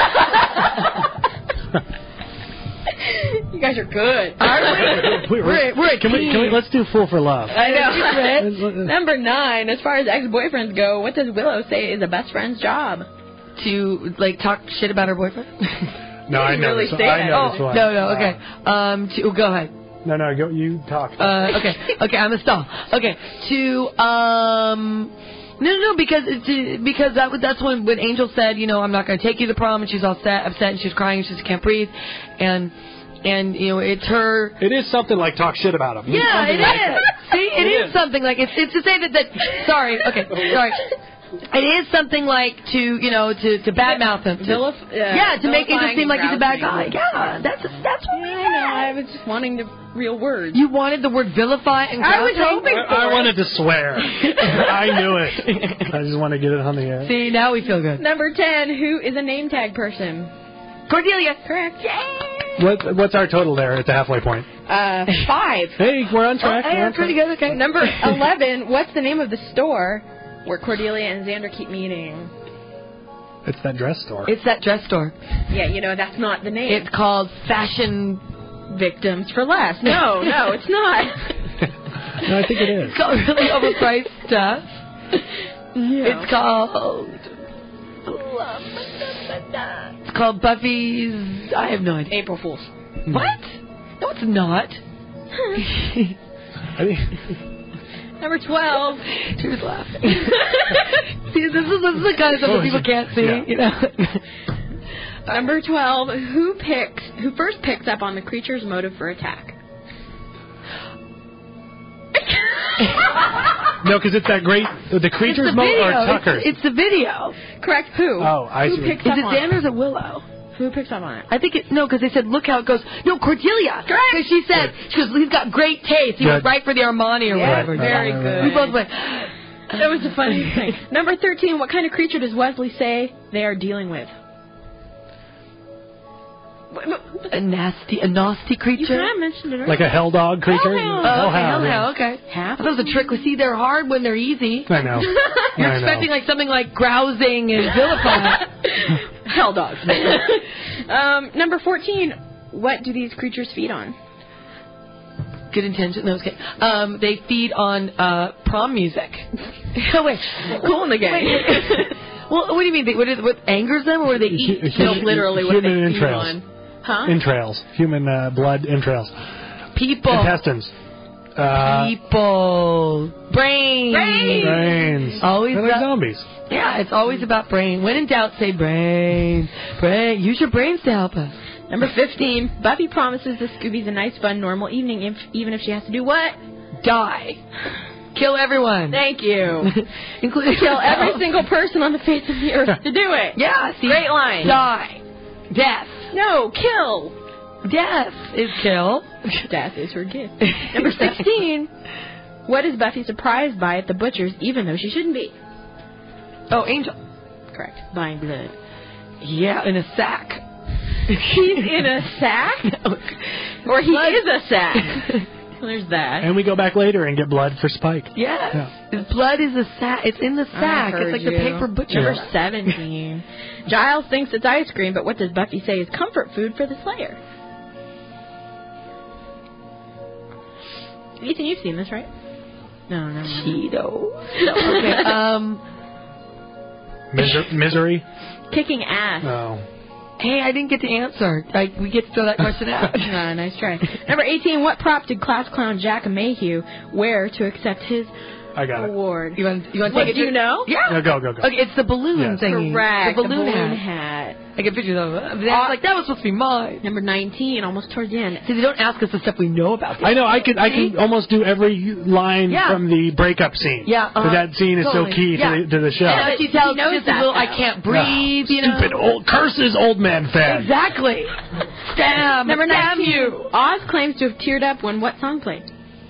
You guys are good. We're, We're- we're a can we, can we, team. let's do Fool for Love. I know. know. Number nine. As far as ex-boyfriends go, what does Willow say is a best friend's job? to like talk shit about her boyfriend. No, I didn't know really this one. say I that. know Oh, this one. No, no, okay. Um, to, go ahead. No, no, go, you talk. Uh, okay, okay, I'm a stall. Okay, to um, no, no, no, because to, because that was that's when when Angel said, you know, I'm not going to take you to the prom, and she's all sad, upset, and she's crying, and she just can't breathe, and and you know, it's her. It is something like talk shit about him. Yeah, it is. See, it, It is, is. something like it's it's to say that that. Sorry, okay, sorry. It is something like to you know to to badmouth him. To, Vilif- uh, yeah, to make Angel vilifying seem like he's a bad guy. grouchy. Yeah, that's that's what we I know. I was just wanting the real words. You wanted the word vilify and I was grouchy? hoping I, I wanted to swear. I knew it. I just want to get it on the air. See, now we feel good. Number ten. Who is a name tag person? Cordelia. Correct. Yay! What, what's our total there at the halfway point? Uh, five. Hey, we're on track. Oh, hey, we're on that's pretty track. good. Okay. Number eleven. What's the name of the store where Cordelia and Xander keep meeting? It's that dress store. It's that dress store. Yeah, you know that's not the name. It's called Fashion. Victims for Less. No, no, it's not. No, I think it is. It's called really overpriced stuff. Yeah. It's called. It's called Buffy's. I have no idea. April Fools. What? No, it's not. I think, Number twelve. She was laughing. See, this is, this is the kind of stuff Oh, that people she- can't see, yeah. you know. Number twelve. Who picks? Who first picks up on the creature's motive for attack? No, because it's that great. The creature's mode or Tucker's? It's, it's the video. Correct. Who? Oh, I Who see. picks Is up it on Xander's or Willow? Who picks up on it? I think it, no, because they said, look how it goes. No, Cordelia. Correct. Because she said, she goes, he's got great taste. He Good. went right for the Armani or Yeah, whatever. very Right, right, good. We both went, That was a funny thing. Number thirteen. What kind of creature does Wesley say they are dealing with? a nasty, a nasty creature. You kind of mentioned it earlier. Like a hell dog creature? Hellhound. Oh, okay, Hellhound, yeah. hellhound, okay. Half I thought it was a trick. See, they're hard when they're easy. I know. You're I know. expecting like something like grousing and vilifying. Hell dogs. um, number fourteen. What do these creatures feed on? Good intention. No, okay. Um, they feed on uh, prom music. Oh wait, Cool in the game. well, what do you mean? They, what, is, what angers them, or what do they eat? Hu- No, hu- literally what human they feed entrails. on. Huh? Entrails. Human uh, blood entrails. People. Intestines. Uh, People. Brains. Brains. brains. Always They're like about- zombies. Yeah, it's always about brain. When in doubt, say brain. Brain. Use your brains to help us. Number fifteen. Buffy promises the Scoobies a nice, fun, normal evening, if, even if she has to do what? Die. Kill everyone. Thank you. Including Kill every yourself. single person on the face of the earth to do it. Yeah, see? Great line. Die. Death. No, kill. Death is kill. Death is her gift. Number sixteen. What is Buffy surprised by at the butcher's, even though she shouldn't be? Oh, Angel. Correct. Buying blood. Yeah, in a sack. He's in a sack? Or he Blood. is a sack. There's that. And we go back later and get blood for Spike. Yes. Yeah. His blood is a sack. It's in the I sack. heard It's like you. the paper butcher. Number Yeah. seventeen. Giles thinks it's ice cream, but what does Buffy say is comfort food for the Slayer? Ethan, you've seen this, right? No, no, no. Cheetos. No, okay. Um. Miser- misery? Kicking ass. No. Hey, I didn't get to answer. Like, we get to throw that question out. Ah, nice try. Number eighteen. What prop did class clown Jack Mayhew wear to accept his I got it. award? You want? You want to What, take it? do you know? Yeah. No, go, go, go. Okay, it's the balloon Yes. thingy. Correct. The balloon, hat. hat. I get pictures of it. I was Uh, like, that was supposed to be mine. Number nineteen, almost towards the end. See, they don't ask us the stuff we know about. I know. I can. I can almost do every line Yeah. from the breakup scene. Yeah, But uh-huh. that scene is Totally. so key Yeah. to, the, to the show. Yeah, but she tells He knows just a that, little, I though. can't breathe, Ah, you know. Stupid old curses, old man fan. Exactly. Damn. Number damn nineteen. you. Oz claims to have teared up when what song played?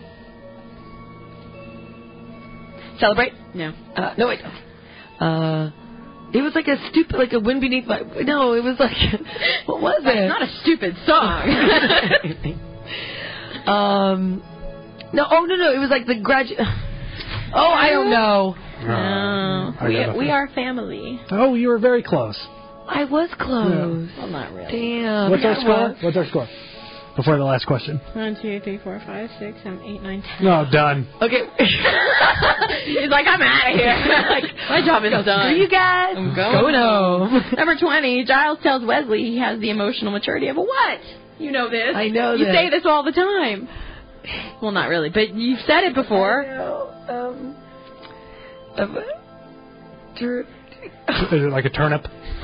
Celebrate? No. Uh, no, wait. Uh, it was like a stupid, like a wind beneath my. No, it was like, what was That's it? not a stupid song. um, no, oh no, no, it was like the gradu. Oh, I don't know. no. I We, got we nothing. are family. Oh, you were very close. I was close. Well, not really. Damn. What's yeah, our I score? was. What's our score? Before the last question. One, two, three, four, five, six, seven, eight, nine, ten. No, done. Okay. He's like, I'm out of here. Like, my job is done. Screw you guys. I'm going home. Number twenty, Giles tells Wesley he has the emotional maturity of a what? You know this. I know You this. say this all the time. Well, not really, but you've said it before. Um, um, tur- Is it like a turnip?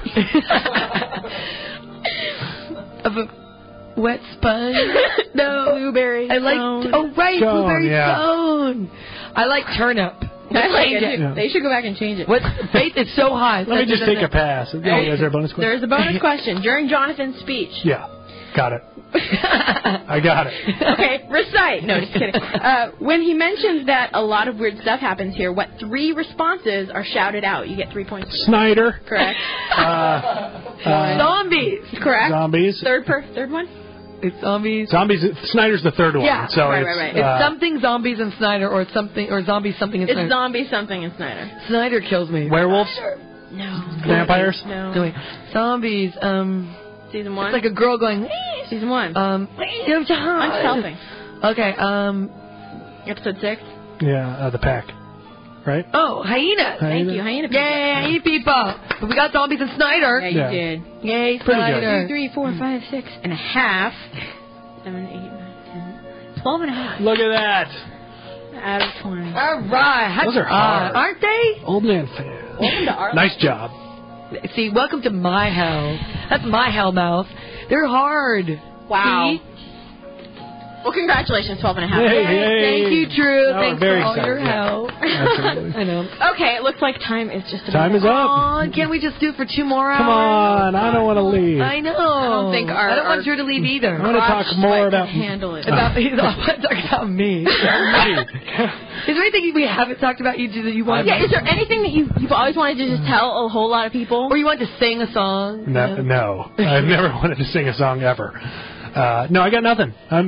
of a wet sponge. No. Blueberry. I like. stone. Oh right, Scone, blueberry yeah. stone. I like turnip. I like Change it. it. They should go back and change it. What faith is so high. Let me just take a pass. Oh, is there a bonus question? There's a bonus question. During Jonathan's speech. Yeah. Got it. I got it. Okay, recite. No, just kidding. Uh, when he mentions that a lot of weird stuff happens here, what three responses are shouted out? You get three points. Snyder. Correct. Uh, uh, Zombies. Correct. zombies. Third per third one? It's zombies. Zombies. Snyder's the third one. Yeah, So right, it's, right, right. It's uh, something zombies and Snyder, or it's something, or zombies something and It's Snyder. zombie something and Snyder. Snyder kills me. werewolves. No. Vampires. No. No wait. Zombies. Um. Season one. It's like a girl going. Season one. Um. I'm just helping. Okay. Um. Episode six. Yeah, uh, the pack. Right. Oh, hyenas. Thank you, hyena people. Yay, hyena people. But we got zombies and Snyder. Yeah, you Yeah. did. Yay, Pretty good. Snyder. Two, three, four, five, six and a half. Seven, eight, nine, ten. Twelve and a half. Look at that. Out of twenty. All right. Those are Uh, hard. aren't they? Old man fan. Welcome to our Nice job. See, welcome to my hell. That's my hell mouth. They're hard. Wow. See? Well, congratulations, twelve and a half. Hey, Yes, hey. thank you, Drew. No, Thanks very for all excited, your yeah. help. Absolutely. I know. Okay, it looks like time is just about Time is up. Aw, can't we just do it for two more hours? Come on, I don't want to leave. I know. I don't think our- I don't want our- Drew to leave either. I want to talk Crotch more sweat about can handle it. About, he's all talking about me. Is there anything we haven't talked about you do that you want? Yeah, is there anything that you, you've always wanted to just tell a whole lot of people? Or you want to sing a song? No, no, I've never wanted to sing a song ever. Uh, no, I got nothing. I'm.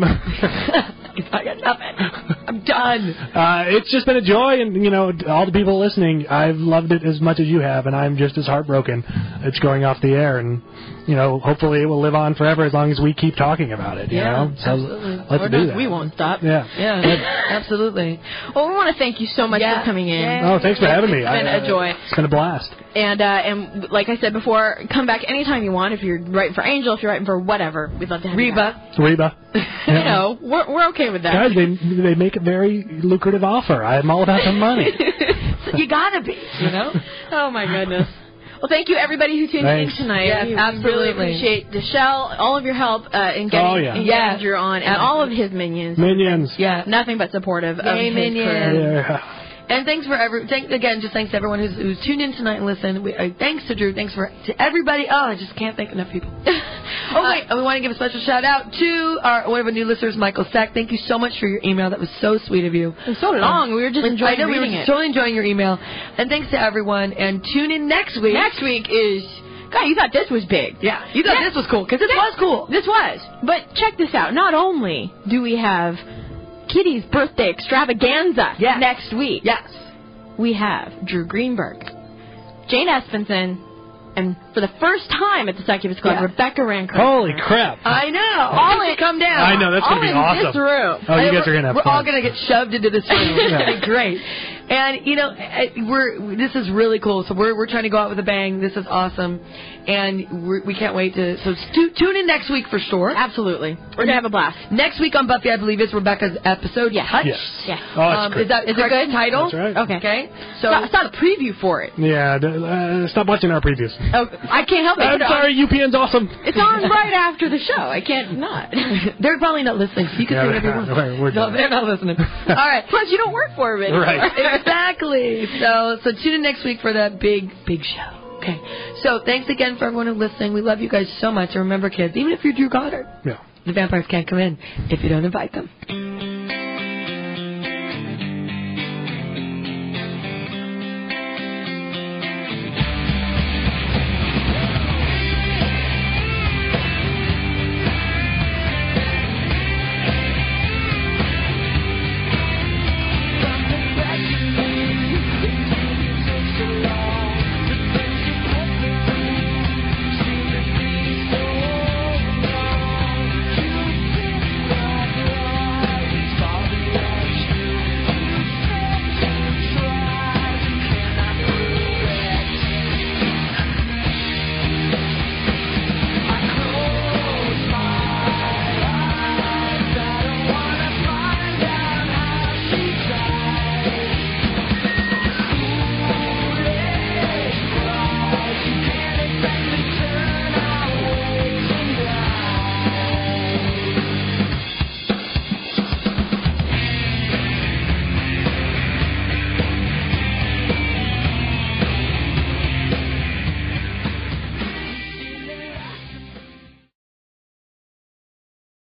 I got nothing. I'm done. Uh, it's just been a joy, and you know, all the people listening, I've loved it as much as you have, and I'm just as heartbroken. It's going off the air, and you know, hopefully it will live on forever as long as we keep talking about it. You Yeah, know, so absolutely. let's Or do not, that. we won't stop. Yeah. Yeah, absolutely. Well, we want to thank you so much Yeah. for coming in. Yay. Oh, thanks for having me. It's been I, a joy. It's been a blast. And uh, and like I said before, come back anytime you want. If you're writing for Angel, if you're writing for whatever, we'd love to have you back. Reba. Reba. You know, we're we're okay with that. Guys, they they make a very lucrative offer. I'm all about the money. You gotta be, you know? Oh my goodness. Well, thank you everybody who tuned Thanks. in tonight. Yes, we absolutely. really appreciate Deshelle, all of your help uh, in getting, Oh, yeah. in Yeah. getting Drew on, and all of his minions. Minions. Yeah. Nothing but supportive of Yay, his minions. career. Yeah. And thanks for every, thank, again, just thanks to everyone who's, who's tuned in tonight and listened. We, uh, thanks to Drew. Thanks for to everybody. Oh, I just can't thank enough people. Oh, wait. And we want to give a special shout out to our one of our new listeners, Michael Sack. Thank you so much for your email. That was so sweet of you. It was so long. We were just I enjoying know, we were reading just it. totally enjoying your email. And thanks to everyone. And tune in next week. Next week is... God, you thought this was big. Yeah. You thought Yeah. this was cool, because this was cool. This was. But check this out. Not only do we have Kitty's birthday extravaganza Yes. next week, Yes. we have Drew Greenberg, Jane Espenson, and for the first time at the Succubus Club, Yeah. Rebecca Rancor. Holy crap. I know. All All in- come down. I know, that's all going to be in awesome. this room. Oh, you And guys we're, are going to have We're fun. all going to get shoved into this room. It's Yeah. going to be great. And, you know, eh, we're this is really cool. So we're we're trying to go out with a bang. This is awesome. And we're, we can't wait to... So stu- tune in next week for sure. Absolutely. We're going to have a blast. Next week on Buffy, I believe, is Rebecca's episode. Yes. Touch. Yes. Yes. Oh, that's Um, great. is that Is it correct good? title? That's right. Okay. Okay. So So it's not a preview for it. Yeah, d- uh, stop watching our previews. Oh, I can't help it. I'm It's sorry, on- U P N's awesome. It's on right after the show. I can't not. they're probably not listening, so you can Yeah, say whatever you want. we're- we're no, done. they're not listening. All right. Plus, you don't work for it. Right. Exactly. So, so tune in next week for that big, big show. Okay. So, thanks again for everyone who's listening. We love you guys so much. And remember, kids, even if you're Drew Goddard, Yeah. the vampires can't come in if you don't invite them.